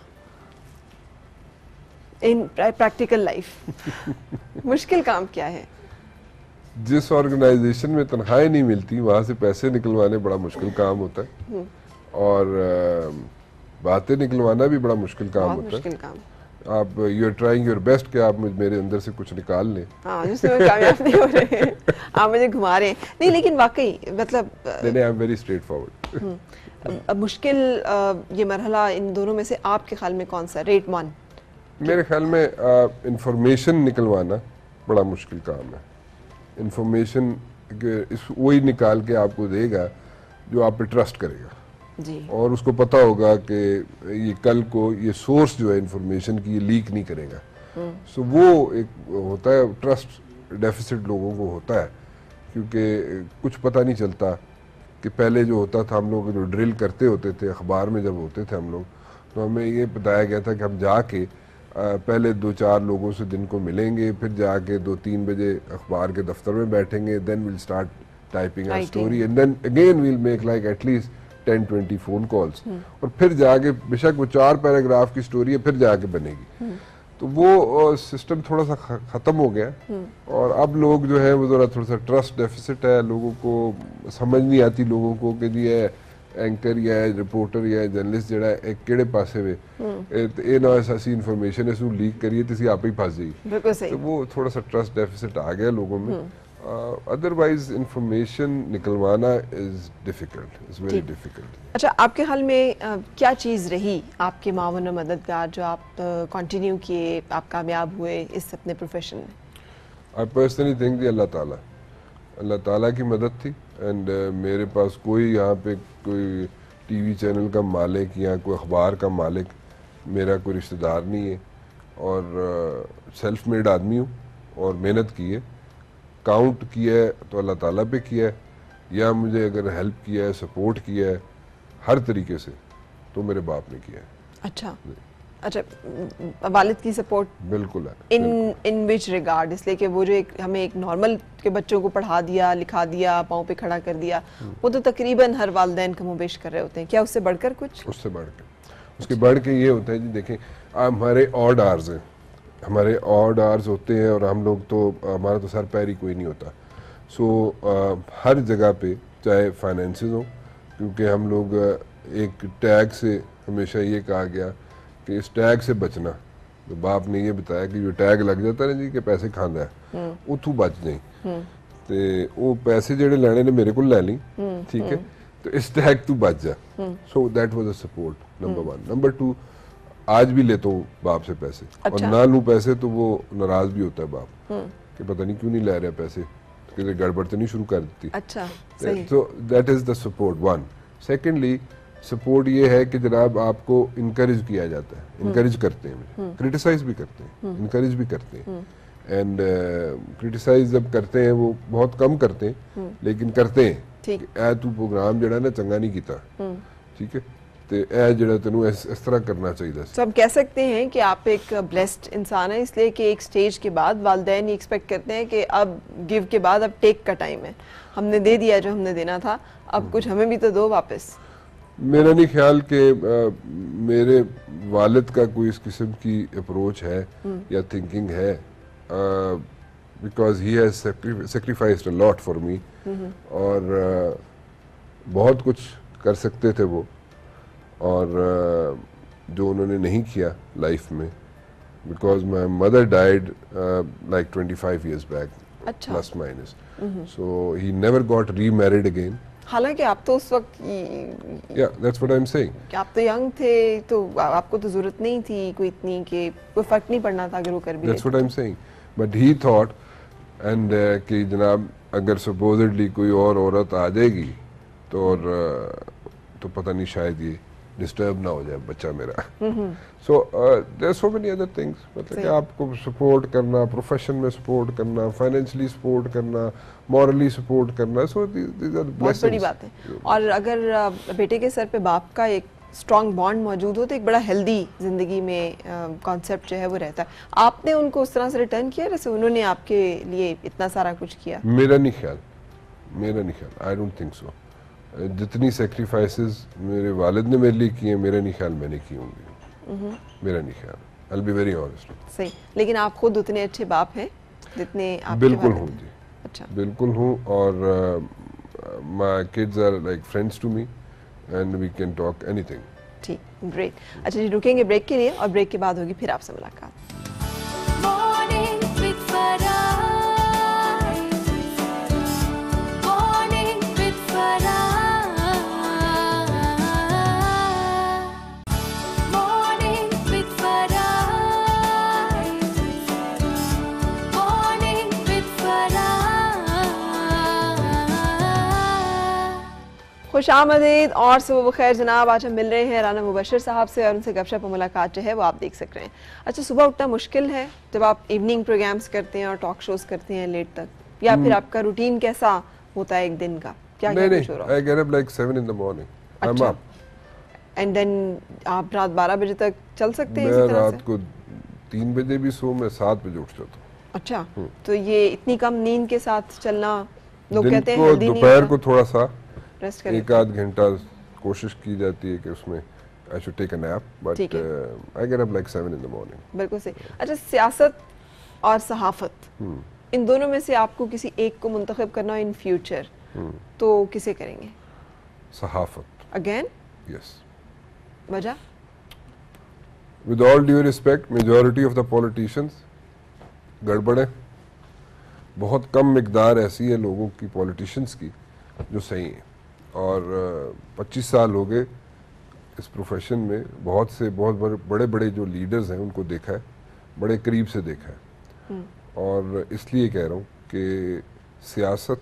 इन प्रैक्टिकल लाइफ मुश्किल काम क्या है? जिस ऑर्गेनाइजेशन में तनख्वाहें नहीं मिलती वहां से पैसे निकलवाने बड़ा मुश्किल काम होता है और बातें निकलवाना भी बड़ा मुश्किल काम होता मुश्किल है। काम। आप you are trying your best कि आप मेरे अंदर से कुछ निकाल लें। हाँ, जिसमें कामयाब नहीं हो रहे हैं, आप मुझे घुमा रहे हैं। नहीं, लेकिन वाकई मतलब नहीं, I am very straight forward. मुश्किल ये मरहला इन दोनों में से आपके ख्याल में कौन सा? Rate one. मेरे ख्याल में इंफॉर्मेशन निकलवाना बड़ा मुश्किल काम है। इंफॉर्मेशन वही निकाल के आपको देगा जो आप पे ट्रस्ट करेगा जी, और उसको पता होगा कि ये कल को ये सोर्स जो है इंफॉर्मेशन की ये लीक नहीं करेगा। सो so, वो एक होता है ट्रस्ट डेफिसिट लोगों को होता है, क्योंकि कुछ पता नहीं चलता कि पहले जो होता था, हम लोग जो ड्रिल करते होते थे अखबार में जब होते थे हम लोग, तो हमें ये बताया गया था कि हम जाके पहले दो चार लोगों से दिन को मिलेंगे, फिर जाके दो तीन बजे अखबार के दफ्तर में बैठेंगे, then will start typing a story and then again will make like at least ten twenty phone calls, और फिर जाके बेशक वो चार पैराग्राफ की स्टोरी है फिर जाके बनेगी। तो वो सिस्टम थोड़ा सा ख़त्म हो गया और अब लोग जो है वो ज़रा थोड़ा सा ट्रस्ट डेफिसिट है, लोगों को समझ नहीं आती लोगों को कि जी है एंकर या रिपोर्टर या जर्नलिस्ट जड़ा एक केड़े पासे वे ए ना ऐसी इन्फॉर्मेशन है सू लीक करिए तो सी आप ही फंस जाइए। तो वो थोड़ा सा ट्रस्ट डेफिसिट आ गया लोगों में। अदरवाइज इंफॉर्मेशन निकलवाना इज डिफिकल्ट, इज वेरी ठीक। डिफिकल्ट। अच्छा, आपके हाल में अ, क्या चीज़ रही आपके मावन और मददगार जो आप कंटिन्यू किए, आप कामयाब हुए इस अपने प्रोफेशन में? आई पर्सनली थिंक दी अल्लाह ताला, अल्लाह ताला की मदद थी। एंड uh, मेरे पास कोई यहाँ पे कोई टीवी चैनल का मालिक या कोई अखबार का मालिक मेरा कोई रिश्तेदार नहीं है, और सेल्फ मेड आदमी हूँ और मेहनत की है। काउंट किया है तो अल्लाह ताला पे किया है, या मुझे अगर हेल्प किया है, सपोर्ट किया है हर तरीके से, तो मेरे बाप ने किया है। अच्छा अच्छा, वालिद की सपोर्ट बिल्कुल है। In in which regard? इसलिए कि वो जो एक हमें एक नॉर्मल के बच्चों को पढ़ा दिया, लिखा दिया, पाँव पे खड़ा कर दिया, वो तो तकरीबन हर वालिदैन कमोबेश कर रहे होते हैं। क्या उससे बढ़कर कुछ? उससे बढ़ के उसके बढ़ के ये होता है जी, देखें हमारे ऑड आवर्स हैं, हमारे ऑड आवर्स होते हैं, और हम लोग तो, हमारा तो सर पैर ही कोई नहीं होता। सो so, हर जगह पे चाहे फाइनेंसेस हो, क्योंकि हम लोग एक टैग से हमेशा ये कहा गया कि इस टैग से बचना, तो बाप ने ये बताया कि जो टैग लग जाता है जी कि पैसे खांदा है, उथू बच जाए, ते वो पैसे जेडे लेने ने मेरे को ले ली, ठीक है, तो इस टैग तू बच जा। So that was a support number one. Number two, आज भी लेता हूँ बाप से पैसे, अच्छा। और ना लूँ पैसे तो वो नाराज भी होता है बाप कि पता नहीं क्यों नहीं ले रहे पैसे, कि गड़बड़ तो नहीं शुरू कर देती। अच्छा, सही। तो that is the support one. Secondly support ये है कि जनाब आपको इनकरेज किया जाता है, इनकरेज करते हैं, क्रिटिसाइज भी करते हैं, इनकरेज भी करते हैं। एंड क्रिटिसाइज जब करते हैं वो बहुत कम करते हैं, लेकिन करते हैं ठीक। ए तू प्रोग्राम जड़ा ना चंगा नहीं किया, ठीक है, तो ए जड़ा तेनू इस, इस तरह करना चाहिए। तो हम कह सकते हैं कि आप एक ब्लेस्ड इंसान है, इसलिए कि एक स्टेज के बाद वालिदैन ये एक्सपेक्ट करते हैं कि अब गिव के बाद अब टेक का टाइम है, हमने दे दिया जो हमने देना था, अब कुछ हमें भी तो दो वापस। मेरा नहीं ख्याल कि मेरे वालिद का कोई इस किस्म की अप्रोच है या थिंकिंग है, because he has sacrificed a lot for me, और uh, बहुत कुछ कर सकते थे वो, और uh, जो उन्होंने नहीं किया लाइफ में, because my mother died like twenty five years back, अच्छा। Plus minus, so he never got remarried again. हालांकि आप तो उस वक्त या that's what I am saying, कि आप तो यंग थे, तो आपको तो जरूरत नहीं थी कोई इतनी, कि कोई फर्क नहीं पड़ना था अगर वो कर भी that's what I am saying, but he thought and कि जनाब अगर सपोजिटली कोई और औरत आ जाएगी तो, और uh, तो पता नहीं शायद ये डिस्टर्ब ना हो जाए बच्चा मेरा। So there so many other things, मतलब कि आपको सपोर्ट करना, प्रोफेशन में सपोर्ट करना, फाइनेंशियली सपोर्ट करना, मॉरली सपोर्ट करना, सो दीज आर बहुत बड़ी बात है। और अगर uh, बेटे के सर पे बाप का एक स्ट्रॉन्ग बॉन्ड मौजूद हो तो एक बड़ा हेल्दी जिंदगी में कॉन्सेप्ट uh, जो है वो रहता है। आपने उनको उस तरह से रिटर्न किया जैसे उन्होंने आपके लिए इतना सारा कुछ किया? मेरा नहीं ख्याल, मेरा नहीं ख्याल, आई डोंट थिंक सो। जितनी सेक्रीफाइसेस मेरे वालिद ने मेरे लिए किए, मेरा नहीं ख्याल मैंने की होंगी, मेरा नहीं ख्याल। I will be very honest. सही, लेकिन आप खुद उतने अच्छे बाप हैं जितने आपके बिल्कुल वालिद हूँ हैं। जी, अच्छा, बिल्कुल हूँ, और my kids are like friends to me and we can talk anything. ठीक, ग्रेट। अच्छा जी, रुकेंगे ब्रेक के लिए, और ब्रेक के बाद होगी फिर आपसे मुलाकात। Morning with Farah. Morning with Farah. Morning with Farah. Morning with Farah. खुश आमदीद और सुबह खैर जनाब। आज हम मिल रहे हैं राना मुबशर साहब से, और उनसे गपशप और मुलाकात जो है वो आप देख सक रहे हैं। अच्छा, सुबह उठना मुश्किल है जब आप इवनिंग प्रोग्राम्स करते हैं और टॉक शोज करते हैं लेट तक, या फिर आपका रूटीन कैसा होता है एक दिन का? क्या क्या नहीं कुछ हो रहा नहीं, I get up like seven in the morning, I am अच्छा। अप। एंड देन आप रात बारह बजे तक चल सकते हैं मैं इसी तरह रात से? को तीन बजे भी सो, मैं सात बजे उठ जाता हूँ। अच्छा, तो ये इतनी कम नींद के साथ चलना, लोग दिन कहते हैं को, हेल्दी नहीं दोपहर को होता, थोड़ा सा रेस्ट करें। एक आध घंटा कोशिश की जाती है कि उसमें I should take a nap, but ठीक है। I get up like seven in the morning. बिल्कुल सही। अच्छा, सियासत और सहाफत, इन दोनों में से आपको किसी एक को मुंतखब करना हो इन फ्यूचर, तो किसे करेंगे? सहाफत। Again, yes. वजह? With all due respect, majority of the politicians गड़बड़ है, बहुत कम मिकदार ऐसी है लोगों की, पॉलिटिशियंस की, जो सही हैं। और पच्चीस साल हो गए इस प्रोफेशन में, बहुत से बहुत बड़े बड़े जो लीडर्स हैं उनको देखा है, बड़े करीब से देखा है। और इसलिए कह रहा हूँ कि सियासत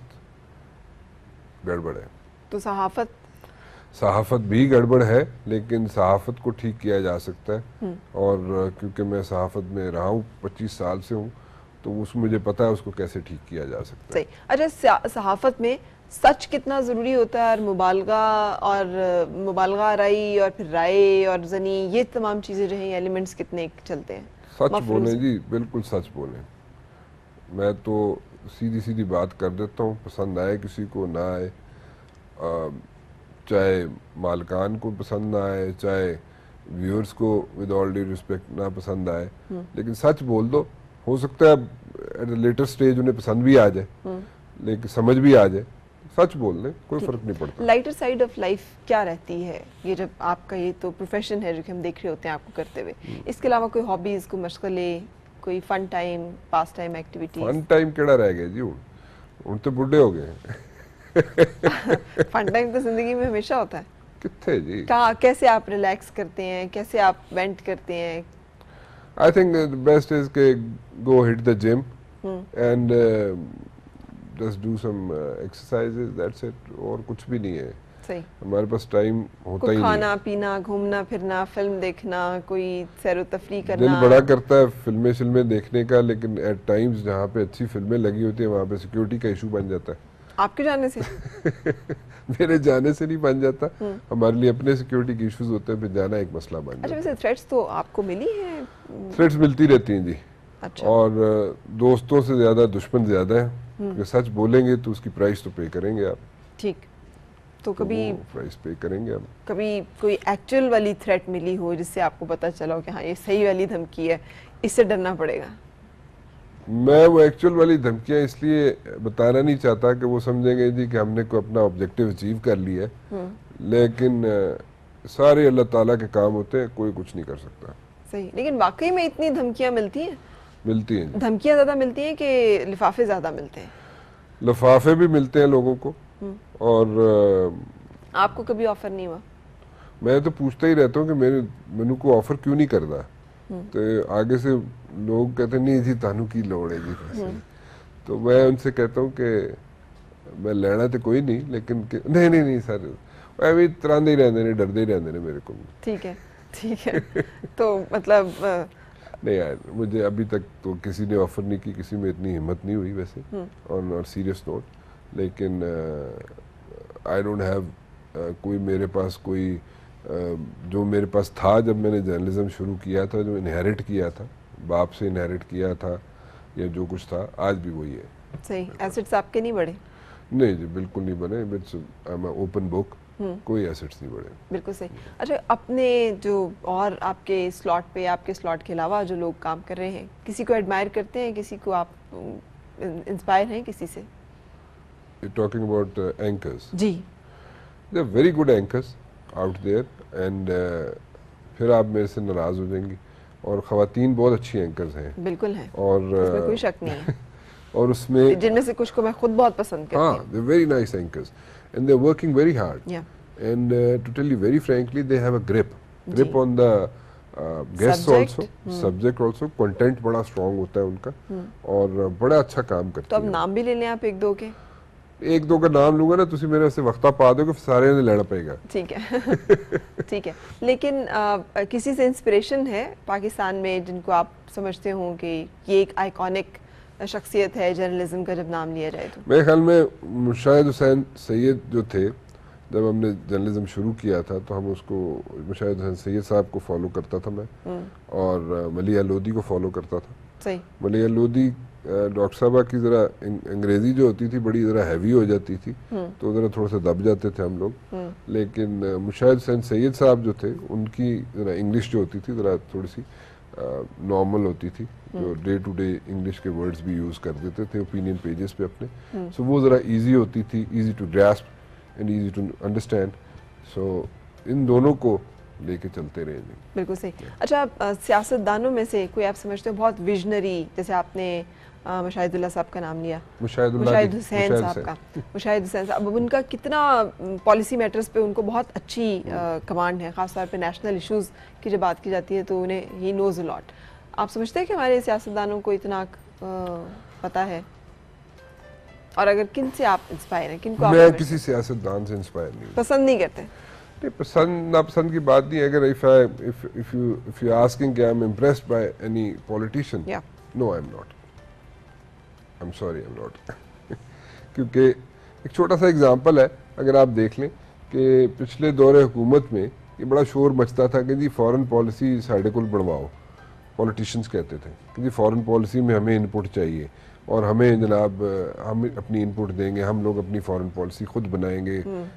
गड़बड़ है। तो सहाफत सहाफत भी गड़बड़ है, लेकिन सहाफत को ठीक किया जा सकता है। और क्योंकि मैं सहाफत में रहा हूँ, पच्चीस साल से हूँ, तो उस मुझे पता है उसको कैसे ठीक किया जा सकता है। सही। अच्छा, सिया- सहाफत में सच कितना ज़रूरी होता है, और मुबालगा और मुबालगा आराई और फिर राय और जनी, ये तमाम चीज़ें जो हैं, एलिमेंट्स कितने चलते हैं? सच मफरूज़ बोलें में। जी, बिल्कुल सच बोलें। मैं तो सीधी सीधी बात कर देता हूँ, पसंद आए किसी को ना आए, आ, चाहे मालकान को पसंद ना आए, चाहे व्यूअर्स को विद ऑल ड्यू रिस्पेक्ट ना पसंद आए, लेकिन सच बोल दो। हो सकता है एट अ लेटर स्टेज उन्हें पसंद भी आ जाए, लेकिन समझ भी आ जाए। सच बोल दें, कोई फर्क नहीं पड़ता। लाइटर साइड ऑफ लाइफ क्या रहती है, ये जब आपका ये तो प्रोफेशन है जो कि हम देख रहे होते हैं आपको करते हुए, इसके अलावा कोई हॉबीज, कोई मशगले, कोई fun time, pastime activities? Fun time केड़ा रह गया जी, हुण हुण तो बुढ़े हो गए हैं। फन टाइम तो जिंदगी में हमेशा होता है। कितने जी? कहाँ, कैसे आप रिलैक्स करते हैं, कैसे आप वेंट करते हैं? I think the best is के go hit the gym and just do some exercises, that's it. और कुछ भी नहीं है। सही। हमारे पास टाइम होता कोई ही खाना नहीं। पीना, घूमना फिरना, फिल्म देखना, कोई सैर तफरी दिल करना? बड़ा करता है फिल्में शिल्में देखने का, लेकिन एट टाइम्स जहाँ पे अच्छी फिल्में लगी होती है वहाँ पे सिक्योरिटी का इशू बन जाता है। आपके जाने से? मेरे जाने से नहीं बन जाता, हमारे लिए अपने सिक्योरिटी के इश्यूज होते हैं, फिर जाना एक मसला बन अच्छा, जाता वैसे थ्रेट्स तो आपको मिली है? है। थ्रेट्स मिलती रहती हैं जी। अच्छा। और अ, दोस्तों से ज्यादा दुश्मन ज्यादा है, क्योंकि सच बोलेंगे तो उसकी प्राइस तो पे करेंगे आप। ठीक। तो कभी प्राइस पे करेंगे आप। कभी कोई एक्चुअल वाली थ्रेट मिली हो जिससे आपको पता चला हो कि हाँ ये सही वाली धमकी है, इससे डरना पड़ेगा? मैं वो एक्चुअल वाली धमकियां इसलिए बताना नहीं चाहता कि वो समझेंगे जी कि हमने को अपना ऑब्जेक्टिव अचीव कर लिया है, लेकिन अ, सारे अल्लाह ताला के काम होते हैं, कोई कुछ नहीं कर सकता। सही। लेकिन वाकई में इतनी धमकियां मिलती हैं? मिलती हैं जी। धमकियां ज्यादा मिलती हैं कि लिफाफे ज्यादा मिलते हैं? लफाफे भी मिलते हैं लोगों को, और अ, आपको कभी ऑफर नहीं हुआ? मैं तो पूछता ही रहता हूँ कि मेरे मेनू को ऑफर क्यों नहीं करता, तो आगे से लोग कहते नहीं जी तानू की लोड़ है जी पैसे, तो मैं उनसे कहता हूँ कि मैं लेना तो कोई नहीं, लेकिन कि, नहीं नहीं नहीं सर, ਐਵੇਂ ਤਰਾਂਦੇ ਹੀ ਰਹਿੰਦੇ ਨੇ, डरते ही रहते हैं मेरे को। ठीक है, ठीक है। तो मतलब अ, नहीं यार, मुझे अभी तक तो किसी ने ऑफर नहीं की, किसी में इतनी हिम्मत नहीं हुई वैसे, ऑन और सीरियस नोट, लेकिन आई डोंट हैव कोई मेरे पास कोई uh, जो मेरे पास था जब मैंने जर्नलिज्म शुरू किया था, जो इनहेरिट किया था, बाप से इनहेरिट किया था, या जो कुछ था, आज भी वही है। सही। एसेट्स आपके नहीं बढ़े? नहीं जी, बिल्कुल नहीं बने। It's I am open book, कोई एसेट्स नहीं बढ़े। बिल्कुल सही। अच्छा, अपने जो और आपके स्लॉट पे, आपके स्लॉट के अलावा जो लोग काम कर रहे हैं, किसी को एडमायर करते हैं, किसी को आप इंस्पायर हैं किसी से? You talking about anchors? जी। They are very good anchors out there, and फिर आप मेरे से नाराज हो जाएंगी, और ख़वातीन बहुत अच्छी एंकर्स हैं। बिल्कुल है, और इसमें uh, कोई शक नहीं है। और उसमें जिनमें से कुछ को मैं खुद बहुत पसंद करती हाँ, हूँ। They very nice anchors and they are working very hard, Yeah. And to tell you very frankly they have a grip grip जी। On the guest Subject, also, subject also, content बड़ा स्ट्रांग होता है उनका, और बड़ा अच्छा काम करते तो अब हैं। नाम भी ले लें आप एक दो के? एक दो का नाम लूंगा ना, तुसी मेरे से वक्ता पा दोगे, सारे ने लेना पड़ेगा। ठीक है। ठीक है, लेकिन आ, किसी से इंस्पिरेशन है पाकिस्तान में जिनको आप समझते हो कि ये एक आइकॉनिक शख्सियत है जर्नलिज्म का, जब नाम लिया जाए तो? मेरे ख्याल में मुशाहिद हुसैन सैयद जो थे, जब हमने जर्नलिज्म शुरू किया था तो हम उसको, मुशाहिद हुसैन सैयद साहब को फॉलो करता था मैं, और मलिया लोधी को फॉलो करता था। सही। मलिया लोधी डॉक्टर साहबा की ज़रा अंग्रेज़ी जो होती थी बड़ी ज़रा हैवी हो जाती थी, तो ज़रा थोड़ा सा दब जाते थे हम लोग, लेकिन अ, मुशाहिद हुसैन सैयद साहब जो थे उनकी ज़रा इंग्लिश जो होती थी ज़रा थोड़ी सी नॉर्मल होती थी, जो डे टू डे इंग्लिश के वर्ड्स भी यूज़ कर देते थे ओपिनियन पेजेस पे अपने, सो वो ज़रा इजी होती थी, easy to grasp and easy to understand, so इन दोनों को लेके चलते रहेंगे। बिल्कुल सही। अच्छा, सियासतदानों में से कोई आप समझते हो बहुत विजनरी, जैसे आपने अ, मुशाहिदुल्लाह साहब का नाम लिया, मुशाहिदुल्लाह मुशाहिद की- हुसैन मुशाहिद साहब का, मुशाहिद हुसैन साहब, अब उनका कितना पॉलिसी मैटर्स पे उनको बहुत अच्छी कमांड है, खासतौर पे नेशनल इश्यूज की जब बात की जाती है तो उन्हें ही नोज अ लॉट। आप समझते हैं कि हमारे सियासतदानों को इतना अ, पता है? और अगर किन से आप इंस्पायर हैं, किन को आप मैं समझते किसी सियासतदान से इंस्पायर नहीं हूँ। पसंद नहीं करते? नहीं, पसंद नापसंद की बात नहीं है। अगर if I if if you if you asking I am impressed by any politician, या no I am not, I am sorry I am not. क्योंकि एक छोटा सा एग्जांपल है, अगर आप देख लें कि पिछले दौरे हुकूमत में ये बड़ा शोर मचता था कि जी फॉरेन पॉलिसी साढ़े को बनवाओ। पॉलिटिशियंस कहते थे कि जी फॉरेन पॉलिसी में हमें इनपुट चाहिए और हमें जनाब हम अपनी इनपुट देंगे, हम लोग अपनी फॉरेन पॉलिसी खुद बनाएंगे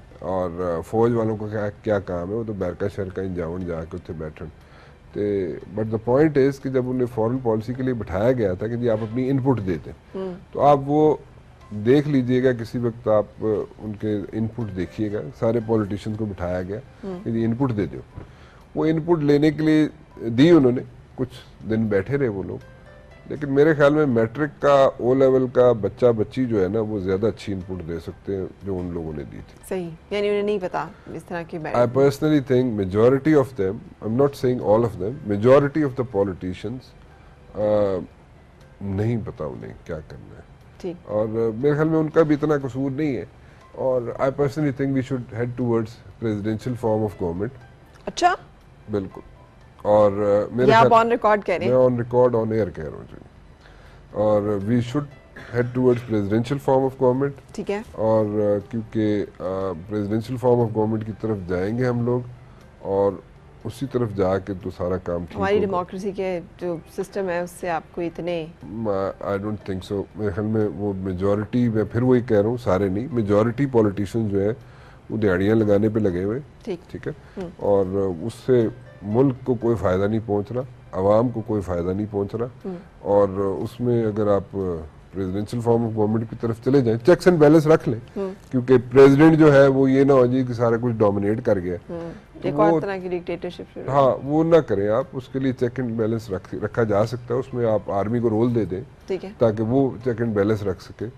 और फौज वालों को क्या क्या काम है, वो तो बैरका शहर का इंजावन जाके उत्थे बैठन। तो बट द पॉइंट इज़ कि जब उन्हें फॉरेन पॉलिसी के लिए बिठाया गया था कि जी आप अपनी इनपुट देते, तो आप वो देख लीजिएगा, किसी वक्त आप उनके इनपुट देखिएगा, सारे पॉलिटिशियंस को बिठाया गया कि जी इनपुट दे दो। वो इनपुट लेने के लिए दी उन्होंने, कुछ दिन बैठे रहे वो लोग, लेकिन मेरे ख्याल में मैट्रिक का ओ लेवल का बच्चा बच्ची जो है ना वो ज़्यादा अच्छी इनपुट दे सकते हैं जो उन लोगों ने दी थी। सही, यानी उन्हें नहीं पता इस तरह की I personally think majority of them, I'm not saying all of them, majority of the politicians uh, नहीं पता उन्हें क्या करना है, ठीक। और uh, मेरे ख्याल में उनका भी इतना कसूर नहीं है। और I personally think we should head towards presidential form of government। अच्छा, बिल्कुल। और uh, मेरे ये आप ख्याल- ऑन रिकॉर्ड कह रहे मैं हैं? ऑन रिकॉर्ड ऑन एयर कह रहा हूँ जी। और we should head towards presidential form of government. ठीक है। और uh, क्योंकि प्रेसिडेंशियल फॉर्म ऑफ गवर्नमेंट की तरफ जाएंगे हम लोग, और उसी तरफ जाके तो सारा काम ठीक हमारी होगा। डेमोक्रेसी के जो सिस्टम है उससे आपको इतने आई डोंट थिंक सो। मेरे ख्याल में वो मेजॉरिटी, मैं फिर वही कह रहा हूँ, सारे नहीं, मेजॉरिटी पॉलिटिशियन जो है वो दिहाड़ियाँ लगाने पे लगे हुए। ठीक ठीक है। और उससे मुल्क को कोई फ़ायदा नहीं पहुंच रहा, आवाम को कोई फ़ायदा नहीं पहुंच रहा। और उसमें अगर आप प्रेसिडेंशियल फॉर्म ऑफ गवर्नमेंट की तरफ चले जाएं, चेक्स एंड बैलेंस रख लें, क्योंकि प्रेसिडेंट जो है वो ये ना हो जाए कि सारा कुछ डोमिनेट कर गया। तो एक वो- और तरह की डिक्टेटरशिप शुरू हाँ, वो ना करें आप। उसके लिए चेक एंड बैलेंस रख रखा जा सकता है, उसमें आप आर्मी को रोल दे दें ठीक है। ताकि वो चेक एंड बैलेंस रख सके।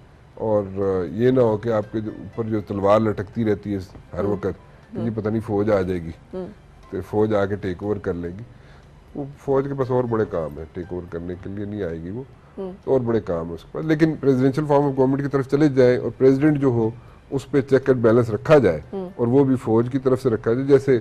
और ये ना हो कि आपके जो ऊपर जो तलवार लटकती रहती है हर वक्त कि जी पता नहीं फौज आ जाएगी तो फौज आके टेक ओवर कर लेगी। वो फौज के पास और बड़े काम है, टेक ओवर करने के लिए नहीं आएगी वो, तो और बड़े काम है उसके पास। लेकिन प्रेसिडेंशियल फॉर्म ऑफ गवर्नमेंट की तरफ चले जाए और प्रेसिडेंट जो हो उस पर चेक एंड बैलेंस रखा जाए, और वो भी फौज की तरफ से रखा जाए। जैसे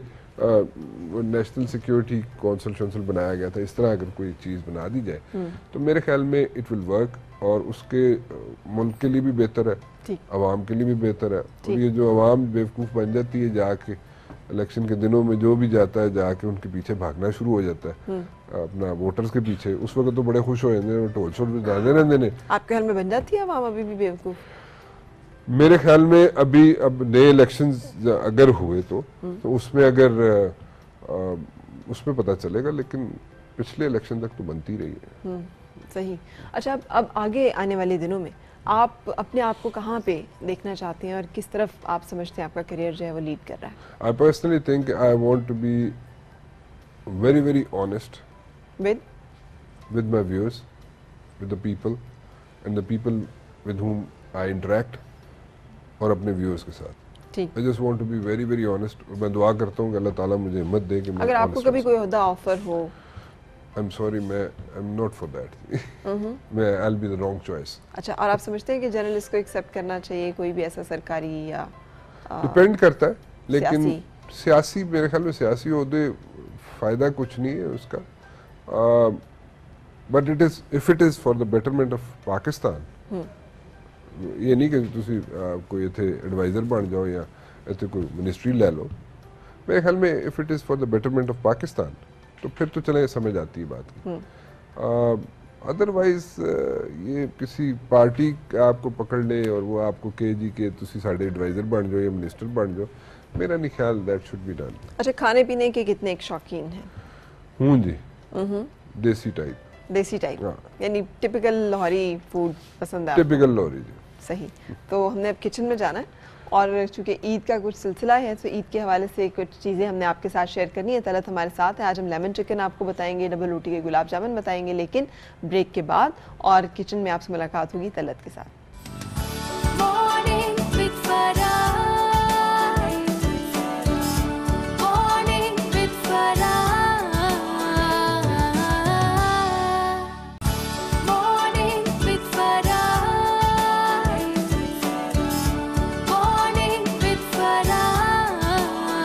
नेशनल सिक्योरिटी काउंसिल शौंसिल बनाया गया था, इस तरह अगर कोई चीज़ बना दी जाए तो मेरे ख्याल में इट विल वर्क, और उसके मुल्क के लिए भी बेहतर है, ठीक। आवाम के लिए भी बेहतर है। और ठीक। ये जो आवाम बेवकूफ़ बन जाती है, जाके इलेक्शन के दिनों में जो भी जाता है जाके उनके पीछे भागना शुरू हो जाता है, अपना वोटर्स के पीछे, उस वक्त तो बड़े खुश हो जाते हैं, ढोल शोल बजाते रहते हैं। आपके ख्याल में बन जाती है आवाम अभी भी बेवकूफ? मेरे ख्याल में अभी अब नए इलेक्शंस अगर हुए तो, तो उसमें अगर आ, उसमें पता चलेगा, लेकिन पिछले इलेक्शन तक तो बनती रही है। हम्म, सही। अच्छा, अब अब आगे आने वाले दिनों में आप अपने आप को कहाँ पे देखना चाहते हैं और किस तरफ आप समझते हैं आपका करियर जो है वो लीड कर रहा है? I personally think I want to be very very honest with with my viewers, with the people and the people with whom I interact, और अपने viewers के साथ। ठीक। I just want to be very very honest। और मैं दुआ करता हूँ कि अल्लाह ताला मुझे हिम्मत दे कि मैं अगर आपको honest कभी हो कोई ओहदा ऑफर हो? I'm sorry, मैं I'm not for that। मैं I'll be the wrong choice। अच्छा, और आप समझते हैं कि जर्नलिस्ट को एक्सेप्ट करना चाहिए कोई भी ऐसा सरकारी या आ, डिपेंड करता है, लेकिन सियासी। सियासी मेरे ख्याल में सियासी ओहदे फ़ायदा कुछ नहीं है उसका, but it is if it is for the betterment of Pakistan, ये नहीं कि तुसी आ, कोई इतने एडवाइज़र बन जाओ या इतने कोई मिनिस्ट्री ले लो। मेरे ख्याल में if it is for the betterment of Pakistan तो फिर तो चले समझ आती है बात की। अदरवाइज ये किसी पार्टी का आपको पकड़ ले और वो आपको कहे जी के तुसी साढ़े एडवाइज़र बन जाओ या मिनिस्टर बन जाओ, मेरा नहीं ख्याल दैट शुड बी डन। अच्छा, खाने पीने के कितने एक शौकीन हैं? हूँ जी, देसी टाइप, देसी टाइप, हाँ। यानी टिपिकल लाहौरी फूड पसंद है आपको? टिपिकल लॉरी जी। सही। तो हमने अब किचन में जाना है और चूंकि ईद का कुछ सिलसिला है तो ईद के हवाले से कुछ चीज़ें हमने आपके साथ शेयर करनी है। तलत हमारे साथ है। आज हम लेमन चिकन आपको बताएंगे, डबल रोटी के गुलाब जामुन बताएंगे, लेकिन ब्रेक के बाद, और किचन में आपसे मुलाकात होगी तलत के साथ। Morning with Farah. Morning with Farah. Morning with Farah. Morning with Farah.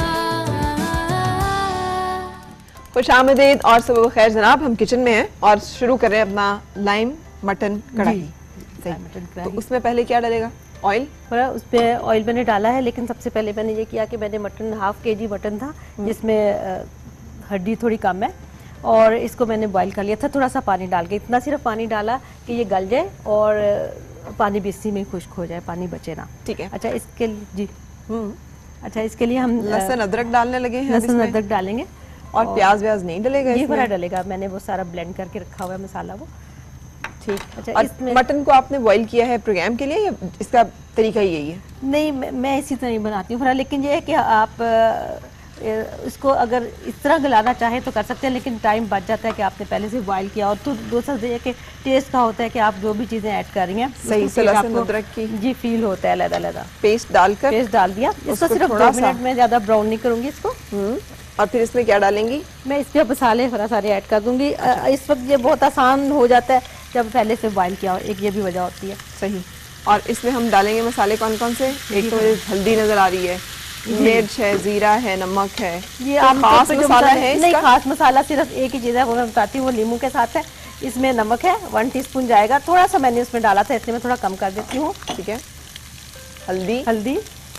खुश आमदीद और सुबह खैर जनाब। हम किचन में हैं और शुरू कर रहे हैं अपना लाइम मटन कढ़ाई। सही। मटन तो कढ़ाई। उसमें पहले क्या डलेगा? ऑयल। पूरा उस पर ऑयल मैंने डाला है, लेकिन सबसे पहले मैंने ये किया कि मैंने मटन हाफ के जी मटन था जिसमें अ, हड्डी थोड़ी कम है, और इसको मैंने बॉईल कर लिया था थोड़ा सा पानी डाल के। इतना सिर्फ पानी डाला कि ये गल जाए और अ, पानी भी इसी में खुश्क हो जाए, पानी बचे ना। ठीक है। अच्छा इसके लिए जी हम्म। अच्छा इसके लिए हम अ, लहसुन अदरक डालने लगे हैं अब लहसुन इसमें? अदरक डालेंगे और प्याज व्याज नहीं डलेगा ये इसमें? पूरा डलेगा। मैंने वो सारा ब्लेंड करके रखा हुआ है मसाला वो। ठीक। अच्छा और इसमें मटन को आपने बॉईल किया है प्रोग्राम के लिए या इसका तरीका ही यही है? नहीं, मैं, मैं इसी तरह ही बनाती हूँ फरा, लेकिन ये है कि आप अ, इसको अगर इस तरह गलाना चाहे तो कर सकते हैं, लेकिन टाइम बच जाता है कि आपने पहले से बॉईल किया। और तो दूसरा ये कि टेस्ट का होता है कि आप जो भी चीज़ें ऐड कर रही हैं सही उसको से फिर लहसुन आपको अदरक की जी फील होता है अलग अलग। पेस्ट डालकर पेस्ट डाल दिया, इसको उसको सिर्फ थोड़ा दो सा- मिनट में, ज़्यादा ब्राउन नहीं करूँगी इसको। हम्म। और फिर इसमें क्या डालेंगी? मैं इसके मसाले थोड़ा सारे ऐड कर दूंगी। अ, इस वक्त ये बहुत आसान हो जाता है जब पहले से बॉईल किया हो, एक ये भी वजह होती है। सही। और इसमें हम डालेंगे मसाले कौन कौन से? एक तो मुझे हल्दी नजर आ रही है, मिर्च है, जीरा है, नमक है। ये तो आमतौर खास पे जो मसाला मसाले- है नहीं, इसका? खास मसाला सिर्फ एक ही चीज़ है, वो मैं बताती हूँ, वो नींबू के साथ है। इसमें नमक है, वन टीस्पून जाएगा, थोड़ा सा मैंने उसमें डाला था इसलिए मैं थोड़ा कम कर देती हूँ। ठीक है। हल्दी। हल्दी,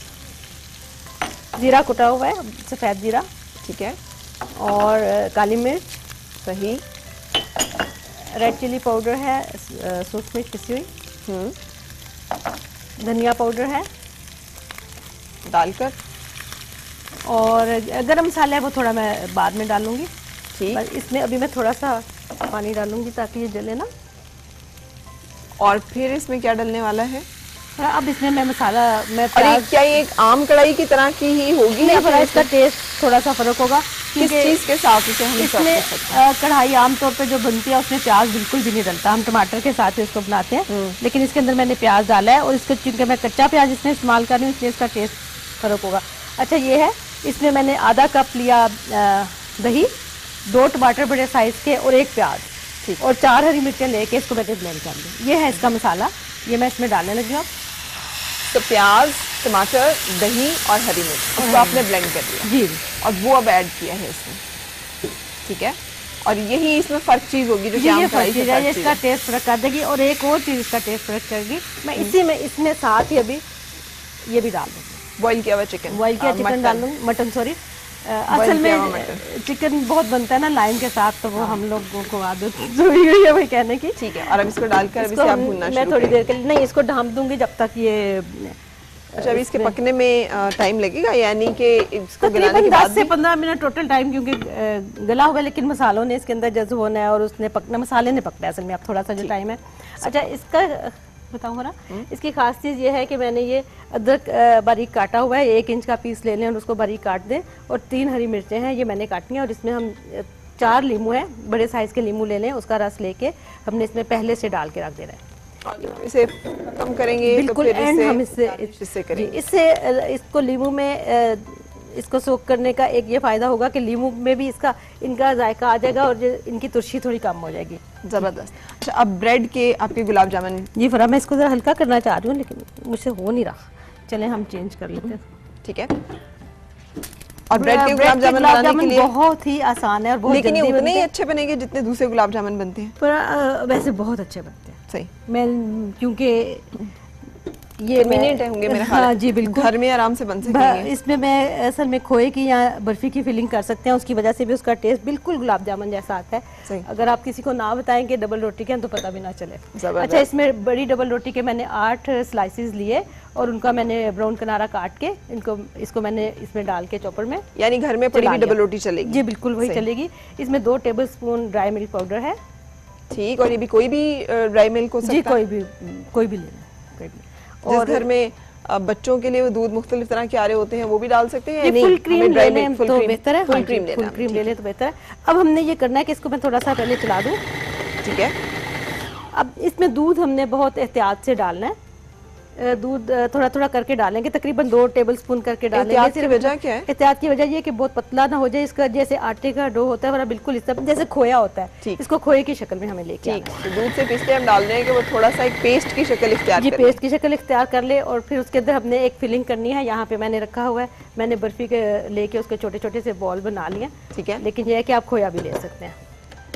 जीरा कुटा हुआ है, सफ़ेद जीरा, ठीक है। और अ, काली मिर्च, सही। रेड चिली पाउडर है, अ, सूख मिर्च पिसी हुई, हम्म। धनिया पाउडर है, डालकर। और गरम मसाला है वो थोड़ा मैं बाद में डालूंगी। ठीक। बस इसमें अभी मैं थोड़ा सा पानी डालूंगी ताकि ये जले ना। और फिर इसमें क्या डलने वाला है? और अब इसमें मैं मसाला मैं और ये प्याज क्या ये एक आम कढ़ाई की तरह की ही होगी नहीं, या पर फिर इसका टेस्ट थोड़ा सा फर्क होगा किस क्योंकि चीज के साथ इसे हम सर्व इसमें कर सकते हैं? अ, कढ़ाई आमतौर पे जो बनती है उसमें प्याज बिल्कुल भी नहीं डलता, हम टमाटर के साथ ही इसको बनाते हैं, लेकिन इसके अंदर मैंने प्याज डाला है और इसको चूंकि मैं कच्चा प्याज इसमें इस्तेमाल कर रही हूँ इसलिए इसका टेस्ट फर्क होगा। अच्छा ये है, इसमें मैंने आधा कप लिया अ, दही, दो टमाटर बड़े साइज के और एक प्याज और चार हरी मिर्चें लेके इसको मैंने ब्लेंड कर ली। ये है इसका मसाला, ये मैं इसमें डालने लगी हूँ। तो प्याज, टमाटर, दही और हरी मिर्च उसको आपने ब्लेंड कर दिया जी, और वो अब ऐड किया है इसमें। ठीक है। और यही इसमें फर्क चीज होगी जो कि ये आम ये कढ़ाई फर्क से चीज़ है, ये फर्क चीज इसका है। टेस्ट फर्क कर देगी। और एक और चीज़ इसका टेस्ट फर्क करेगी, मैं इसी में इसमें साथ ही अभी ये भी डाल दूँगी, बॉईल किया हुआ चिकन। बॉईल किया आ, चिकन मटन। डाल दूँगी, मटन सॉरी। Boil असल किया हुआ में मटन। चिकन बहुत बनता है ना लाइम के साथ, तो वो हम लोगों को आदत हुई हुई है वही कहने की। ठीक है। और अब इसको डालकर अभी इसको से आप हम- भूनना मैं शुरू थोड़ी करेंगे। देर के लिए नहीं इसको ढांप दूंगी जब तक ये अच्छा, अभी इसके पकने में टाइम लगेगा, यानी कि इसको गलाने तकरीबन के दस बाद से भी? पंद्रह मिनट टोटल टाइम, क्योंकि अ, गला हुआ है लेकिन मसालों ने इसके अंदर जज्ब होना है और उसने पकना, मसाले ने पकना है असल में, अब थोड़ा सा जो टाइम है। अच्छा इसका अ, बताऊँ ना, इसकी खास चीज़ ये है कि मैंने ये अदरक अ, बारीक काटा हुआ है, एक इंच का पीस ले लें और उसको बारीक काट दें, और तीन हरी मिर्चें हैं ये मैंने काटी हैं, और इसमें हम अ, चार लीमू हैं, बड़े साइज़ के लीमू ले लें, उसका रस लेके हमने इसमें पहले से डाल के रख देना है। और इसे खत्म करेंगे बिल्कुल तो फिर एंड इससे हम इससे इससे जी, करेंगे। इससे अ, इसको लीमू में अ, इसको सोक करने का एक ये फ़ायदा होगा कि लीमू में भी इसका इनका जायका आ जाएगा और जो इनकी तुर्शी थोड़ी कम हो जाएगी। जबरदस्त। अच्छा, अब ब्रेड के आपके गुलाब जामुन। जी फरा, मैं इसको ज़रा हल्का करना चाह रही हूँ लेकिन मुझसे हो नहीं रहा, चलें हम चेंज कर लेते हैं। ठीक है। और ब्रेड के गुलाब जामुन गुलाब बनाने के जामुन लिए बहुत ही आसान है और बहुत लेकिन ये जल्दी उतने ही बनते हैं, अच्छे बनेंगे जितने दूसरे गुलाब जामुन बनते हैं। पर अ, वैसे बहुत अच्छे बनते हैं। सही। मैं क्योंकि ये कन्वीनियंट है होंगे मेरे ख्याल। हाँ जी बिल्कुल, घर में आराम से बन ब- सकेंगे। इसमें मैं असल में खोए की या बर्फी की फिलिंग कर सकते हैं, उसकी वजह से भी उसका टेस्ट बिल्कुल गुलाब जामुन जैसा आता सही। है। अगर आप किसी को ना बताएं कि डबल रोटी के हैं तो पता भी ना चले। जबरदस्त। अच्छा, इसमें बड़ी डबल रोटी के मैंने आठ स्लाइसेस लिए और उनका मैंने ब्राउन किनारा काट के इनको इसको मैंने इसमें डाल के चॉपर में यानी घर में पड़ी चला हुई लिया। डबल रोटी चलेगी? जी बिल्कुल वही सही। चलेगी। इसमें दो table spoon dry milk powder है। ठीक। और ये भी कोई भी ड्राई मिल्क हो सकता जी है? कोई भी कोई भी लेना, कोई भी। जिस घर में अ, बच्चों के लिए वो दूध मुख्तलिफ तरह के आ रहे होते हैं, वो भी डाल सकते हैं या ये नहीं? फुल क्रीम हमें ले ड्राई लें मिल्क, फुल तो क्रीम- बेहतर है। फुल हाँ, क्रीम लेना फुल है, क्रीम ठीक ले लें तो बेहतर है। अब हमने ये करना है कि इसको मैं थोड़ा सा पहले चला दूँ। ठीक है। अब इसमें दूध हमने बहुत एहतियात से डालना है। अ, दूध अ, थोड़ा थोड़ा करके डालेंगे, तकरीबन दो टेबलस्पून करके डालेंगे। एहतियात की सिर्फ वजह क्या है? एहतियात की वजह ये है कि बहुत पतला ना हो जाए, इसका जैसे आटे का डो होता है वरना बिल्कुल इस तरह जैसे खोया होता है, ठीक। इसको खोए की शक्ल में हमें लेके ठीक आना है। तो दूध से पीसते हम डाल रहे हैं कि वो थोड़ा सा एक पेस्ट की शक्ल इख्तियार जी, करे। पेस्ट की शक्ल इख्तियार कर ले और फिर उसके अंदर हमने एक फिलिंग करनी है। यहाँ पे मैंने रखा हुआ है, मैंने बर्फी के लेके उसके छोटे छोटे से बॉल बना लिए। ठीक है। लेकिन यह है कि आप खोया भी ले सकते हैं।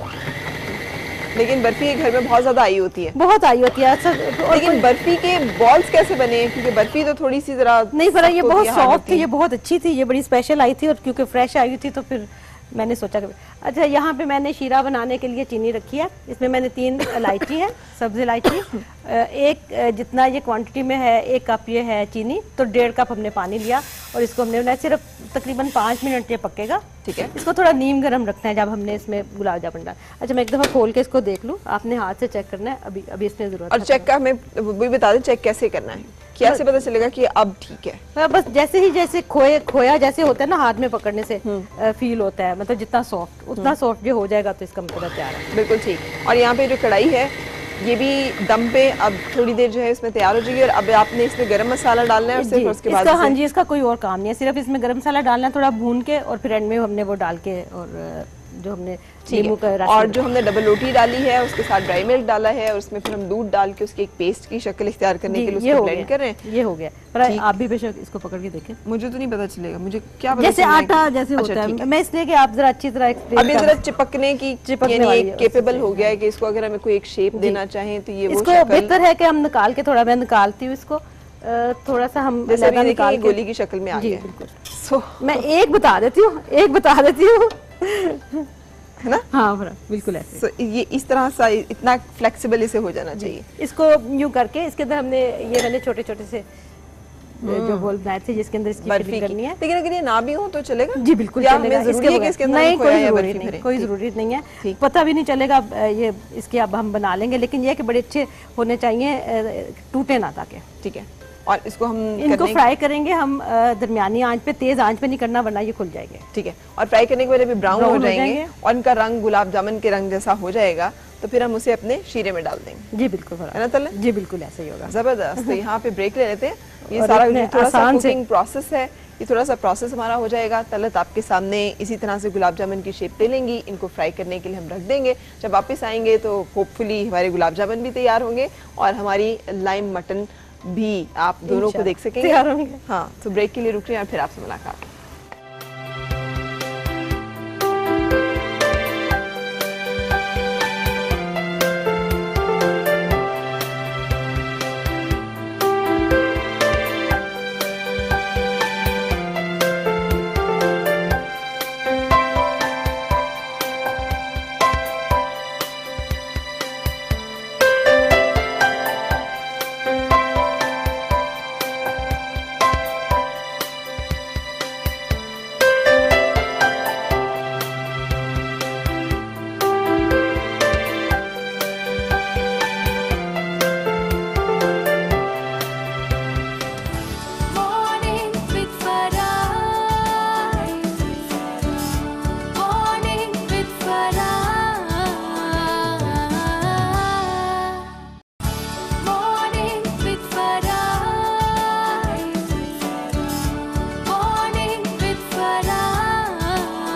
लेकिन बर्फी घर में बहुत ज्यादा आई होती है, बहुत आई होती है अक्सर। और लेकिन बर्फी के बॉल्स कैसे बने हैं? क्योंकि बर्फी तो थोड़ी सी जरा नहीं पर ये सख्त बहुत होती है, hard सॉफ्ट होती थी, है। ये बहुत अच्छी थी, ये बड़ी स्पेशल आई थी और क्योंकि फ्रेश आई हुई थी तो फिर मैंने सोचा कि अच्छा यहाँ पे मैंने शीरा बनाने के लिए चीनी रखी है। इसमें मैंने तीन इलायची है, सब्ज इलायची, अ, एक अ, जितना ये क्वांटिटी में है एक कप ये है चीनी, तो डेढ़ कप हमने पानी लिया और इसको हमने बनाया। सिर्फ तकरीबन पाँच मिनट ये पकेगा। ठीक है। इसको थोड़ा नीम गर्म रखना है जब हमने इसमें गुलाब जामुन डाला। अच्छा मैं एक दफ़ा खोल के इसको देख लूँ, आपने हाथ से चेक करना है। अभी अभी इसमें जरूरत और है चेक का हमें वो भी बता दें, चेक कैसे करना है, कैसे पता चलेगा कि अब ठीक है? हाँ, बस जैसे ही जैसे खोए खोया जैसे होता है ना हाथ में पकड़ने से अ, फील होता है, मतलब जितना सॉफ्ट उतना सॉफ्ट जो हो जाएगा तो इसका मतलब तैयार है। बिल्कुल ठीक। और यहाँ पे जो कढ़ाई है ये भी दम पे अब थोड़ी देर जो है इसमें तैयार हो जाएगी और अब आपने इसमें गरम मसाला डालना है और सिर्फ जी, उसके बाद इसका हाँ इसे- जी इसका कोई और काम नहीं है, सिर्फ इसमें गरम मसाला डालना है थोड़ा भून के और फिर एंड में हमने वो डाल के और अ, जो हमने ठीक नींबू का है। रस और में- जो हमने डबल रोटी डाली है उसके साथ ड्राई मिल्क डाला है और उसमें फिर हम दूध डाल के उसकी एक पेस्ट की शक्ल इख्तियार करने जी, के लिए ये उसको हो ब्लेंड कर रहे हैं। गया, ये हो गया। पर ठीक। आप भी बेशक इसको पकड़ के देखें, मुझे तो नहीं पता चलेगा, मुझे क्या पता जैसे चलना है आटा कि- जैसे अच्छा, होता ठीक है। मैं इसलिए कि आप जरा अच्छी तरह explain अब ये कर- जरा चिपकने की चिपकने यानी वाली एक है, केपेबल उससे- हो गया है कि इसको अगर हमें कोई एक शेप देना चाहें तो ये वो इसको शक्ल बेहतर है कि हम निकाल के थोड़ा मैं निकालती हूँ इसको अ, थोड़ा सा हम जैसे अभी अलग देखिए निकाल ये के गोली की शक्ल में आ जी, गया है। बिल्कुल। सो मैं एक बता देती हूँ एक बता देती हूँ है ना? हाँ बरा, बिल्कुल ऐसे। सो ये इस तरह सा इतना फ्लेक्सिबल इसे हो जाना चाहिए। इसको यूं करके इसके अंदर हमने ये मैंने छोटे छोटे से जो बोल बनाए थे जिसके अंदर इसकी बर्फी फिलिंग की करनी है। लेकिन अगर ये ना भी हो तो चलेगा? जी बिल्कुल या चलेगा। हमें जरूरी इसके है कि बगैर- इसके अंदर नहीं हम कोई खोया या जरूरी बर्फी नहीं, भरें? कोई ठीक। जरूरी नहीं है, ठीक। पता भी नहीं चलेगा। अ, ये इसके अब हम बना लेंगे, लेकिन ये है कि बड़े अच्छे होने चाहिए, अ, टूटे ना ताकि। ठीक है। और इसको हम इनको करने- फ्राई करेंगे हम अ, दरमियानी आंच पे, तेज आंच पे नहीं करना वरना ये खुल जाएंगे। ठीक है। और फ्राई करने के बाद अभी ब्राउन Brown हो हो जाएंगे जाएंगे। और इनका रंग गुलाब जामुन के रंग जैसा हो जाएगा तो फिर हम उसे अपने शीरे में डाल देंगे, जी बिल्कुल है ना तले? जी बिल्कुल ऐसा ही होगा। जबरदस्त। तो यहाँ पे ब्रेक ले लेते हैं। ये और सारा इतने जो थोड़ा सा आसान से- कुकिंग प्रोसेस है, ये थोड़ा सा प्रोसेस हमारा हो जाएगा। तलत आपके सामने इसी तरह से गुलाब जामुन की शेप ले लेंगी, इनको फ्राई करने के लिए हम रख देंगे। जब वापस आएंगे तो होपफुली हमारे गुलाब जामुन भी तैयार होंगे और हमारी लाइम मटन भी आप दोनों को देख सकेंगे। तैयार होंगे। हाँ, तो ब्रेक के लिए रुक रहे हैं और फिर आपसे मुलाकात। Morning with Farah. Morning with Farah. Morning with Farah. Morning with Farah.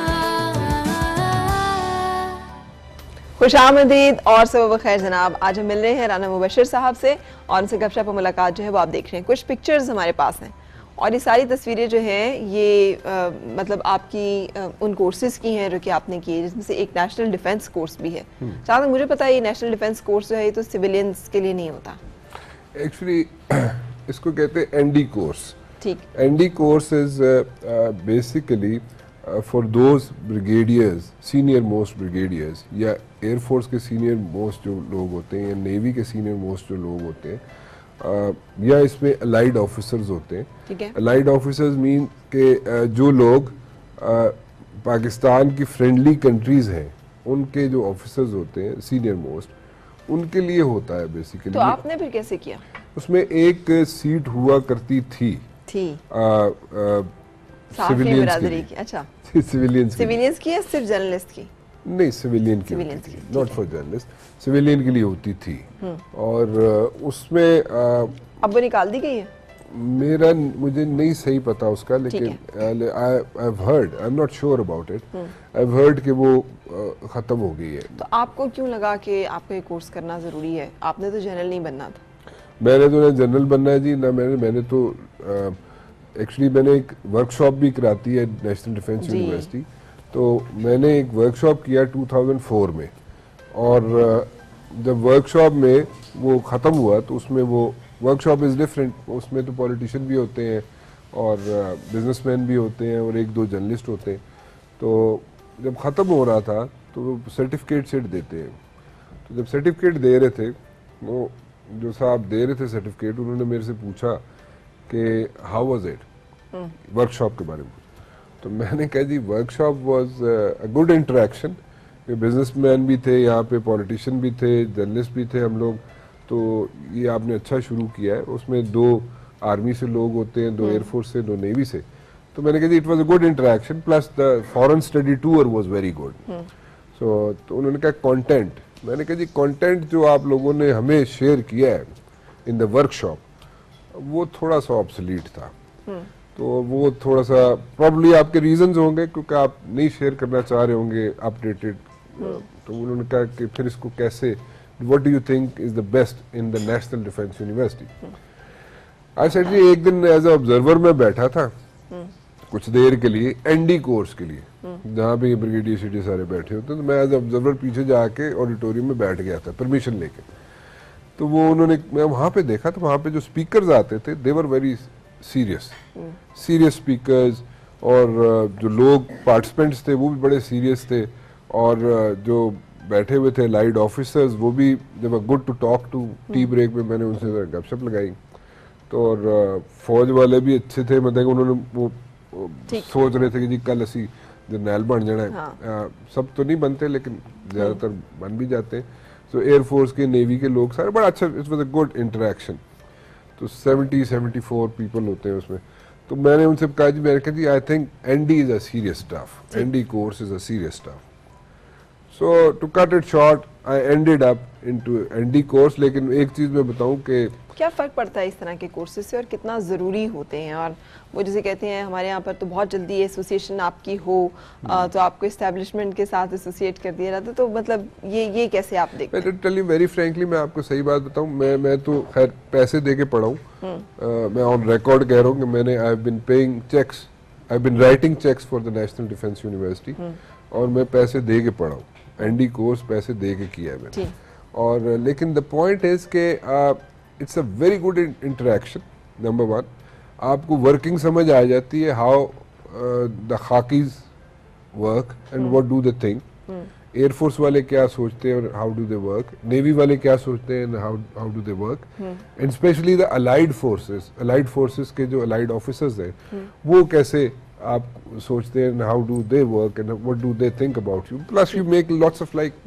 खुश आमदीद और सब खैर जनाब। आज हम मिल रहे हैं राना मुबशर साहब से और उनसे गपशप और मुलाकात जो है वो आप देख रहे हैं। कुछ पिक्चर्स हमारे पास हैं और ये सारी तस्वीरें जो हैं ये आ, मतलब आपकी आ, उन कोर्सेज की हैं जो कि आपने किए, जिसमें से एक नेशनल डिफेंस कोर्स भी है। जहाँ तक मुझे पता है ये नेशनल डिफेंस कोर्स जो है ये तो सिविलियंस के लिए नहीं होता। एक्चुअली इसको कहते हैं एनडी कोर्स। ठीक। ND course is basically for those brigadiers, senior most brigadiers या एयरफोर्स के सीनियर मोस्ट जो लोग होते हैं या नेवी के सीनियर मोस्ट जो लोग होते हैं, uh, या इसमें अलाइड ऑफिसर्स होते हैं। ठीक है। अलाइड ऑफिसर्स मीन के uh, जो लोग uh, पाकिस्तान की फ्रेंडली कंट्रीज हैं उनके जो ऑफिसर्स होते हैं सीनियर मोस्ट, उनके लिए होता है बेसिकली। तो आपने फिर कैसे किया? उसमें एक सीट हुआ करती थी थी साफ़ी सिविलियंस बिरादरी की। अच्छा, सिविलियंस की सिविलियंस की या सिर्फ जर्नलिस्ट की? नहीं, सिविलियन की Civilians होती की, थी, नॉट फॉर जर्नलिस्ट, सिविलियन के लिए होती थी। और अ, उसमें अ, अब वो निकाल दी गई है? मेरा मुझे नहीं सही पता उसका, लेकिन I have heard, I am not sure about it, I have heard कि वो अ, खत्म हो गई है। तो आपको क्यों लगा कि आपको ये कोर्स करना ज़रूरी है? आपने तो जनरल नहीं बनना था। मैंने तो ना जनरल बनना है जी, ना मैंने मैंने तो एक्चुअली मैंने एक वर्कशॉप भी कराती है नेशनल डिफेंस जी। यूनिवर्सिटी, तो मैंने एक वर्कशॉप किया टू थाउज़ेंड फोर में, और अ, जब वर्कशॉप में वो ख़त्म हुआ तो उसमें वो वर्कशॉप इज़ डिफरेंट, उसमें तो पॉलिटिशियन भी होते हैं और बिजनेसमैन भी होते हैं और एक दो जर्नलिस्ट होते हैं। तो जब ख़त्म हो रहा था तो वो सर्टिफिकेट सेट देते हैं, तो जब सर्टिफिकेट दे रहे थे, वो जो साहब दे रहे थे सर्टिफिकेट, उन्होंने मेरे से पूछा कि हाउ वाज इट, वर्कशॉप के बारे में। तो मैंने कहा जी workshop was a good interaction, businessman भी थे यहाँ पे, पॉलिटिशियन भी थे, जर्नलिस्ट भी थे हम लोग, तो ये आपने अच्छा शुरू किया है। उसमें दो आर्मी से लोग होते हैं, दो एयरफोर्स से, दो नेवी से। तो मैंने कहा जी it was a good interaction, plus the foreign study tour was very good. So तो उन्होंने कहा कंटेंट, मैंने कहा जी कंटेंट जो आप लोगों ने हमें शेयर किया है इन द वर्कशॉप वो थोड़ा सा ऑब्सोलीट था। तो वो थोड़ा सा प्रॉब्ली आपके रीजंस होंगे क्योंकि आप नहीं शेयर करना चाह रहे होंगे अपडेटेड। तो उन्होंने कहा कि फिर इसको कैसे, what do you think is the best in the national defence university. I said जी एक दिन एज अ ऑब्जर्वर में बैठा था कुछ देर के लिए एनडी कोर्स के लिए, जहाँ पे ब्रिगेडियर सीडी सारे बैठे होते, तो मैं एज ऑब्जर्वर पीछे जाके ऑडिटोरियम में बैठ गया था परमिशन लेके। तो वो उन्होंने, मैं वहाँ पे देखा तो वहाँ पे जो स्पीकर्स आते थे they were very serious serious speakers, और जो लोग पार्टिसिपेंट्स थे वो भी बड़े सीरियस थे, और जो बैठे हुए थे लाइड ऑफिसर्स वो भी they were good to talk to. Tea break में मैंने उनसे गपशप लगाई, तो और फौज वाले भी अच्छे थे, मतलब उन्होंने वो सोच रहे थे कि जी कल असी जरनैल बन जाना है। हाँ। सब तो नहीं बनते लेकिन ज़्यादातर बन भी जाते हैं। सो एयरफोर्स के, नेवी के लोग सारे बड़ा अच्छा, it was a good interaction. तो सेवेंटी सेवेंटी फोर पीपल होते हैं उसमें। तो मैंने उनसे कहा जी, मैंने कहा जी I think ND is a serious stuff, ND course is a serious stuff. So to cut it short I ended up into ND course. लेकिन एक चीज़ मैं बताऊं कि क्या फ़र्क पड़ता है इस तरह के कोर्सेज से और कितना ज़रूरी होते हैं? और वो जैसे कहते हैं हमारे यहाँ पर तो बहुत जल्दी एसोसिएशन आपकी हो आ, तो आपको इस्टेब्लिशमेंट के साथ एसोसिएट कर दिया जाता है, तो मतलब ये ये कैसे आप देखते हैं? मैं टेल यू वेरी फ्रैंकली, मैं आपको सही बात बताऊं, मैं मैं तो खैर पैसे दे के पढ़ा हूँ। मैं ऑन रिकॉर्ड कह रहा हूँ कि मैंने I have been paying cheques, I have been writing cheques for the national defence university, और मैं पैसे दे के पढ़ा हूँ। एनडी कोर्स पैसे दे के किया है मैंने। और लेकिन द पॉइंट इज के it's a very good interaction. Number one, आपको वर्किंग समझ आ जाती है, how the khakis work and what do they think. Air force वाले क्या सोचते हैं और how do they work, navy वाले क्या सोचते हैं and how how do they work, and specially the allied forces, allied forces के जो अलाइड ऑफिसर्स हैं वो कैसे आप सोचते हैं, how do they work and what do they think about you. Plus you make lots of like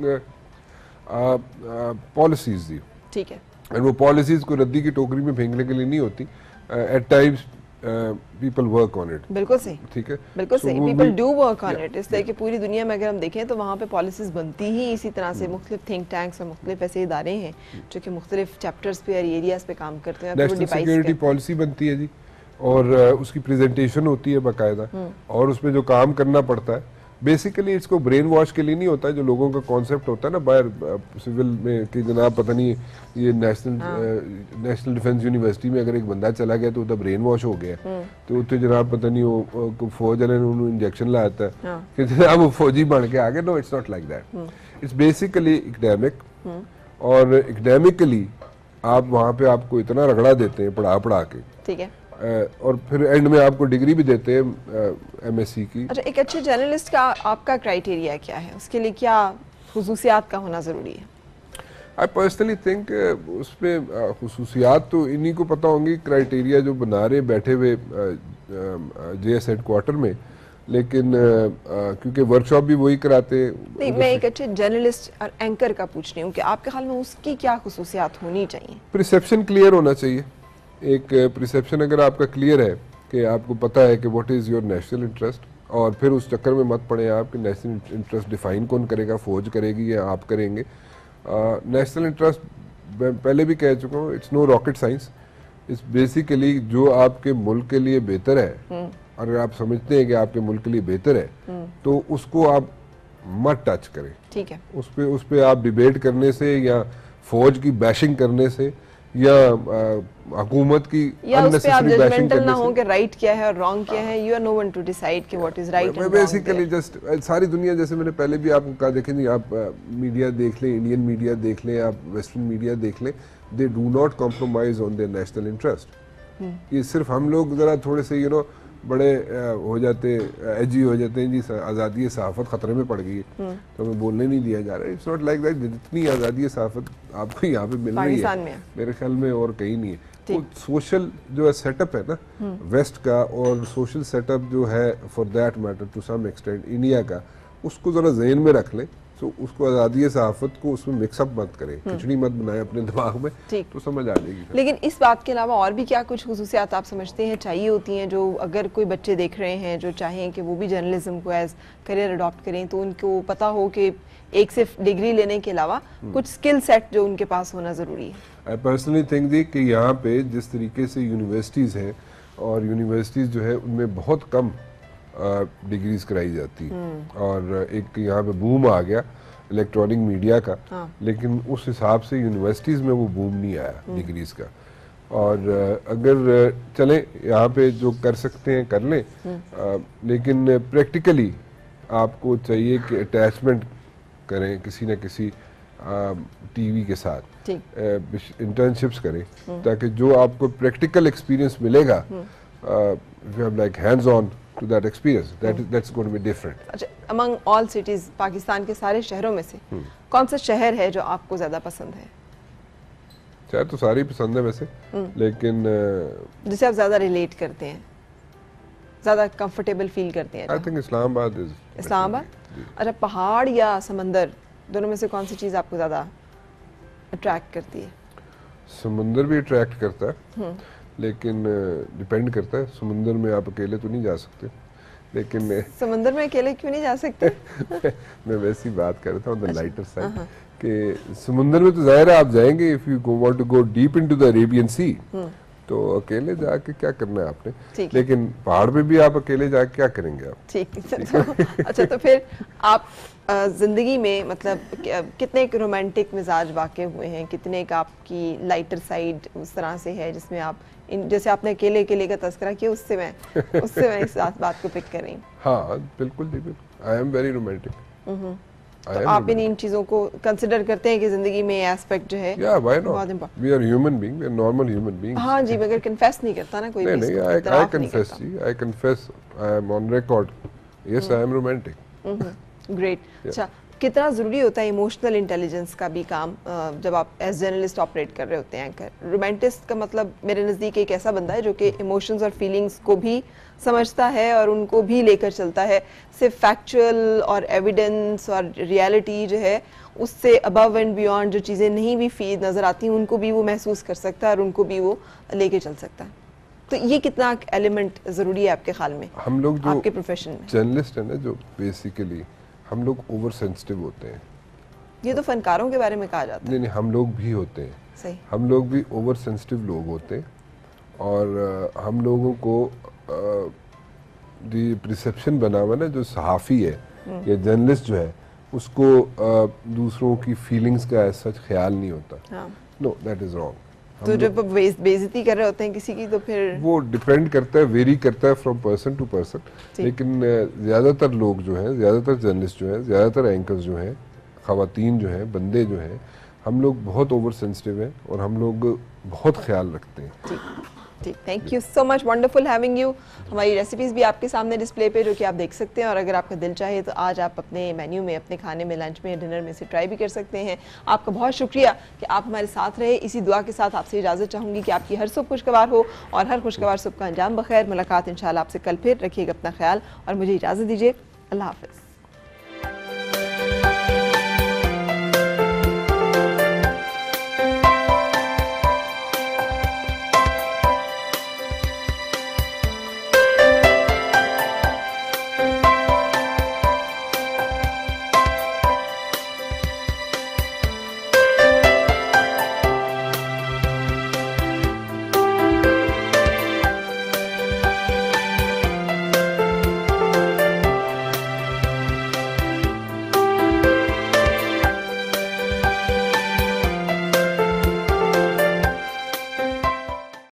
policies दी, ठीक है, और वो पॉलिसीज को रद्दी की टोकरी में फेंकने के लिए नहीं होती। At times people work on it. बिल्कुल सही, ठीक है, बिल्कुल So सही, वो पीपल भी- do work on Yeah, it. इसलिए कि पूरी दुनिया में अगर हम देखें तो वहाँ पे पॉलिसीज बनती ही इसी तरह से। मुख्तलिफ थिंक टैंक्स और मुख्तलिफ ऐसे इदारे हैं जो कि मुख्तलिफ चैप्टर्स पे और एरियाज पे काम करते हैं, नेशनल सिक्योरिटी पॉलिसी बनती है जी, और uh, उसकी प्रेजेंटेशन होती है बाकायदा, और उसमें जो काम करना पड़ता है बेसिकली इसको ब्रेन वॉश के लिए नहीं होता है। जो लोगों का कॉन्सेप्ट होता है ना बाहर सिविल में कि जनाब पता नहीं ये नेशनल नेशनल डिफेंस यूनिवर्सिटी में अगर एक बंदा चला गया तो उधर ब्रेन वॉश हो गया, तो उत्ते जनाब पता नहीं वो वो फौज वाले ने उन्होंने इंजेक्शन लाया था कि जनाब वो फौजी बन के आ गए। No, it's not like that, it's basically academic, और एकेडमिकली आप वहाँ पे आपको इतना रगड़ा देते हैं पढ़ा पढ़ा के, ठीक है, और फिर एंड में आपको डिग्री भी देते हैं एमएससी की। अच्छा, एक अच्छे जर्नलिस्ट का आपका क्राइटेरिया क्या है? उसके लिए क्या खुसूसियात का होना ज़रूरी है? आई पर्सनली थिंक उसमें खुसूसियात तो इन्हीं को पता होंगी। क्राइटेरिया जो बना रहे बैठे हुए जे एस हेडक्वार्टर में, लेकिन आ, आ, क्योंकि वर्कशॉप भी वही कराते नहीं, मैं एक अच्छे जर्नलिस्ट और एंकर का पूछ रही हूँ कि आपके ख्याल में उसकी क्या खुसूसियात होनी चाहिए? प्रिसेप्शन क्लियर होना चाहिए। एक प्रिसेप्शन अगर आपका क्लियर है कि आपको पता है कि what is your national interest, और फिर उस चक्कर में मत पड़े आप कि नेशनल इंटरेस्ट डिफाइन कौन करेगा, फौज करेगी या आप करेंगे। नेशनल इंटरेस्ट मैं पहले भी कह चुका हूँ, it's no rocket science. It's basically जो आपके मुल्क के लिए बेहतर है, अगर आप समझते हैं कि आपके मुल्क के लिए बेहतर है तो उसको आप मत टच करें। ठीक है, उस पे उस पे आप डिबेट करने से या फौज की बैशिंग करने से या हुकूमत की या उस पे आप unnecessary bashing जजमेंटल करने ना हो से। कि राइट क्या है और रॉन्ग क्या है। You are no one to decide कि what is right and basically just सारी दुनिया, जैसे मैंने पहले भी आपको कहा, देखें नहीं, आप मीडिया देख लें, इंडियन मीडिया देख लें, आप वेस्टर्न मीडिया देख लें, they do not compromise on their national interest. ये सिर्फ हम लोग जरा थोड़े से यू नो बड़े uh, हो जाते एजी हो जाते हैं जी, आज़ादी सहाफ़त ख़तरे में पड़ गई है तो हमें बोलने नहीं दिया जा रहा है। It's not like that. जितनी आज़ादी सहाफ़त आपको यहाँ पे मिल रही है मेरे ख्याल में और कहीं नहीं है। वो सोशल जो है सेटअप है ना वेस्ट का, और सोशल सेटअप जो है for that matter to some extent India का, उसको ज़रा जहन में रख लें। तो उसको आज़ादी सहाफ़त को उसमें मिक्सअप मत करें, खिचड़ी मत बनाए अपने दिमाग में, तो समझ आ जाएगी। लेकिन इस बात के अलावा और भी क्या कुछ खुसूसियात आप समझते हैं चाहिए होती हैं, जो अगर कोई बच्चे देख रहे हैं जो चाहें कि वो भी जर्नलिज्म को एज करियर अडॉप्ट करें, तो उनको पता हो कि एक सिर्फ डिग्री लेने के अलावा कुछ स्किल सेट जो उनके पास होना ज़रूरी है? आई पर्सनली थिंक दी कि यहाँ पे जिस तरीके से यूनिवर्सिटीज़ हैं, और यूनिवर्सिटीज़ जो है उनमें बहुत कम डिग्रीज कराई जाती, और एक यहाँ पे बूम आ गया इलेक्ट्रॉनिक मीडिया का, हाँ। लेकिन उस हिसाब से यूनिवर्सिटीज़ में वो बूम नहीं आया डिग्रीज का। और अगर चलें यहाँ पे जो कर सकते हैं कर लें, आ, लेकिन प्रैक्टिकली आपको चाहिए कि अटैचमेंट करें किसी न किसी टीवी के साथ, इंटर्नशिप्स करें, ताकि जो आपको प्रैक्टिकल एक्सपीरियंस मिलेगा, like hands on to that experience, that is, that's going to be different. अच्छा, among all cities, पाकिस्तान के सारे शहरों में से कौन सा शहर है जो आपको ज्यादा पसंद है? शहर तो सारे ही पसंद है वैसे, लेकिन जिसे आप ज्यादा रिलेट करते हैं, ज्यादा कंफर्टेबल फील करते हैं? I think Islamabad is Islamabad. अच्छा, पहाड़ या समंदर, दोनों में से कौन सी चीज आपको ज्यादा अट्रैक्ट करती है? समंदर भी अट्रैक्ट करता है, लेकिन डिपेंड uh, करता है। समुंदर में आप अकेले तो नहीं जा सकते, लेकिन समंदर में अकेले क्यों नहीं जा सकते? मैं वैसी बात कर रहा था ऑन द लाइटर साइड कि समुंदर में तो जाहिर है आप जाएंगे, if you go want to go deep into the Arabian sea, तो अकेले जाके क्या करना है आपने, लेकिन पहाड़ पे भी आप अकेले जाके क्या करेंगे आप? ठीक है। अच्छा, तो फिर आप जिंदगी में मतलब कितने रोमांटिक मिजाज वाक़े हुए हैं, कितने का आपकी लाइटर साइड उस तरह से है जिसमें आप इन, जैसे आपने अकेले अकेले का तस्करा किया, उससे मैं उससे मैं इस बात को पिक कर रही हूँ। हाँ बिल्कुल जी, बिल्कुल। I am very romantic. तो आप इन इन चीजों को कंसिडर करते हैं कि जिंदगी में एस्पेक्ट जो है या why not, we are human being, we are normal human being. हाँ जी, मगर कन्फेस नहीं करता ना कोई भी। नहीं नहीं, आई आई कन्फेस जी, I confess, I am on record, yes I am romantic. Great. अच्छा, कितना ज़रूरी होता है इमोशनल इंटेलिजेंस का भी काम जब आप एज जर्नलिस्ट ऑपरेट कर रहे होते हैं? एंकर रोमांटिस्ट का मतलब मेरे नज़दीक एक ऐसा बंदा है जो कि इमोशंस और फीलिंग्स को भी समझता है और उनको भी लेकर चलता है, सिर्फ फैक्चुअल और एविडेंस और रियलिटी जो है उससे अबव एंड बियॉन्ड जो चीज़ें नहीं भी फी नज़र आती हैं उनको भी वो महसूस कर सकता है और उनको भी वो लेके चल सकता है। तो ये कितना एलिमेंट ज़रूरी है आपके ख्याल में हम लोग जो आपके प्रोफेशन में? जर्नलिस्ट है ना, जो बेसिकली हम लोग ओवर सेंसिटिव होते हैं। ये तो फनकारों के बारे में कहा जाता है। नहीं नहीं, हम लोग भी होते हैं। सही। हम लोग भी ओवर सेंसिटिव लोग होते हैं, और आ, हम लोगों को जो परसेप्शन बना हुआ ना, जो सहाफ़ी है या जर्नलिस्ट जो है उसको आ, दूसरों की फीलिंग्स का ऐसा ख्याल नहीं होता। No, that is wrong. तो जब बेइज्जती कर रहे होते हैं किसी की, तो फिर वो डिपेंड करता है, वेरी करता है फ्रॉम पर्सन टू पर्सन, लेकिन ज़्यादातर लोग जो हैं, ज़्यादातर जर्नलिस्ट जो हैं, ज़्यादातर एंकर्स जो हैं, ख़वातीन जो हैं, बंदे जो हैं, हम लोग बहुत ओवर सेंसिटिव हैं और हम लोग बहुत ख्याल रखते हैं। ठीक, thank you so much, wonderful having you. हमारी रेसिपीज़ भी आपके सामने डिस्प्ले पे जो कि आप देख सकते हैं, और अगर आपका दिल चाहे तो आज आप अपने मेन्यू में, अपने खाने में, लंच में, डिनर में से ट्राई भी कर सकते हैं। आपका बहुत शुक्रिया कि आप हमारे साथ रहे। इसी दुआ के साथ आपसे इजाज़त चाहूँगी कि आपकी हर सुबह खुशगवार हो और हर खुशगवार सुबह का अंजाम बखैर। मुलाकात इंशाल्लाह आपसे कल फिर। रखिएगा अपना ख्याल और मुझे इजाज़त दीजिए। अल्लाह हाफ़िज़।